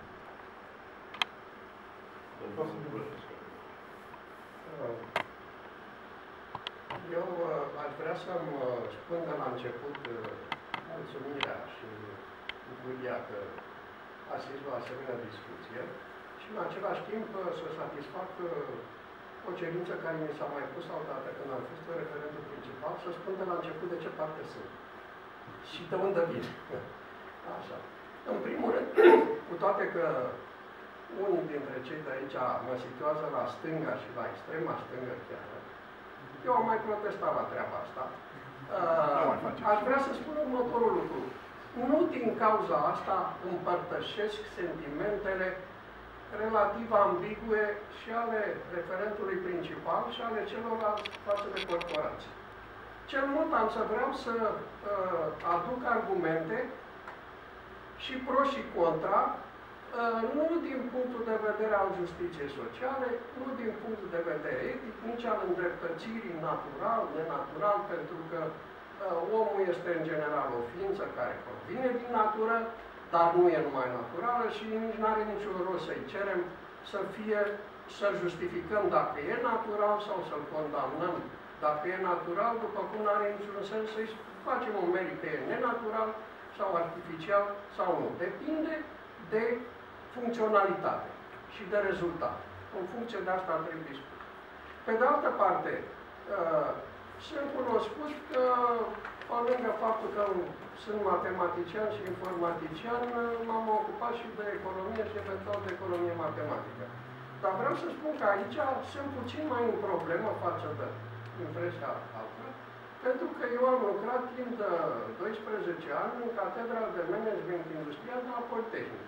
Eu aș vrea să-mi spun de la început mulțumirea și bucuria că asist la asemenea discuție și în același timp să satisfac o cerință care mi s-a mai pus odată când am fost în referendul principal, să spun de la început de ce parte sunt și de unde vin. Așa. În primul rând, cu toate că unii dintre cei de aici mă situează la stânga și la extrema stângă chiar, eu am mai protestat la treaba asta. Uh, aș vrea să spun următorul lucru. Nu din cauza asta împărtășesc sentimentele relativ ambigue și ale referentului principal și ale celorlalți față de corporații. Cel mult am să vreau să uh, aduc argumente și pro și contra, uh, nu din punctul de vedere al justiției sociale, nu din punctul de vedere etic, nici al îndreptățirii natural, nenatural, pentru că uh, omul este în general o ființă care provine din natură, dar nu e numai naturală și nici nu are niciun rost să-i cerem să fie, să justificăm dacă e natural sau să-l condamnăm dacă e natural, după cum nu are niciun sens să-i facem un merit că e nenatural sau artificial sau nu. Depinde de funcționalitate și de rezultat. În funcție de asta trebuie spus. Pe de altă parte, uh, sunt cunoscut că, pe lângă faptul că sunt matematician și informatician, m-am ocupat și de economie și eventual de economie matematică. Dar vreau să spun că aici sunt puțin mai în problemă față de impresia altă, pentru că eu am lucrat timp de doisprezece ani în catedra de management industrial de la Politehnic.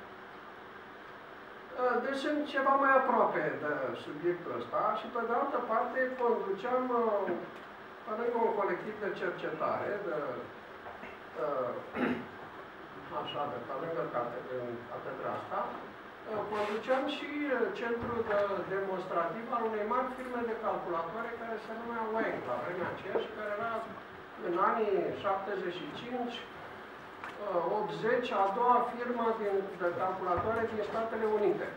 Deci sunt ceva mai aproape de subiectul ăsta și pe de altă parte conduceam pe lângă un colectiv de cercetare, de, așa, de pe lângă catedra asta, conduceam și centrul de demonstrativ al unei mari firme de calculatoare care se numea Wang la vremea aceea și care era în anii șaptezeci și cinci optzeci a doua firmă din, de calculatoare din Statele Unite.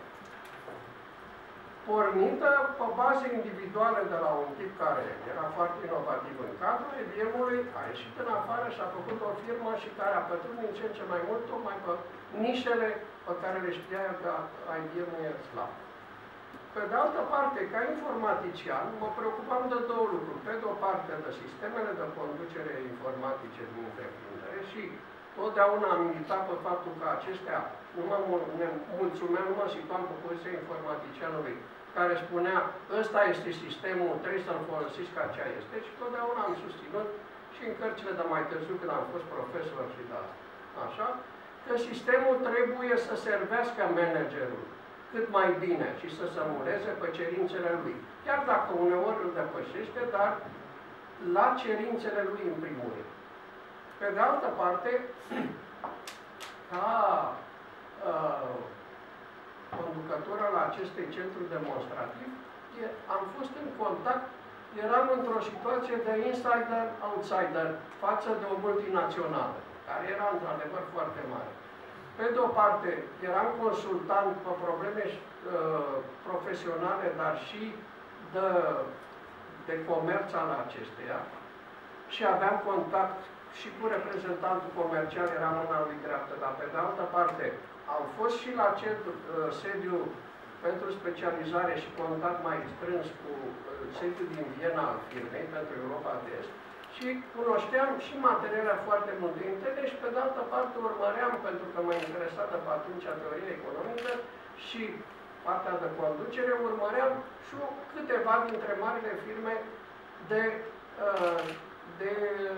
Pornită pe baze individuale de la un tip care era foarte inovativ în cadrul I B M-ului, a ieșit în afară și a făcut o firmă și care a pătruns din ce în ce mai mult tocmai pe nișele pe care le știa că I B M-ul e slab. Pe de altă parte, ca informatician, mă preocupam de două lucruri. Pe de o parte, de sistemele de conducere informatice din întreprindere și totdeauna am militat pe faptul că acestea nu mă mulțumeam, nu mă situam pe poziția informaticianului care spunea, ăsta este sistemul, trebuie să-l folosiți ca ce este și totdeauna am susținut și în cărțile de mai târziu când am fost profesor și de asta. Așa? Că sistemul trebuie să servească managerul cât mai bine și să se muleze pe cerințele lui. Chiar dacă uneori îl depășește, dar la cerințele lui în primul rând. Pe de altă parte, ca uh, conducător al acestui centru demonstrativ, am fost în contact, eram într-o situație de insider-outsider față de o multinațională, care era într-adevăr foarte mare. Pe de o parte, eram consultant pe probleme uh, profesionale, dar și de, de comerț al acesteia și aveam contact și cu reprezentantul comercial, eram mâna lui dreaptă, dar pe de altă parte am fost și la centru, uh, sediu pentru specializare și contact mai strâns cu uh, sediul din Viena al firmei pentru Europa de Est și cunoșteam și materiale foarte mult de internet și pe de altă parte urmăream, pentru că mă interesa de pe atunci teoria economică și partea de conducere, urmăream și câteva dintre marile firme de, uh, de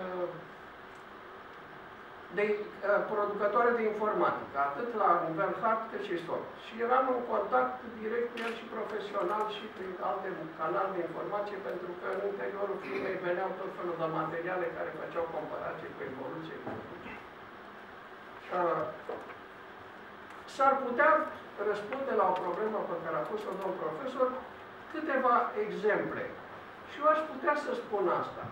de uh, producătoare de informatică, atât la nivel hard cât și soft. Și eram în contact direct cu el și profesional și prin alte canale de informație, pentru că în interiorul firmei veneau tot felul de materiale care făceau comparație cu evoluție. Uh, s-ar putea răspunde la o problemă pe care a pus-o domnul profesor câteva exemple. Și eu aș putea să spun asta.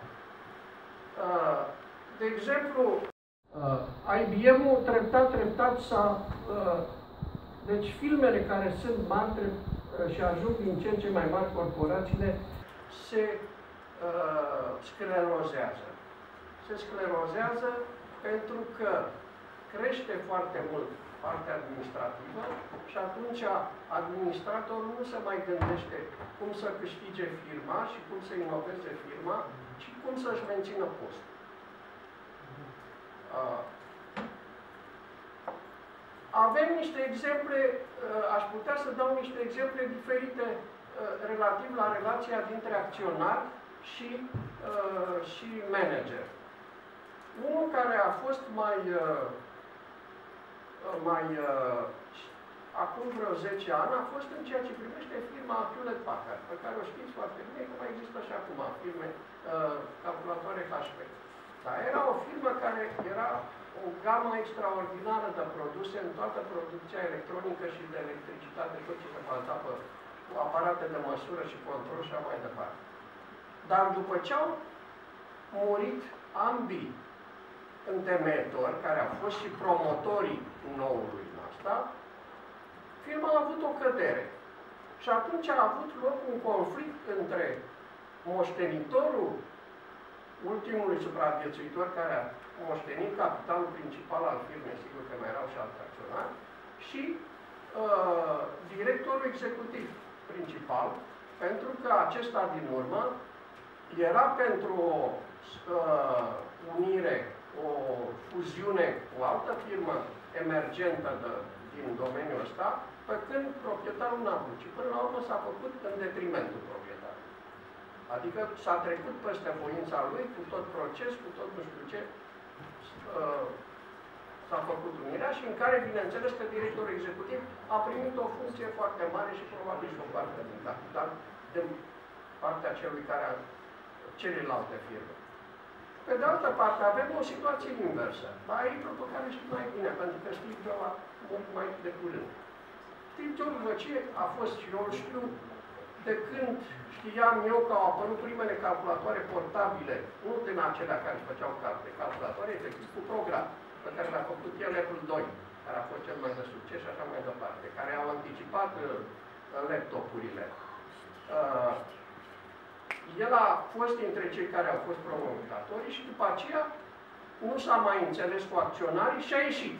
De exemplu, I B M-ul treptat, treptat s-a... Deci filmele care sunt mari și ajung din ce în ce mai mari corporațiile se uh, sclerozează. Se sclerozează pentru că crește foarte mult partea administrativă și atunci administratorul nu se mai gândește cum să câștige firma și cum să inoveze firma, ci cum să-și mențină postul. Uh, avem niște exemple, uh, aș putea să dau niște exemple diferite uh, relativ la relația dintre acționar și, uh, și manager. Unul care a fost mai, uh, mai uh, acum vreo zece ani a fost în ceea ce privește firma Hewlett Packard, pe care o știți foarte bine, că mai există și acum firme uh, calculatoare H P. Dar era o firmă care era o gamă extraordinară de produse în toată producția electronică și de electricitate, tot ce se baza pe aparate de măsură și control și așa mai departe. Dar după ce au murit ambii întemeitori, care au fost și promotorii noului în asta, firma a avut o cădere. Și atunci a avut loc un conflict între moștenitorul ultimului supraviețuitor care a moștenit capitalul principal al firmei, sigur că mai erau și alți acționari, și uh, directorul executiv principal, pentru că acesta din urmă era pentru o uh, unire, o fuziune cu o altă firmă emergentă de, din domeniul ăsta, pe când proprietarul n-a vrut. Și până la urmă s-a făcut în detrimentul proprietarului. Adică s-a trecut peste voința lui, cu tot proces, cu tot nu știu ce, uh, s-a făcut unirea și în care, bineînțeles, că directorul executiv a primit o funcție foarte mare și probabil și o parte din capital, din partea celui care a celelalte firme. Pe de altă parte, avem o situație inversă. Dar e pe care știu mai bine, pentru că Steve Jobs a murit mai de curând. Steve Jobs, după ce a fost și eu știu, de când știam eu că au apărut primele calculatoare portabile, nu din acelea care își făceau carte, calculatoare efectiv cu program, pe care l-a făcut el Apple doi, care a fost cel mai de succes și așa mai departe, care au anticipat uh, laptopurile. Uh, el a fost dintre cei care au fost promovatorii și după aceea nu s-a mai înțeles cu acționarii și a ieșit.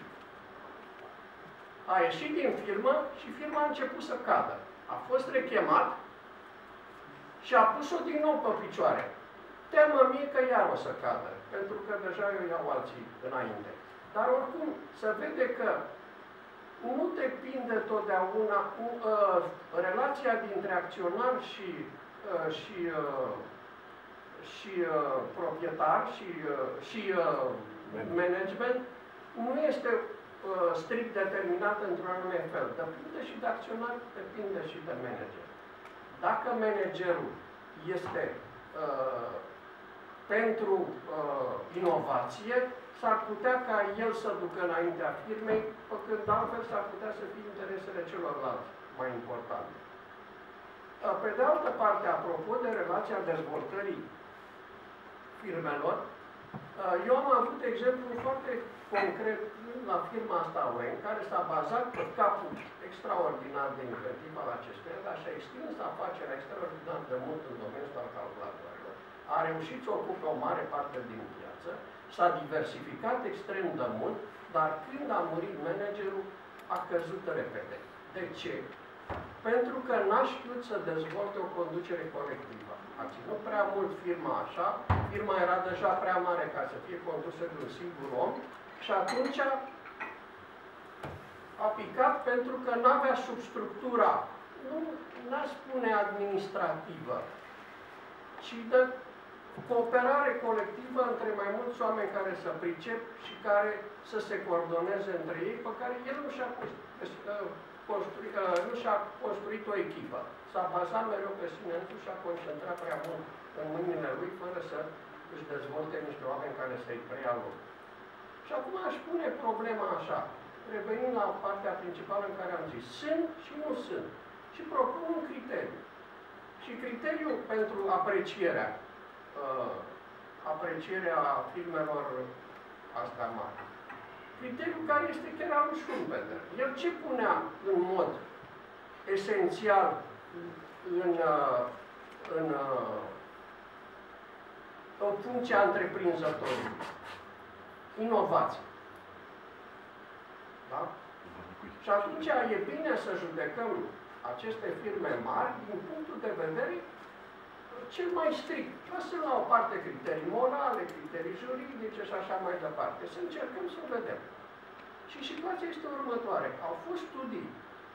A ieșit din firmă și firma a început să cadă. A fost rechemat și a pus-o din nou pe picioare. Teamă mie că iar o să cadă, pentru că deja eu iau alții înainte. Dar oricum, se vede că nu depinde totdeauna uh, relația dintre acționar și, uh, și, uh, și uh, proprietar și, uh, și uh, management, nu este uh, strict determinată într-un anume fel. Depinde și de acționar, depinde și de manager. Dacă managerul este uh, pentru uh, inovație, s-ar putea ca el să ducă înaintea firmei, pe când altfel s-ar putea să fie interesele celorlalți mai importante. Uh, pe de altă parte, apropo de relația dezvoltării firmelor, uh, eu am avut exemplu foarte concret la firma asta Wayne, care s-a bazat pe capul extraordinar de inventiv al acesteia, dar și-a extins afacerea extraordinar de mult în domeniul al calculatoarelor. A reușit să ocupe o mare parte din piață, s-a diversificat extrem de mult, dar când a murit managerul, a căzut repede. De ce? Pentru că n-a știut să dezvolte o conducere colectivă. A ținut prea mult firma așa, firma era deja prea mare ca să fie condusă de un singur om, și atunci a picat pentru că n-avea substructura, nu n-aș spune administrativă, ci de cooperare colectivă între mai mulți oameni care să pricep și care să se coordoneze între ei, pe care el nu și-a construit, nu și-a construit o echipă. S-a bazat mereu pe sine însuși și a concentrat prea mult în mâinile lui, fără să își dezvolte niște oameni care să-i preia lor. Și acum aș pune problema așa. revenind la partea principală în care am zis, sunt și nu sunt. Și propun un criteriu. Și criteriul pentru aprecierea, uh, aprecierea filmelor astea mari. Criteriul care este chiar al lui Schumpeter. El ce punea în mod esențial în, uh, în, uh, în funcția întreprinzătorului? Inovație. Da? Și atunci e bine să judecăm aceste firme mari din punctul de vedere cel mai strict. Lăsăm la o parte criterii morale, criterii juridice și așa mai departe. Să încercăm să vedem. Și situația este următoare. Au fost studii.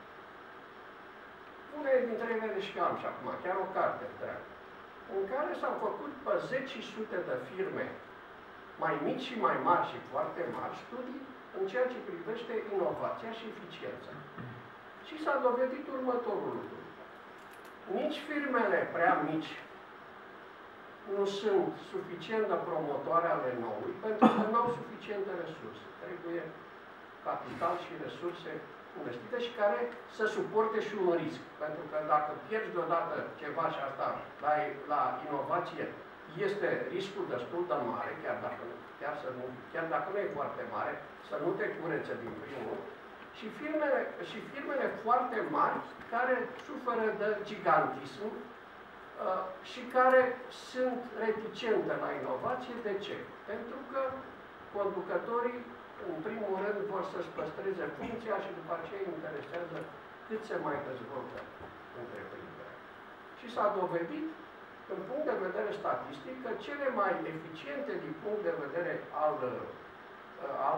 Unele dintre ele și am și acum, chiar o carte întreagă, în care s-au făcut pe zece sute de firme mai mici și mai mari și foarte mari studii în ceea ce privește inovația și eficiența. Și s-a dovedit următorul lucru. Nici firmele prea mici nu sunt suficient de promotoare ale noului, pentru că nu au suficiente resurse. Trebuie capital și resurse investite și care să suporte și un risc. Pentru că dacă pierzi deodată ceva și asta la, la inovație, este riscul destul de mare, chiar dacă, chiar, să nu, chiar dacă nu e foarte mare, să nu te curețe din primul. Și firmele, și firmele foarte mari care suferă de gigantism uh, și care sunt reticente la inovație. De ce? Pentru că conducătorii, în primul rând, vor să-și păstreze funcția și după aceea îi interesează cât se mai dezvoltă întreprinderea. Și s-a dovedit, în punct de vedere statistic, că cele mai eficiente din punct de vedere al, al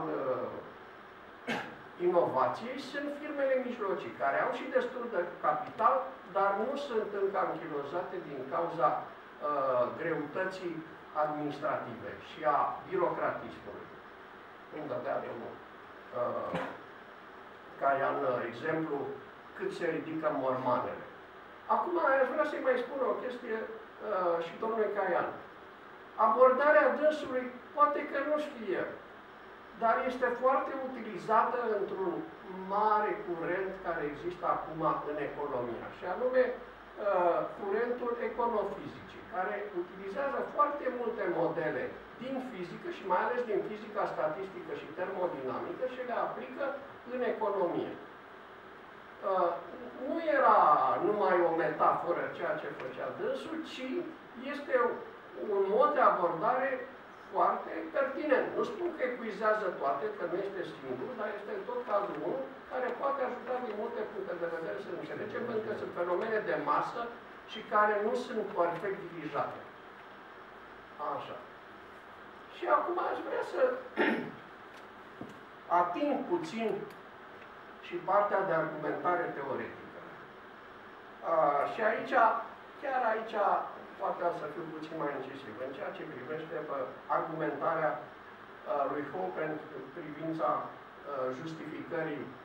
inovației sunt firmele mijlocii, care au și destul de capital, dar nu sunt încă anchilozate din cauza uh, greutății administrative și a birocratismului. Cum dădea domnul uh, Caian exemplu, cât se ridică mormanele. Acum aș vrea să-i mai spun o chestie uh, și domnului Caian. Abordarea dânsului poate că nu știe, dar este foarte utilizată într-un mare curent care există acum în economia, și anume uh, curentul econofizicii, care utilizează foarte multe modele din fizică și mai ales din fizica statistică și termodinamică și le aplică în economie. Uh, nu era numai o metaforă ceea ce făcea dânsul, ci este un mod de abordare foarte pertinent. Nu spun că epuizează toate, că nu este singur, dar este în tot cazul unul care poate ajuta din multe puncte de vedere să înțelegem, pentru că sunt fenomene de masă și care nu sunt perfect dirijate. Așa. Și acum aș vrea să ating puțin și partea de argumentare teoretică. A, și aici, chiar aici, poate să fiu puțin mai incisiv în ceea ce privește argumentarea a, lui Hope în privința a, justificării a,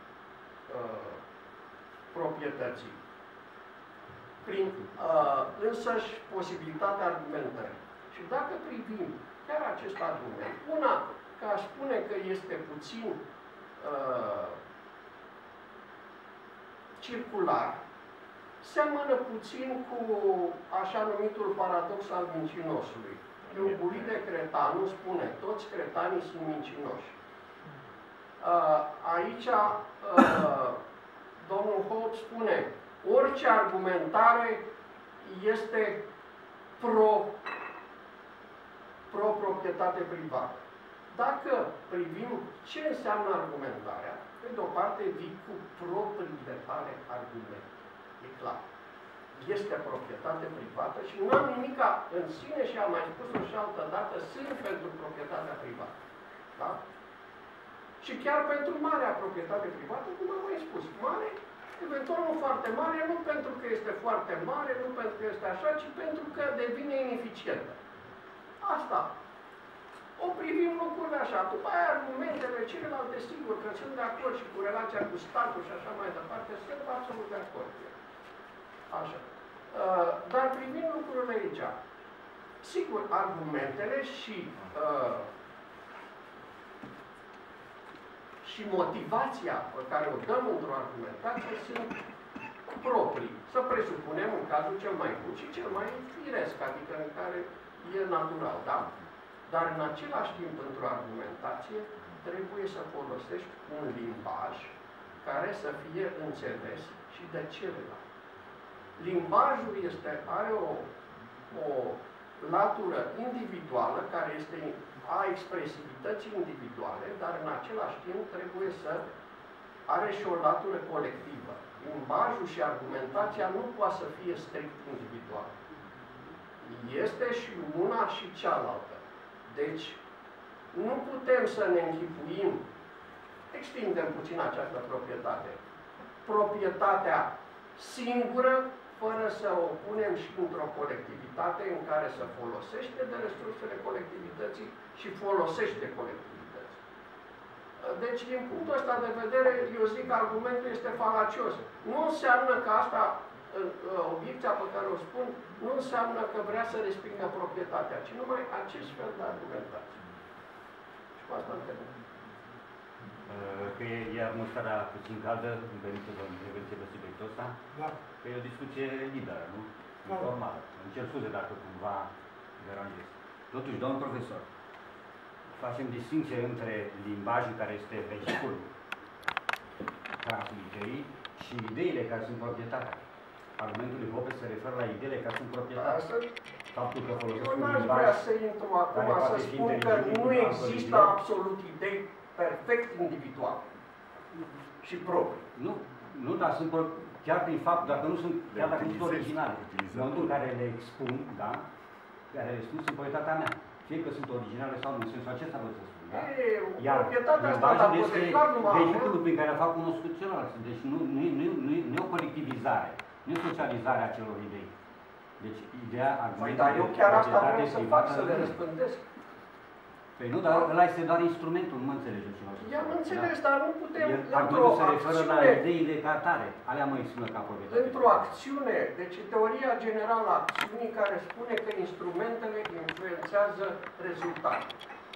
proprietății. Prin a, însăși posibilitatea argumentării. Și dacă privim chiar acest argument, una, că aș spune că este puțin uh, circular, seamănă puțin cu așa numitul paradox al mincinosului. Euculide Cretanu spune, toți cretanii sunt mincinoși. Uh, aici uh, domnul Holt spune, orice argumentare este pro pro-proprietate privată. Dacă privim ce înseamnă argumentarea, pe de o parte vii cu proprietate argument. E clar. Este proprietate privată și nu am nimic în sine și am mai spus-o și altă dată, sunt pentru proprietatea privată. Da? Și chiar pentru marea proprietate privată, cum am mai spus, mare, eventual nu foarte mare, nu pentru că este foarte mare, nu pentru că este așa, ci pentru că devine ineficientă. Asta. O privim lucrurile așa. După aia argumentele celelalte, sigur că sunt de acord și cu relația cu statul și așa mai departe, sunt absolut de acord. Așa. Uh, dar privim lucrurile aici. Sigur, argumentele și uh, și motivația pe care o dăm într-o argumentație sunt proprii. Să presupunem în cazul cel mai bun și cel mai firesc, adică în care e natural, da? Dar în același timp, într-o argumentație, trebuie să folosești un limbaj care să fie înțeles și de celălalt. Limbajul este, are o, o latură individuală, care este a expresivității individuale, dar în același timp trebuie să are și o latură colectivă. Limbajul și argumentația nu poate să fie strict individual. Este și una și cealaltă. Deci, nu putem să ne închipuim, extindem puțin această proprietate, proprietatea singură, fără să o punem și într-o colectivitate în care se folosește de resursele colectivității și folosește colectivității. Deci, din punctul ăsta de vedere, eu zic că argumentul este falacios. Nu înseamnă că asta, obiecția pe care o spun, nu înseamnă că vrea să respingă proprietatea, ci numai acest fel de argumentație. Și cu asta înțeleg. Că e atmosfera puțin caldă, îmi permite să vă intervenție pe subiectul ăsta. Da. Că e o discuție liberă, nu? Da. Normală. Îmi cer scuze dacă cumva deranjez. Totuși, domnul profesor, facem distinție între limbajul care este vehiculul transmiterii și ideile care sunt proprietatea. Argumentul lui Hoppe se referă la ideile care sunt proprietatea. Faptul că folosesc Eu un n-aș limbaj vrea să intru acum care să poate fi spun că inteligibil, nu cu există tranquilitate. absolut idei perfect individuale și proprii. Nu, nu, dar sunt pro- chiar prin fapt, dacă nu sunt, chiar dacă nu sunt originale. În momentul în care le expun, da, care le spun, sunt proprietatea mea. Fie că sunt originale sau nu, în sensul acesta vreau să spun, da? E, Iar proprietatea asta, limbajul dacă este declar numai vehiculul prin care fac cunoscut celălalt. Deci nu, nu, nu, nu, nu e o colectivizare, nu e socializarea acelor idei. Deci ideea, Păi, argumentul dar eu chiar asta proprietate vreau să fac, privată, să le nu. răspândesc. Păi nu, dar ăla este doar instrumentul, nu mă înțelegeți ce vreau să spun. I-am înțeles, dar nu putem, El, într-o argumentul se referă la acțiune, ideile ca atare. Alea mă exprimă ca proprietate. într-o acțiune, deci teoria generală a acțiunii care spune că instrumentele influențează rezultatul.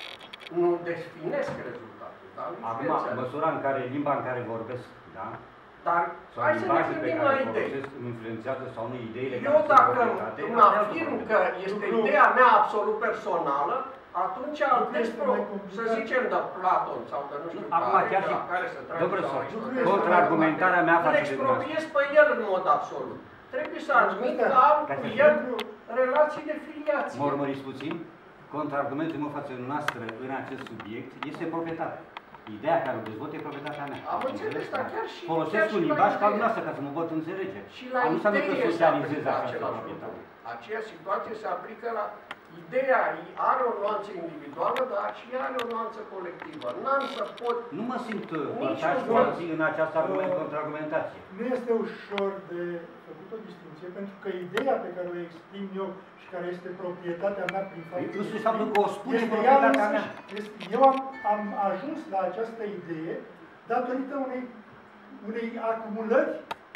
Nu definesc rezultatul, dar îl Acum, influențează. măsura în care, limba în care vorbesc, da? Dar Sau hai să ne limbajul pe gândim care la îl idei. folosesc îmi influențează sau nu ideile Eu care sunt dacă proprietate, îmi asta e altă afirm problemă. că este Lucru- ideea mea absolut personală, atunci al Lucru este despro, mai complicat. să zicem de Platon sau de nu știu Nu, acum care, chiar de și- la care se trage Domnule sau profesor, Aristotel. este contraargumentarea mea Îl face de expropiez pe el în mod absolut. Trebuie să admit că am Ca cu să el fiu- relații de filiație. Mă urmăriți puțin? Contraargumentul meu față de noastră în acest subiect este proprietatea. Ideea care o dezvolt e proprietatea mea. Am înțeles, dar chiar și... Folosesc chiar și un la limbaj ca idee. dumneavoastră ca să mă pot înțelege. Și la Dar nu înseamnă că idee se socializez aplică această același proprietate. lucru. Aceeași situație se aplică la ideea, are o nuanță individuală, dar și are o nuanță colectivă. N-am să pot... Nu mă simt Nici părtaș un cu fel. alții în această argument, contraargumentație. Nu este ușor de făcut o distinție, pentru că ideea pe care o exprim eu și care este proprietatea mea prin faptul Nu știu faptul că o spune este ea proprietatea mea. însăși. Este, eu am, am ajuns la această idee datorită unei, unei acumulări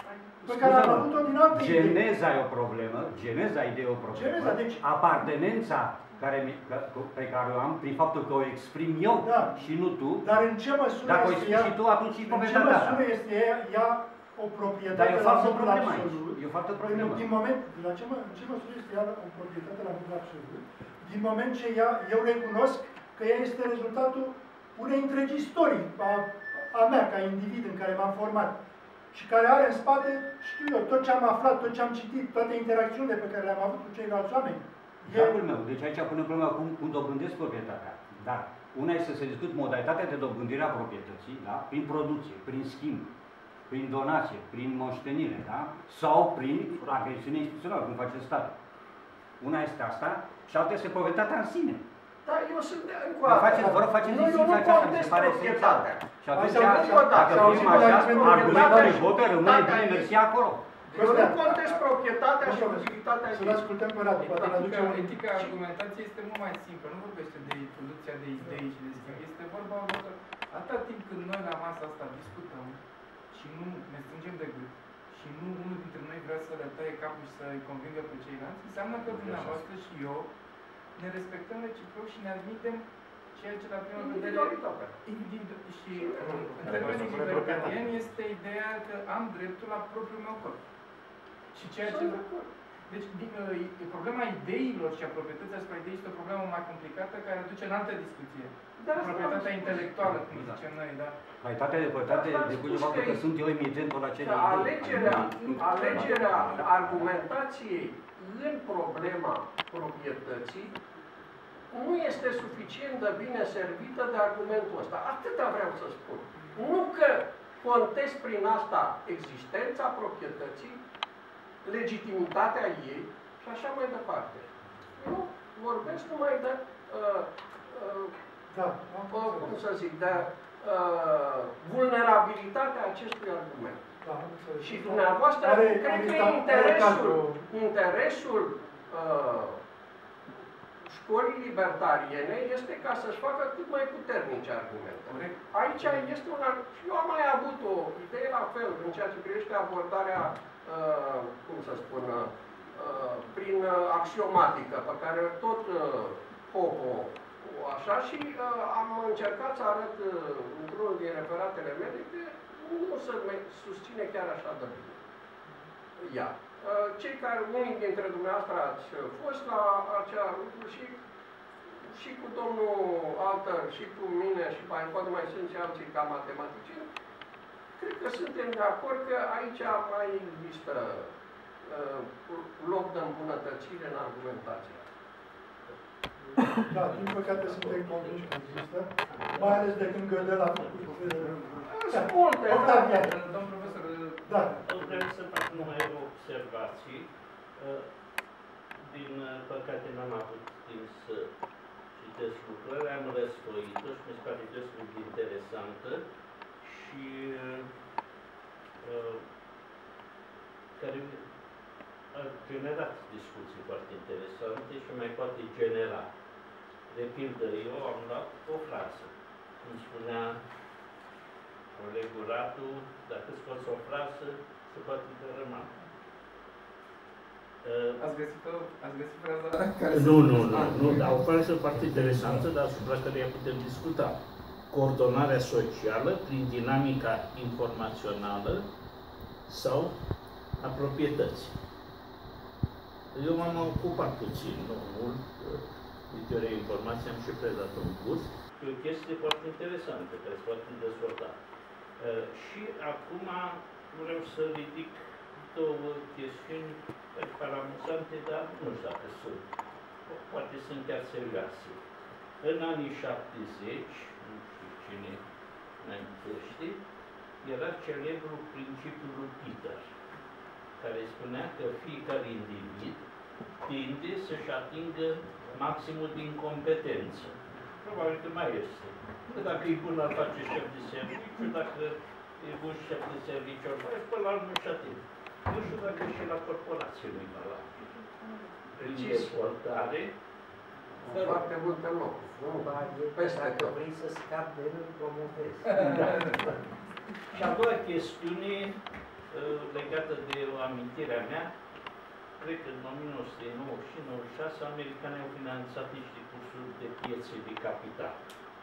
pe care am Scuze-mă, avut-o din alte idei. geneza e o problemă, geneza ideea e o problemă. Geneza, deci- Apartenența care mi, pe care o am prin faptul că o exprim eu Da. și nu tu, Dar în ce măsură dacă o este exprim ea, și tu, atunci e în ce proprietatea ta. măsură este ea, ea o Dar proprietate e o la falsă modul problemă aici. absolut? E o falsă Din, problemă. din moment, la ce, mă, în ce măsură este ea o proprietate la modul absolut? Din moment ce ea, eu recunosc că ea este rezultatul unei întregi istorii a, a mea ca individ în care m-am format și care are în spate, știu eu, tot ce am aflat, tot ce am citit, toate interacțiunile pe care le-am avut cu ceilalți oameni. E, Dragul meu, deci aici punem problema cum, cum dobândesc proprietatea. Dar una este să se discut modalitatea de dobândire a proprietății, da? Prin producție, prin schimb, prin donație, prin moștenire, da? Sau prin agresiune instituțională, cum face statul. Una este asta și alta este proprietatea în sine. Da, eu sunt de încă o Vă dată. faceți, vă rog, faceți Nu, eu nu distinția aceasta, mi contest se pare esențial. proprietatea. Și atunci, Hai să încă o dată, dacă să privim auzim așa, proprietatea argumentul lui și Hoppe rămâne utilitatea bine ei. mersi acolo. Eu nu contest proprietatea și Domnule, utilitatea să-l ei. ascultăm pe Radu, poate ne aduce Etica, un... etica argumentației este mult mai simplă, nu vorbește de producția de idei și de schimb. Este vorba că atâta timp când noi la masa asta discutăm și nu ne strângem de gât și nu unul dintre noi vrea să le taie capul și să-i convingă pe ceilalți, înseamnă că dumneavoastră și eu ne respectăm reciproc și ne admitem ceea ce la prima vedere... Individualitatea. Individu- și în termenii libertarieni este ideea că am dreptul la propriul meu corp. Și ceea ce... Deci, din, uh, problema ideilor și a proprietății asupra ideii este o problemă mai complicată care duce în altă discuție. Da, proprietatea intelectuală, cum zicem noi, da. Calitatea de proprietate decurge de faptul că sunt eu emitentul acelei idei. Alegerea, alegerea argumentației în problema proprietății nu este suficient de bine servită de argumentul ăsta. Atâta vreau să spun. Nu că contest prin asta existența proprietății, legitimitatea ei și așa mai departe. Eu vorbesc numai de, uh, uh, da, uh, cum să zic, de uh, vulnerabilitatea acestui argument. Da, și dumneavoastră, are, cred că are, interesul, are interesul uh, școlii libertariene este ca să-și facă cât mai puternice argumente. Aici este un... Eu am mai avut o idee la fel în ceea ce privește abordarea Uh, cum să spun, uh, prin uh, axiomatică, pe care tot uh, Popo așa și uh, am încercat să arăt uh, într-unul din referatele mele că nu se susține chiar așa de bine. Ia. Uh, cei care, unii dintre dumneavoastră ați fost la acea lucru și, și cu domnul Alter, și cu mine, și mai poate mai sunt și alții ca matematicieni, cred că suntem de acord că aici mai există uh, loc de îmbunătățire în argumentație. Da, din păcate suntem convinși că există, mai ales de când Gădel a făcut... Sunt multe, da. Domn profesor, da. Vreau să fac numai o observație. Din păcate n-am avut timp să citesc lucrări, am răsfoit-o și mi se pare destul de interesantă. Și uh, care a generat discuții foarte interesante și mai poate genera. De pildă, eu am luat o frază. Cum spunea colegul Radu, dacă scoți o frază, se poate dărâma. Uh, ați găsit, o, ați găsit fraza care nu, nu, nu, nu, dar o frază foarte interesantă, dar asupra care putem discuta. Coordonarea socială prin dinamica informațională sau a proprietății. Eu m-am ocupat puțin, nu mult, de teoria informației, am și predat un curs. E o chestie foarte interesantă, care se poate dezvolta. Și acum vreau să ridic două chestiuni care par amuzante, dar nu știu dacă sunt. Poate sunt chiar serioase. În anii șaptezeci, cine mai știe, era celebrul principiul lui Peter, care spunea că fiecare individ tinde să-și atingă maximul din competență. Probabil că mai este. Că dacă e bun, ar face șef de serviciu, dacă e bun șef de serviciu, ar face, până la urmă nu-și atinge. Nu știu dacă și la corporație nu-i valabil. Prin dezvoltare, foarte multe locuri. Peste dacă vrei să scapi de el, îl promovezi. Da. Și a doua chestiune legată de o amintire a mea, cred că în o mie nouă sute nouăzeci și nouăzeci și șase americanii au finanțat niște cursuri de piețe de capital.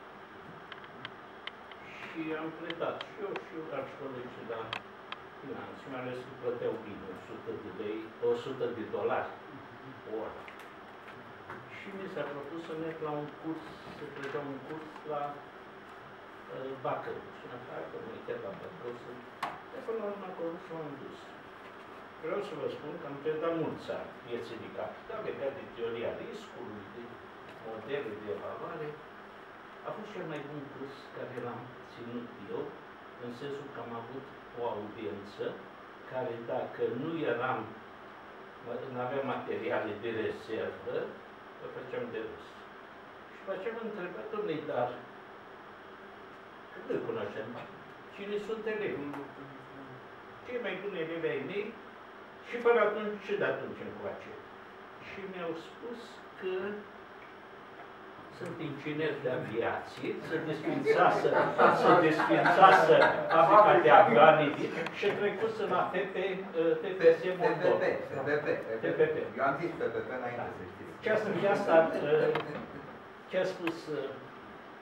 Și am plecat și eu și alți colegi la finanțe, mai ales că plăteau bine, o sută de lei, o sută de dolari o oră. Și mi s-a propus să merg la un curs, să predau un curs la uh, Bacău. Și am zis, că mă uitat la Bacău, să... De până la urmă acolo și m-am dus. Vreau să vă spun că am predat mulți ani piețe de capital, legat de teoria riscului, de modele de evaluare. A fost cel mai bun curs care l-am ținut eu, în sensul că am avut o audiență care, dacă nu eram, nu aveam materiale de rezervă, o făceam de râs. Și pe aceea m-am întrebat, dom'le, dar când îl cunoaștem? Cine sunt elevii? Cei mai buni elevi ai mei și până atunci, și de atunci încoace. Și mi-au spus că sunt ingineri de aviație, să desfințasă, să desfințasă fabrica de avioane și trecuți la F P S Moldova. T P P. Eu am zis T P P înainte să știți. Ce a spus asta, ce a spus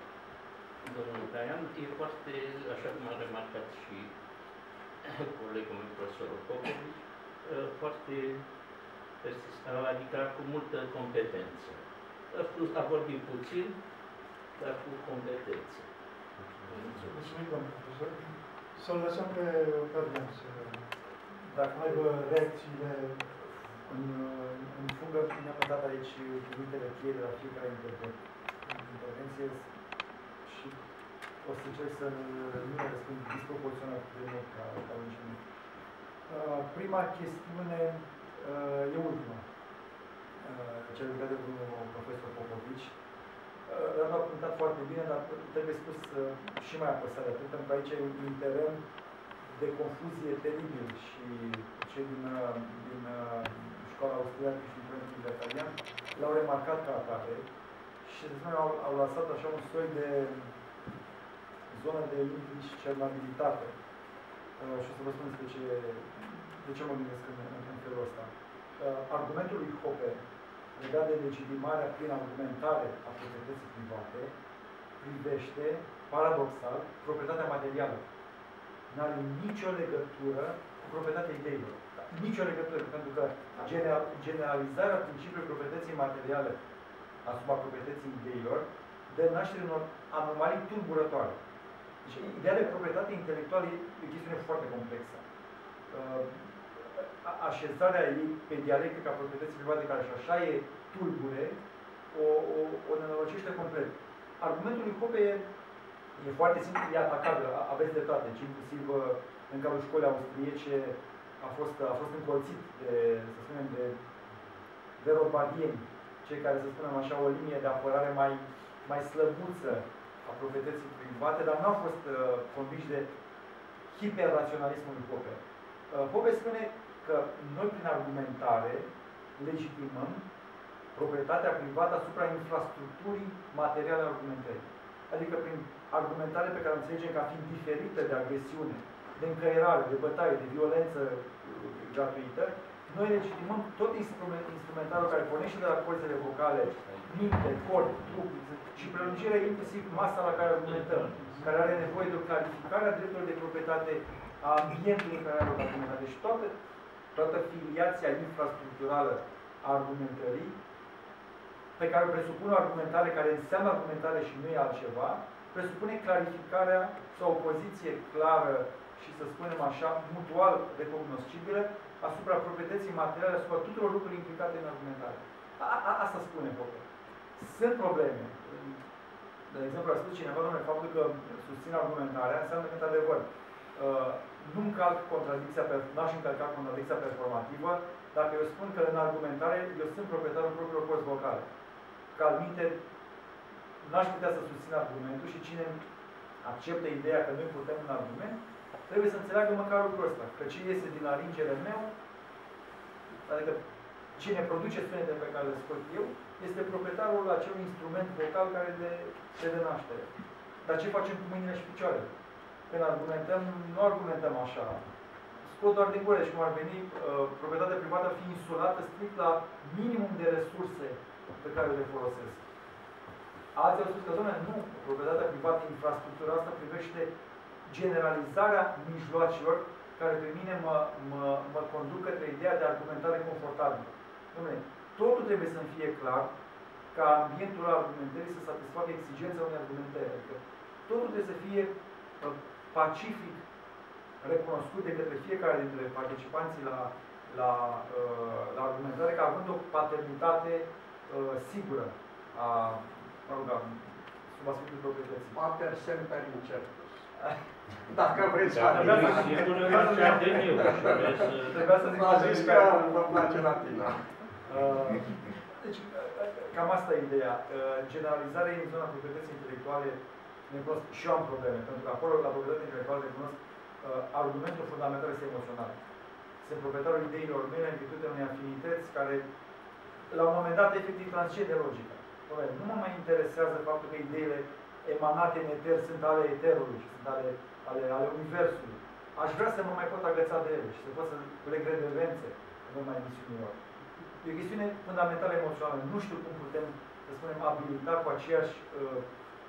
domnul Traian, e foarte, așa cum a remarcat și colegul meu, profesorul Popovici, foarte, adică cu multă competență. A, spus, a vorbit puțin, dar cu competență. Mulțumim, domnul profesor. Să-l lăsăm pe Adrian să, dacă mai aibă reacțiile în, în fugă, ne-am dat aici cuvintele cheie de la fiecare intervenție și o să încerc să nu le răspund disproporționat de mult ca, ca început. Uh, prima chestiune uh, e ultima, uh, cea legată cu profesor Popovici. Uh, L-am apuntat foarte bine, dar trebuie spus uh, și mai apăsat de atât, pentru că aici e un teren de confuzie teribil și cei din, uh, din uh, școala austriacă și din părinții libertarian l-au remarcat ca atare și au, au lăsat așa un soi de zonă de indiscernabilitate. Uh, și o să vă spun despre ce, de ce mă gândesc în, în, în felul ăsta. Uh, argumentul lui Hoppe legat de legitimarea prin argumentare a proprietății private privește, paradoxal, proprietatea materială. Nu are nicio legătură cu proprietatea ideilor. Nicio legătură, pentru că generalizarea principiului proprietății materiale asupra proprietății ideilor dă naștere unor anomalii tulburătoare. Deci, ideea de proprietate intelectuală e o chestiune foarte complexă. Uh, așezarea ei pe dialectica proprietății private, care și așa e tulbure, o, o, o nenorociște complet. Argumentul lui Hoppe e, e foarte simplu, e atacabil, aveți dreptate, deci inclusiv în cadrul școlii austriece a fost, a fost încălțit de, să spunem, de, de robadieni, cei care, să spunem așa, o linie de apărare mai, mai slăbuță a proprietății private, dar nu au fost uh, convinși de hiperraționalismul lui Hoppe. Uh, Hoppe spune că noi, prin argumentare, legitimăm proprietatea privată asupra infrastructurii materiale a argumentării. Adică prin argumentare pe care o înțelegem ca fiind diferită de agresiune, de încăierare, de bătaie, de violență gratuită, noi legitimăm tot instrument, instrumentarul care pornește de la corzele vocale, minte, corp, trup și prelungirea inclusiv masa la care argumentăm, care are nevoie de o clarificare a drepturilor de proprietate a ambientului în care are o argumentare. Deci toată, toată filiația infrastructurală a argumentării, pe care o presupune o argumentare care înseamnă argumentare și nu e altceva, presupune clarificarea sau o poziție clară și, să spunem așa, mutual recognoscibilă asupra proprietății materiale, asupra tuturor lucrurilor implicate în argumentare. A, a, asta spune Hoppe. Sunt probleme. De exemplu, a spus cineva, domnule, faptul că susțin argumentarea înseamnă că, într-adevăr, nu încalc contradicția, n-aș încălca contradicția performativă dacă eu spun că în argumentare eu sunt proprietarul propriilor corzi vocale. Că alminte, n-aș putea să susțin argumentul și cine acceptă ideea că noi putem un argument, trebuie să înțeleagă măcar lucrul ăsta. Că ce iese din laringele meu, adică cine produce sunetele pe care le scot eu, este proprietarul acelui instrument vocal care le se dă naștere. Dar ce facem cu mâinile și picioarele? Când argumentăm, nu argumentăm așa. Scot doar din gură, deci cum ar veni, proprietatea privată ar fi insulată strict la minimum de resurse pe care le folosesc. Alții au spus că, doamne, nu, proprietatea privată, infrastructura asta privește generalizarea mijloacelor care pe mine mă, mă, mă conduc către ideea de argumentare confortabilă. Doamne, totul trebuie să-mi fie clar ca ambientul argumentării să satisfacă exigența unei argumentări. Adică totul trebuie să fie pacific recunoscut de către fiecare dintre participanții la, la, la argumentare ca având o paternitate sigură a, mă rog, sub aspectul proprietății. Pater semper incertus. Dacă vreți să trebuia să zic că vă place latina. Deci, cam asta e ideea. Generalizarea în zona proprietății intelectuale ne cunosc și eu am probleme, pentru că acolo, la proprietatea intelectuală, ne cunosc argumentul fundamental este emoțional. Sunt proprietarul ideilor mele în virtutea unei afinități care, la un moment dat, efectiv transcende logica. Nu mă mai interesează faptul că ideile emanate în eter sunt ale eterului și sunt ale, ale, ale universului. Aș vrea să mă mai pot agăța de ele și să pot să leg redevențe în urma emisiunilor. E o chestiune fundamentală emoțională. Nu știu cum putem, să spunem, abilita cu aceeași uh,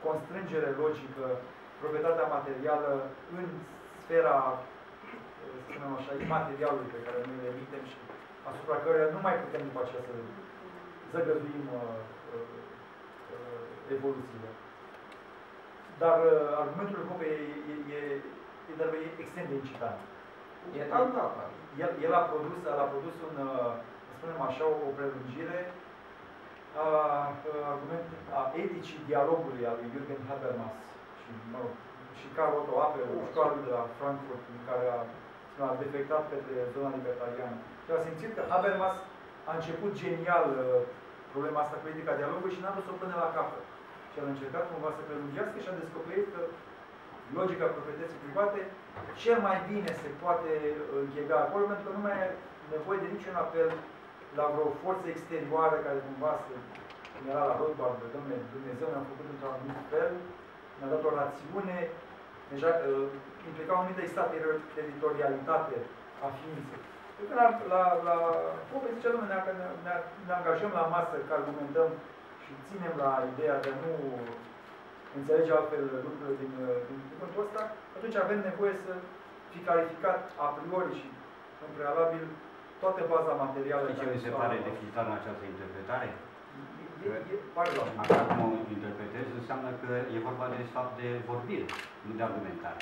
constrângere logică proprietatea materială în sfera, să spunem așa, imaterialului pe care noi le emitem și asupra căruia nu mai putem după aceea să zăgăduim uh, uh, evoluțiile. Dar uh, argumentul lui Hoppe e, e, e, e, e extrem de incitant. El, el a produs, el a produs un, uh, să spunem așa, o prelungire a, argument, a eticii dialogului al lui Jürgen Habermas și, mă rog, și Karl Otto Apel, școala de la Frankfurt, în care a, a defectat către zona libertariană. Și a simțit că Habermas a început genial uh, problema asta cu etica dialogului și n-a dus-o până la capăt. Și a încercat cumva să prelungească și a descoperit că logica proprietății private cel mai bine se poate închega acolo, pentru că nu mai e nevoie de niciun apel la vreo forță exterioară care cumva să, cum era la Rothbard, dom'le, Dumnezeu ne-a făcut într-un anumit fel, ne-a dat o rațiune, deja uh, implica o anumită extrateritorialitate a ființei. Pentru că la, la, la Hoppe zicea, dom'le, ne, ne, ne angajăm la masă că argumentăm și ținem la ideea de a nu înțelege altfel lucrurile din, din punctul ăsta, atunci avem nevoie să fi clarificat a priori și în prealabil toată baza materială. Știi ce mi se pare deficitar în această interpretare? E, e, pare la Așa cum o interpretez, înseamnă că e vorba de fapt de vorbire, nu de argumentare.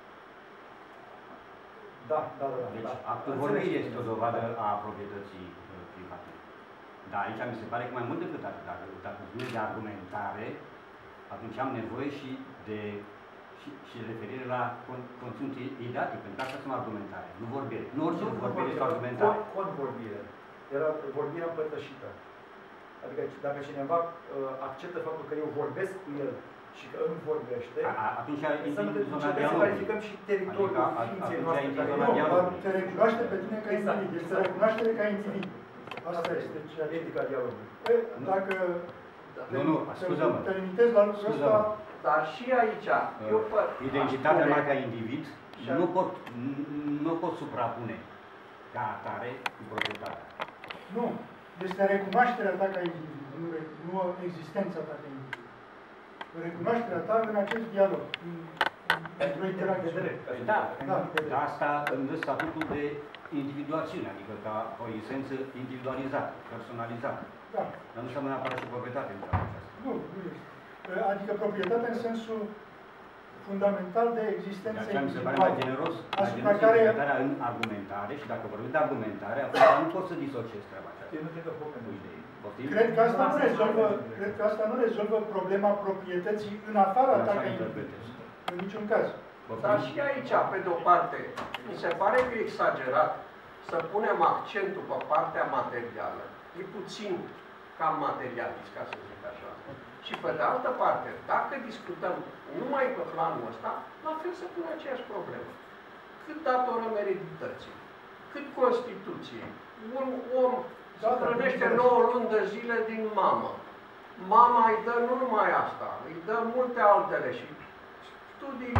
Da, da, da. Deci da. actul vorbirii este o dovadă a proprietății private. Dar aici mi se pare că mai mult decât atât, dacă, dacă nu de argumentare, atunci am nevoie și de și, și referire la con, conținut ideatic, pentru că asta sunt argumentare, nu vorbire. Nu orice nu, vorbire este argumentare. Convorbire. Era vorbirea împărtășită. Adică dacă cineva uh, acceptă faptul că eu vorbesc cu el și că îmi vorbește, a, a, atunci înseamnă că trebuie să clarificăm și teritoriul adică, ființei a, noastre. Nu, te recunoaște pe tine ca individ. Este recunoaștere ca individ. Asta este ceea ce... Etica dialogului. Dacă nu, nu, scuză-mă. te limitezi la lucrul ăsta... Dar și aici, eu păr... Identitatea mea ca individ nu pot, nu pot suprapune ca atare cu proprietatea. Nu. Este recunoașterea ta ca individ, nu, nu existența ta ca individ. Recunoașterea ta în acest dialog, într-o interacțiune. Da, da. Dar asta îmi dă statutul de individuațiune, adică ca o esență individualizată, personalizată. Da. Dar nu înseamnă neapărat și proprietate în cazul acesta. Nu, nu este. Adică proprietatea în sensul fundamental de existență individuală. Mi se pare mai generos, mai generos care... interpretarea în argumentare și dacă vorbim de argumentare, atunci nu pot să disociez treaba aceasta. Eu nu cred că Hoppe nu idei. Cred că asta nu rezolvă, cred că asta nu rezolvă problema proprietății în afara ta ca individ. În niciun caz. Dar și aici, pe de-o parte, mi se pare că e exagerat să punem accentul pe partea materială. E puțin cam materialist, ca să zic așa. Și pe de altă parte, dacă discutăm numai pe planul ăsta, la fel se pune aceeași problemă. Cât datorăm eredității? Cât Constituției? Un om se hrănește nouă luni de zile din mamă. Mama îi dă nu numai asta, îi dă multe altele și studii,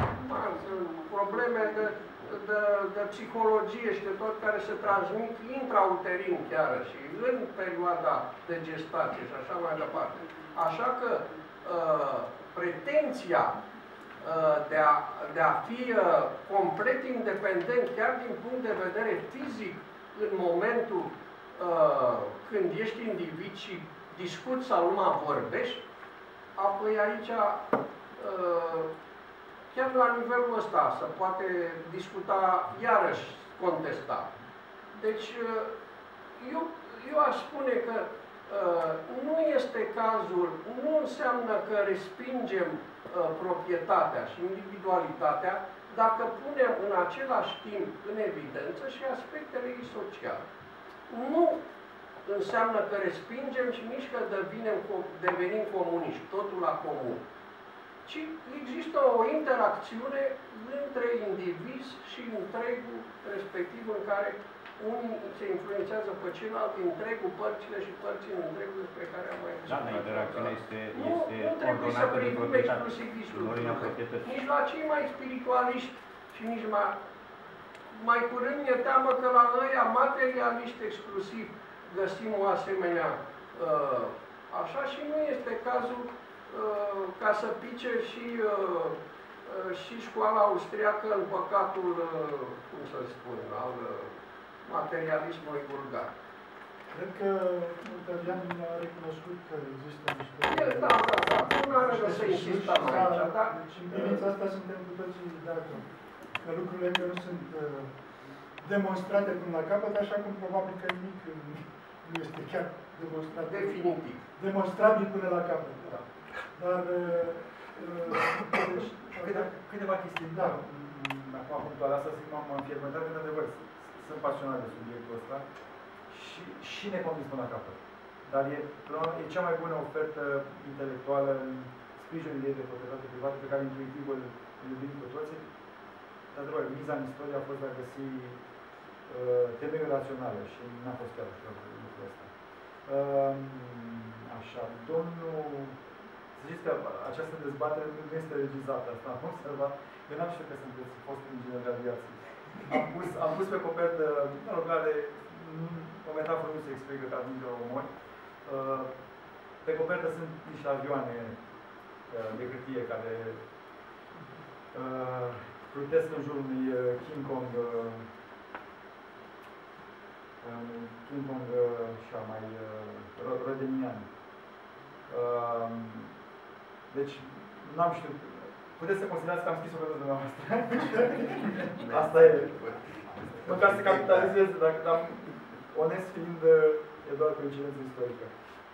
probleme de, de, de psihologie și de tot care se transmit intrauterin chiar și în perioada de gestație și așa mai departe. Așa că uh, pretenția uh, de, a, de a fi uh, complet independent, chiar din punct de vedere fizic, în momentul uh, când ești individ și discuți sau numai vorbești, apoi aici uh, chiar la nivelul ăsta se poate discuta, iarăși contesta. Deci, eu, eu aș spune că uh, nu este cazul, nu înseamnă că respingem uh, proprietatea și individualitatea dacă punem în același timp în evidență și aspectele ei sociale. Nu înseamnă că respingem și nici că devenim, devenim comuniști, totul la comun. Ci există o interacțiune între indivizi și întregul respectiv în care unii se influențează pe ceilalți, întregul, părțile și părții în întregul despre care am mai discutat. Da, dar interacțiunea este, nu, este nu trebuie să privim exclusiv nici la cei mai spiritualiști și nici mai... Mai curând mi-e teamă că la ăia materialiști exclusiv găsim o asemenea uh, așa și nu este cazul ca să pice și, și școala austriacă în păcatul, cum să spun, al materialismului vulgar. Cred că Italian a recunoscut că există niște... Da, da, da, nu are rost să insistăm aici, da? Deci, în privința asta suntem cu toții de acord. Că lucrurile încă nu sunt uh, demonstrate până la capăt, așa cum probabil că nimic nu este chiar demonstrat. Definitiv. Demonstrabil până la capăt. Da. Dar... Uh, uh, deci, câteva, câteva chestii. Da. Acum, punctual, asta zic, m-am înfierbântat, că, într-adevăr, sunt pasionat de subiectul ăsta și, și neconvins până la capăt. Dar e, e cea mai bună ofertă intelectuală în sprijinul ideii de proprietate privată pe care intuitiv îl iubim cu toții. Într-adevăr, miza în istorie a fost de a găsi uh, temeiuri raționale și n-a fost chiar ușor lucrul ăsta. Uh, așa, domnul... Să știți că această dezbatere nu este regizată, asta am observat. Eu n-am știut că sunteți fost inginer de aviație. Am pus, am pus pe copertă, mă rog, care o metaforă nu se explică ca dintre omori. Uh, pe copertă sunt niște avioane uh, de hârtie care uh, plutesc în jurul unui uh, King Kong uh, uh, King Kong uh, așa mai uh, rodenian. Uh, deci, n-am știut. Puteți să considerați că am scris-o pentru dumneavoastră. Asta e. Măcar să capitalizez, dacă am onest fiind, e doar coincidență istorică.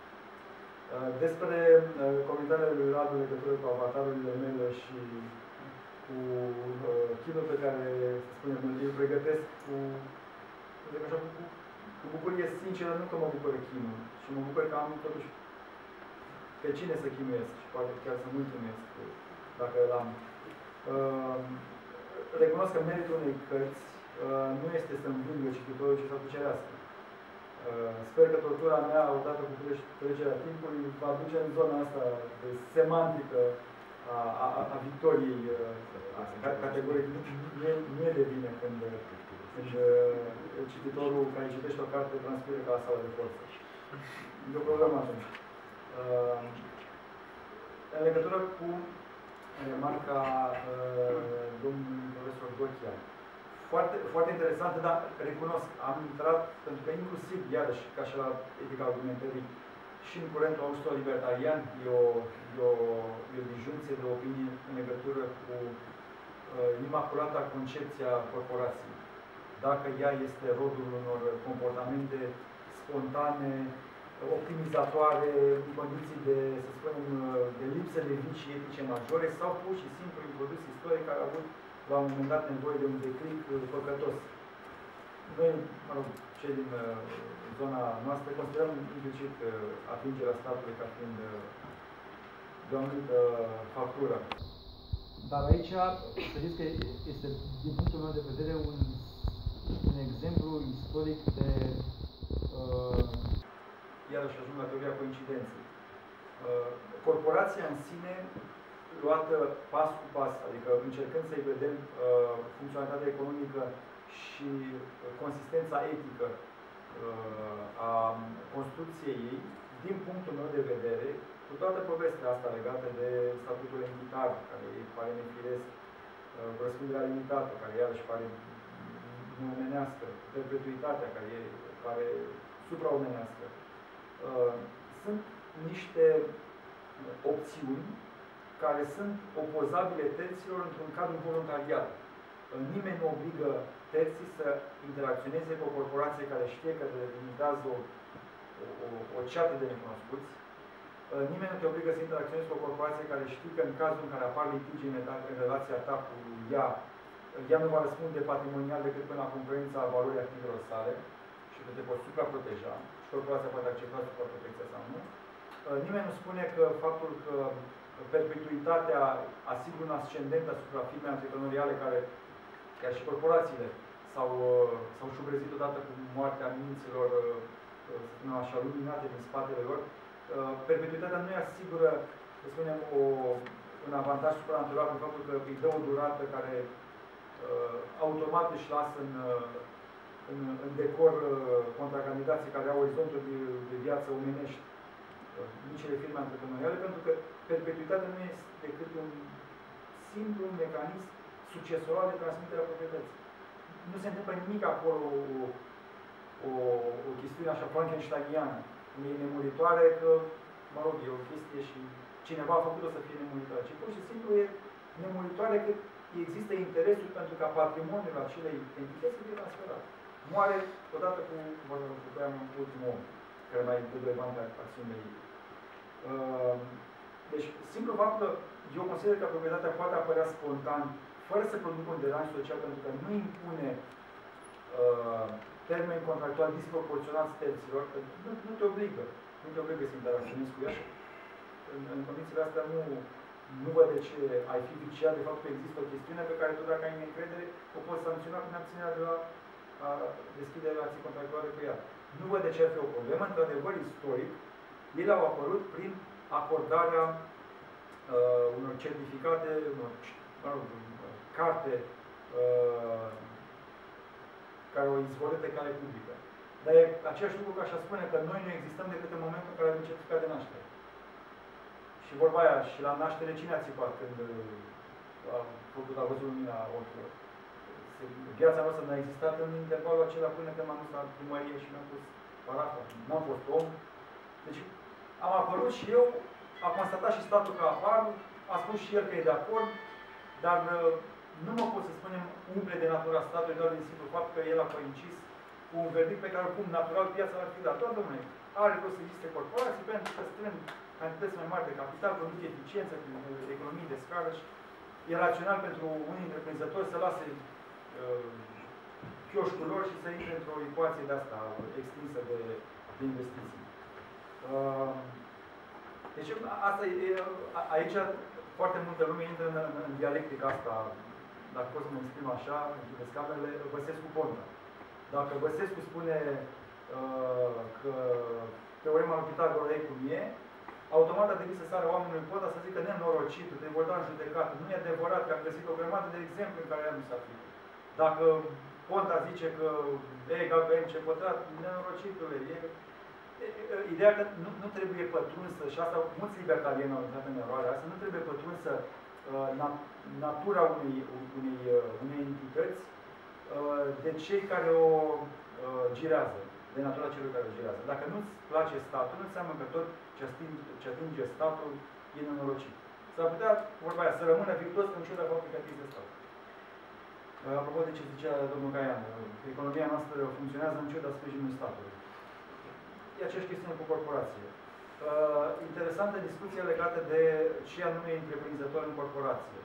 Despre comentariile lui Radu în legătură cu avatarurile mele și cu chinul pe care, să spunem, îl pregătesc cu, zic așa, cu, cu bucurie sinceră, nu că mă bucură chinul, și mă bucur că am totuși pe cine să chinuiesc și poate chiar să mulțumesc dacă îl am. Uh, recunosc că meritul unei cărți uh, nu este să învingă cititorul, ci să cucerească. Uh, sper că tortura mea, odată cu trecerea timpului, va duce în zona asta de semantică a, a, a victoriei uh, categoric. Nu e de bine când, când uh, cititorul care citește o carte transpiră ca la sala de forță. E o problemă atunci. Uh, în legătură cu remarca uh, domnului profesor Dochia, foarte, foarte interesantă, dar recunosc, am intrat, pentru că inclusiv, iarăși, ca și la etica argumentării, și în curentul austro-libertarian e o, e o, e o disjuncție de opinii în legătură cu uh, imaculata concepția corporației. Dacă ea este rodul unor comportamente spontane, optimizatoare, în condiții de, să spunem, de lipsă de vicii etice majore, sau pur și simplu un produs istoric care a avut la un moment dat nevoie de un declic păcătos. Noi, mă rog, cei din uh, zona noastră, considerăm implicit uh, atingerea statului ca fiind uh, de o anumită factură. Dar aici, să știți că este, din punctul meu de vedere, un, un exemplu istoric de uh, iarăși ajung la teoria coincidenței. Uh, corporația în sine, luată pas cu pas, adică încercând să-i vedem uh, funcționalitatea economică și consistența etică uh, a construcției ei, din punctul meu de vedere, cu toată povestea asta legată de statutul entitar, care îi pare nefiresc, uh, răspunderea limitată, care iarăși pare neomenească, perpetuitatea, care e, pare supraomenească, uh, sunt niște opțiuni care sunt opozabile terților într-un cadru voluntariat. Nimeni nu obligă terții să interacționeze cu o corporație care știe că limitează o, o, o ceată de necunoscuți. Nimeni nu te obligă să interacționezi cu o corporație care știe că în cazul în care apar litigi în relația ta cu ea, ea nu va răspunde patrimonial decât până la concurența valorii activelor sale și că te poți supraproteja și corporația poate accepta supraprotecția sau nu. Nimeni nu spune că faptul că perpetuitatea asigură un ascendent asupra firmei antreprenoriale care, chiar și corporațiile, s-au șubrezit odată cu moartea minților, să spunem așa, luminate din spatele lor. Perpetuitatea nu îi asigură, să spunem, o, un avantaj supranatural prin faptul că îi dă o durată care automat își lasă în, în, în decor contracandidații care au orizonturi de, de viață omenești micile firme antreprenoriale, pentru că perpetuitatea nu este decât un simplu mecanism succesoral de transmitere a proprietății. Nu se întâmplă nimic acolo o, o, o chestiune așa frankensteiniană, cum e nemuritoare, că, mă rog, e o chestie și cineva a făcut-o să fie nemuritoare, ci pur și simplu e nemuritoare că există interesul pentru ca patrimoniul acelei entități să fie transferat. Moare odată cu, vă rog, ultimul om, care mai dă doi bani pe acțiunile ei. Deci, simplu fapt că eu consider că proprietatea poate apărea spontan, fără să producă un deranj social, pentru că nu impune uh, termeni contractuali disproporționați terților, că nu, nu te obligă, nu te obligă să interacționezi cu ea. În, în condițiile astea nu, nu văd de ce ai fi viciat de faptul că există o chestiune pe care tu, dacă ai neîncredere, o poți sancționa prin abținerea de la a deschide relații contractuale cu ea. Nu văd de ce ar fi o problemă. Într-adevăr, istoric, ele au apărut prin acordarea uh, unor certificate, unor mă rog, carte uh, care o izvoră pe cale publică. Dar e același lucru ca așa spune că noi nu existăm decât în momentul în care avem certificat de naștere. Și vorba aia, și la naștere cine a țipat când uh, a făcut, a văzut lumina ochilor? Viața noastră n-a existat în intervalul acela până când m-am dus la primărie și mi-am pus parafa. N-am fost om. Deci am apărut și eu, a constatat și statul că apar, a spus și el că e de acord, dar nu mă pot să spunem umple de natura statului doar din simplu fapt că el a coincis cu un verdict pe care oricum natural piața ar fi dat. Doar, domnule, are rost să existe corporații pentru că strâng cantități mai mari de capital, produc eficiență, economii de scară și e rațional pentru unii întreprinzători să lase chioșcul lor și să intre într-o ecuație de asta extinsă de, de investiții. Deci asta e, aici foarte multă lume intră în, în, în dialectica asta, dacă pot să mă exprim așa, închideți camerele, Băsescu Ponta. Dacă Băsescu spune uh, că teorema lui Pitagora e cum e, automat a trebuit să sară oamenii în Ponta să zică nenorocitul, te vor da în judecată. Nu e adevărat că am găsit o grămadă de exemple în care ea nu s-a fi. Dacă Ponta zice că E egal cu M C pătrat, nenorocitule, e... Ideea că nu, nu trebuie pătrunsă, și asta mulți libertarieni au intrat în eroarea asta, nu trebuie pătrunsă uh, nat natura unei, unei, uh, unei entități uh, de cei care o uh, girează, de natura celor care o girează. Dacă nu-ți place statul, nu înseamnă că tot ce atinge, ce atinge statul e nenorocit. S-ar putea, vorba aia, să rămână virtuos în ciuda faptului că atinge statul. Uh, apropo de ce zicea domnul Caian, economia noastră funcționează în ciuda sprijinului statului. E aceeași chestiune cu corporație. Uh, interesantă discuție legată de ce anume e întreprinzător în corporație.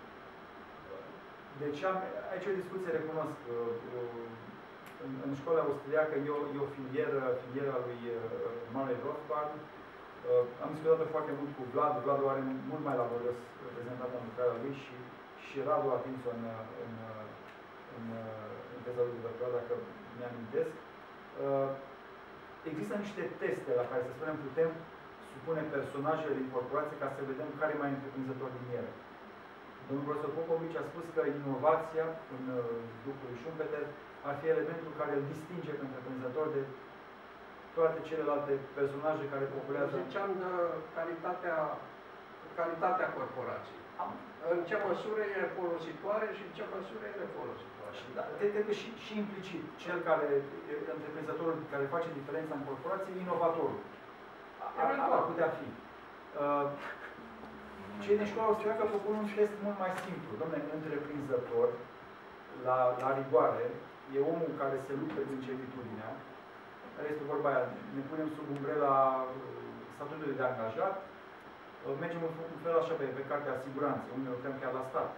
Deci am, aici o discuție, recunosc, uh, în, în școala austriacă e o, e o filieră, filiera lui uh, Murray Rothbard. Uh, am discutat foarte mult cu Vlad, Vlad o are mult mai laborios reprezentat în lucrarea lui și, și Radu a atins-o în, în, în, în teza lui de doctorat, dacă mi-amintesc. Uh, Există niște teste la care, să spunem, putem supune personajele din corporație ca să vedem care e mai întreprinzător din ele. Domnul profesor Popovici a spus că inovația, în lucrul lui Schumpeter, ar fi elementul care îl distinge pe întreprinzător de toate celelalte personaje care populează. Ziceam de calitatea, calitatea corporației. În ce măsură e folositoare și în ce măsură e nefolositoare. Da, cred că și, și implicit, cel care, întreprinzătorul care face diferența în corporație, e inovatorul. Ar, ar putea fi. Uh, cei din școala austriacă propun un test mult mai simplu. Dom'le, întreprinzător, la, la rigoare, e omul care se luptă din certitudinea, care este vorba aia, ne punem sub umbrela statutului de angajat, mergem în fel așa pe, pe cartea siguranței, unde lucrăm chiar la stat.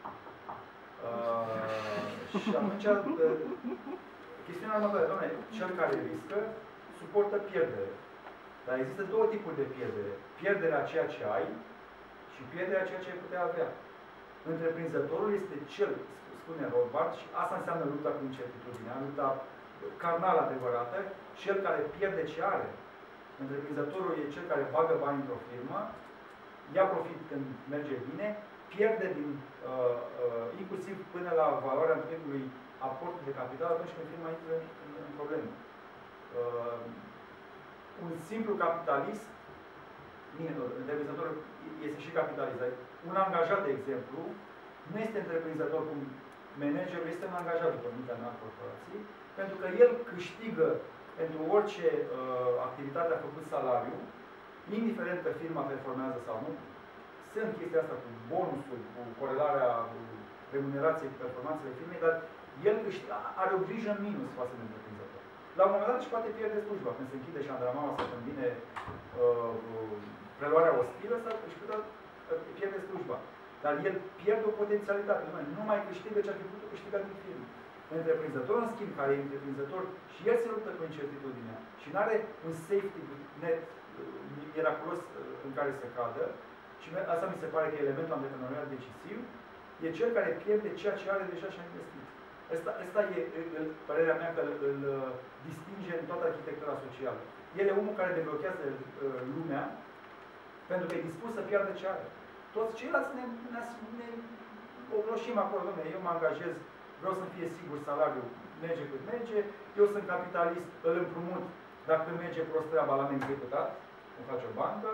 Uh, și atunci, uh, chestiunea următoare, doamne, cel care riscă suportă pierdere. Dar există două tipuri de pierdere. Pierderea a ceea ce ai și pierderea a ceea ce ai putea avea. Întreprinzătorul este cel, spune Rothbard, și asta înseamnă lupta cu incertitudinea, lupta carnală adevărată, cel care pierde ce are. Întreprinzătorul e cel care bagă bani într-o firmă, ia profit când merge bine, pierde din, uh, uh, inclusiv până la valoarea întregului aport de capital atunci când firma intră în, în, în probleme. Uh, un simplu capitalist întreprinzătorul este și capitalizat. Un angajat, de exemplu, nu este întreprinzător cum managerul, este un angajat după mintea mea corporații, pentru că el câștigă pentru orice uh, activitate a făcut salariu, indiferent că firma performează sau nu. Sunt chestia asta cu bonusul, cu corelarea remunerației cu performanțele firmei, dar el câștigă, are o grijă în minus față de întreprinzător. La un moment dat își poate pierde slujba. Când se închide șandramaua sau când vine uh, preluarea ostilă, sau își putea pierde slujba. Dar el pierde o potențialitate. Nu mai câștigă ce ar fi putut câștiga din firmă. Întreprinzătorul, în schimb, care e întreprinzător și el se luptă cu incertitudinea și nu are un safety net miraculos în care să cadă, și asta mi se pare că e elementul antreprenorial decisiv, e cel care pierde ceea ce are deja și a investit. Asta, asta e, părerea mea, că îl, îl distinge în toată arhitectura socială. El e omul care deblochează uh, lumea pentru că e dispus să piardă ce are. Toți ceilalți ne, ne, ne ogloșim acolo, dom'le, eu mă angajez, vreau să fie sigur salariul, merge cât merge, eu sunt capitalist, îl împrumut, dacă merge prost treaba, l-am executat, îmi face o bancă,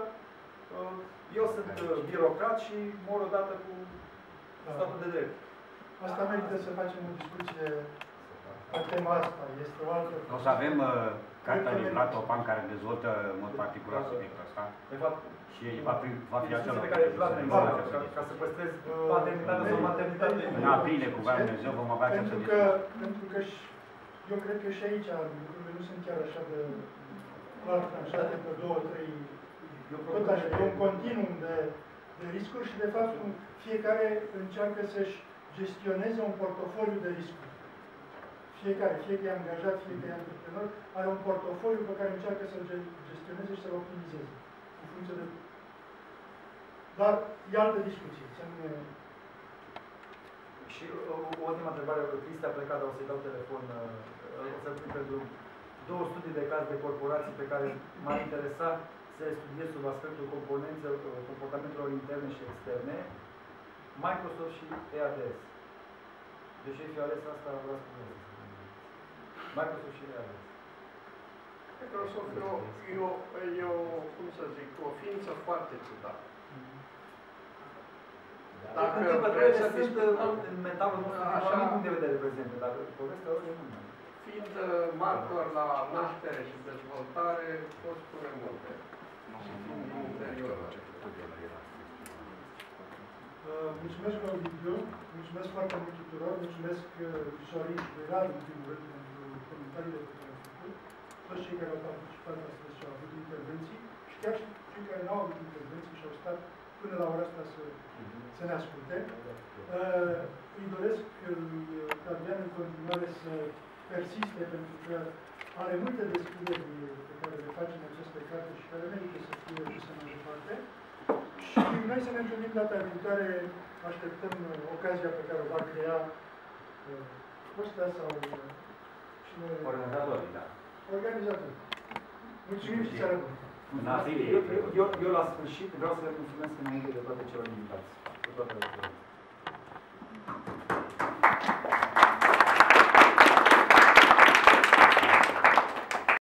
eu sunt birocrat și mor odată cu statul de drept. Asta merită să facem o discuție pe tema asta. Este o altă... O să avem uh, cartea livrată Opan care dezvoltă în mod particular subiectul ăsta. De fapt, și va fi, va fi acela pe care Vlad ne va, ca, ca să păstrez paternitatea sau maternitatea. În aprilie, cu Voia Dumnezeu, vom avea această pentru că, pentru că și, eu cred că și aici lucrurile nu sunt chiar așa de clar tranșate pe două, trei, tot așa, e un continuum de, de riscuri și de fapt fiecare încearcă să-și gestioneze un portofoliu de riscuri. Fiecare, fie că e angajat, fie că e antreprenor, are un portofoliu pe care încearcă să-l gestioneze și să-l optimizeze. În funcție de... Dar e altă discuție. Ne... Și o, o ultimă întrebare, Cristi a plecat, dar o să-i dau telefon, o să pun pentru două studii de caz de corporații pe care m-ar interesa să le studiez sub aspectul comportamentelor interne și externe, Microsoft și E A D S. De ce fi ales asta, vreau să spun. Microsoft și E A D S. Microsoft e o, e, o, e o, cum să zic, o ființă foarte ciudată. Dacă întâmplătorile sunt discutăm, în mentalul nostru, așa, din punct de vedere prezent, dar povestea lor e mult. Fiind martor la naștere și dezvoltare, pot spune multe. Din interiorul Uh, mulțumesc, Ovidiu, mulțumesc foarte mult tuturor, mulțumesc uh, Sorin și Beran, în primul rând, pentru comentariile pe care au făcut, toți cei care au participat astăzi și au avut intervenții și chiar și cei care nu au avut intervenții și au stat până la ora asta să, să ne asculte. Uh, îi doresc lui Fabian în continuare să persiste, pentru că are multe descrieri pe care le face în această carte și care merită să fie duse mai departe. Și noi să ne întâlnim data viitoare, așteptăm ocazia pe care o va crea Costea sau cine... Organizatorii, da. Organizatorii. Mulțumim și seara bună. În aprilie. Eu, eu, eu, la sfârșit vreau să le mulțumesc înainte de toate celor invitați. Cu toate lucrurile.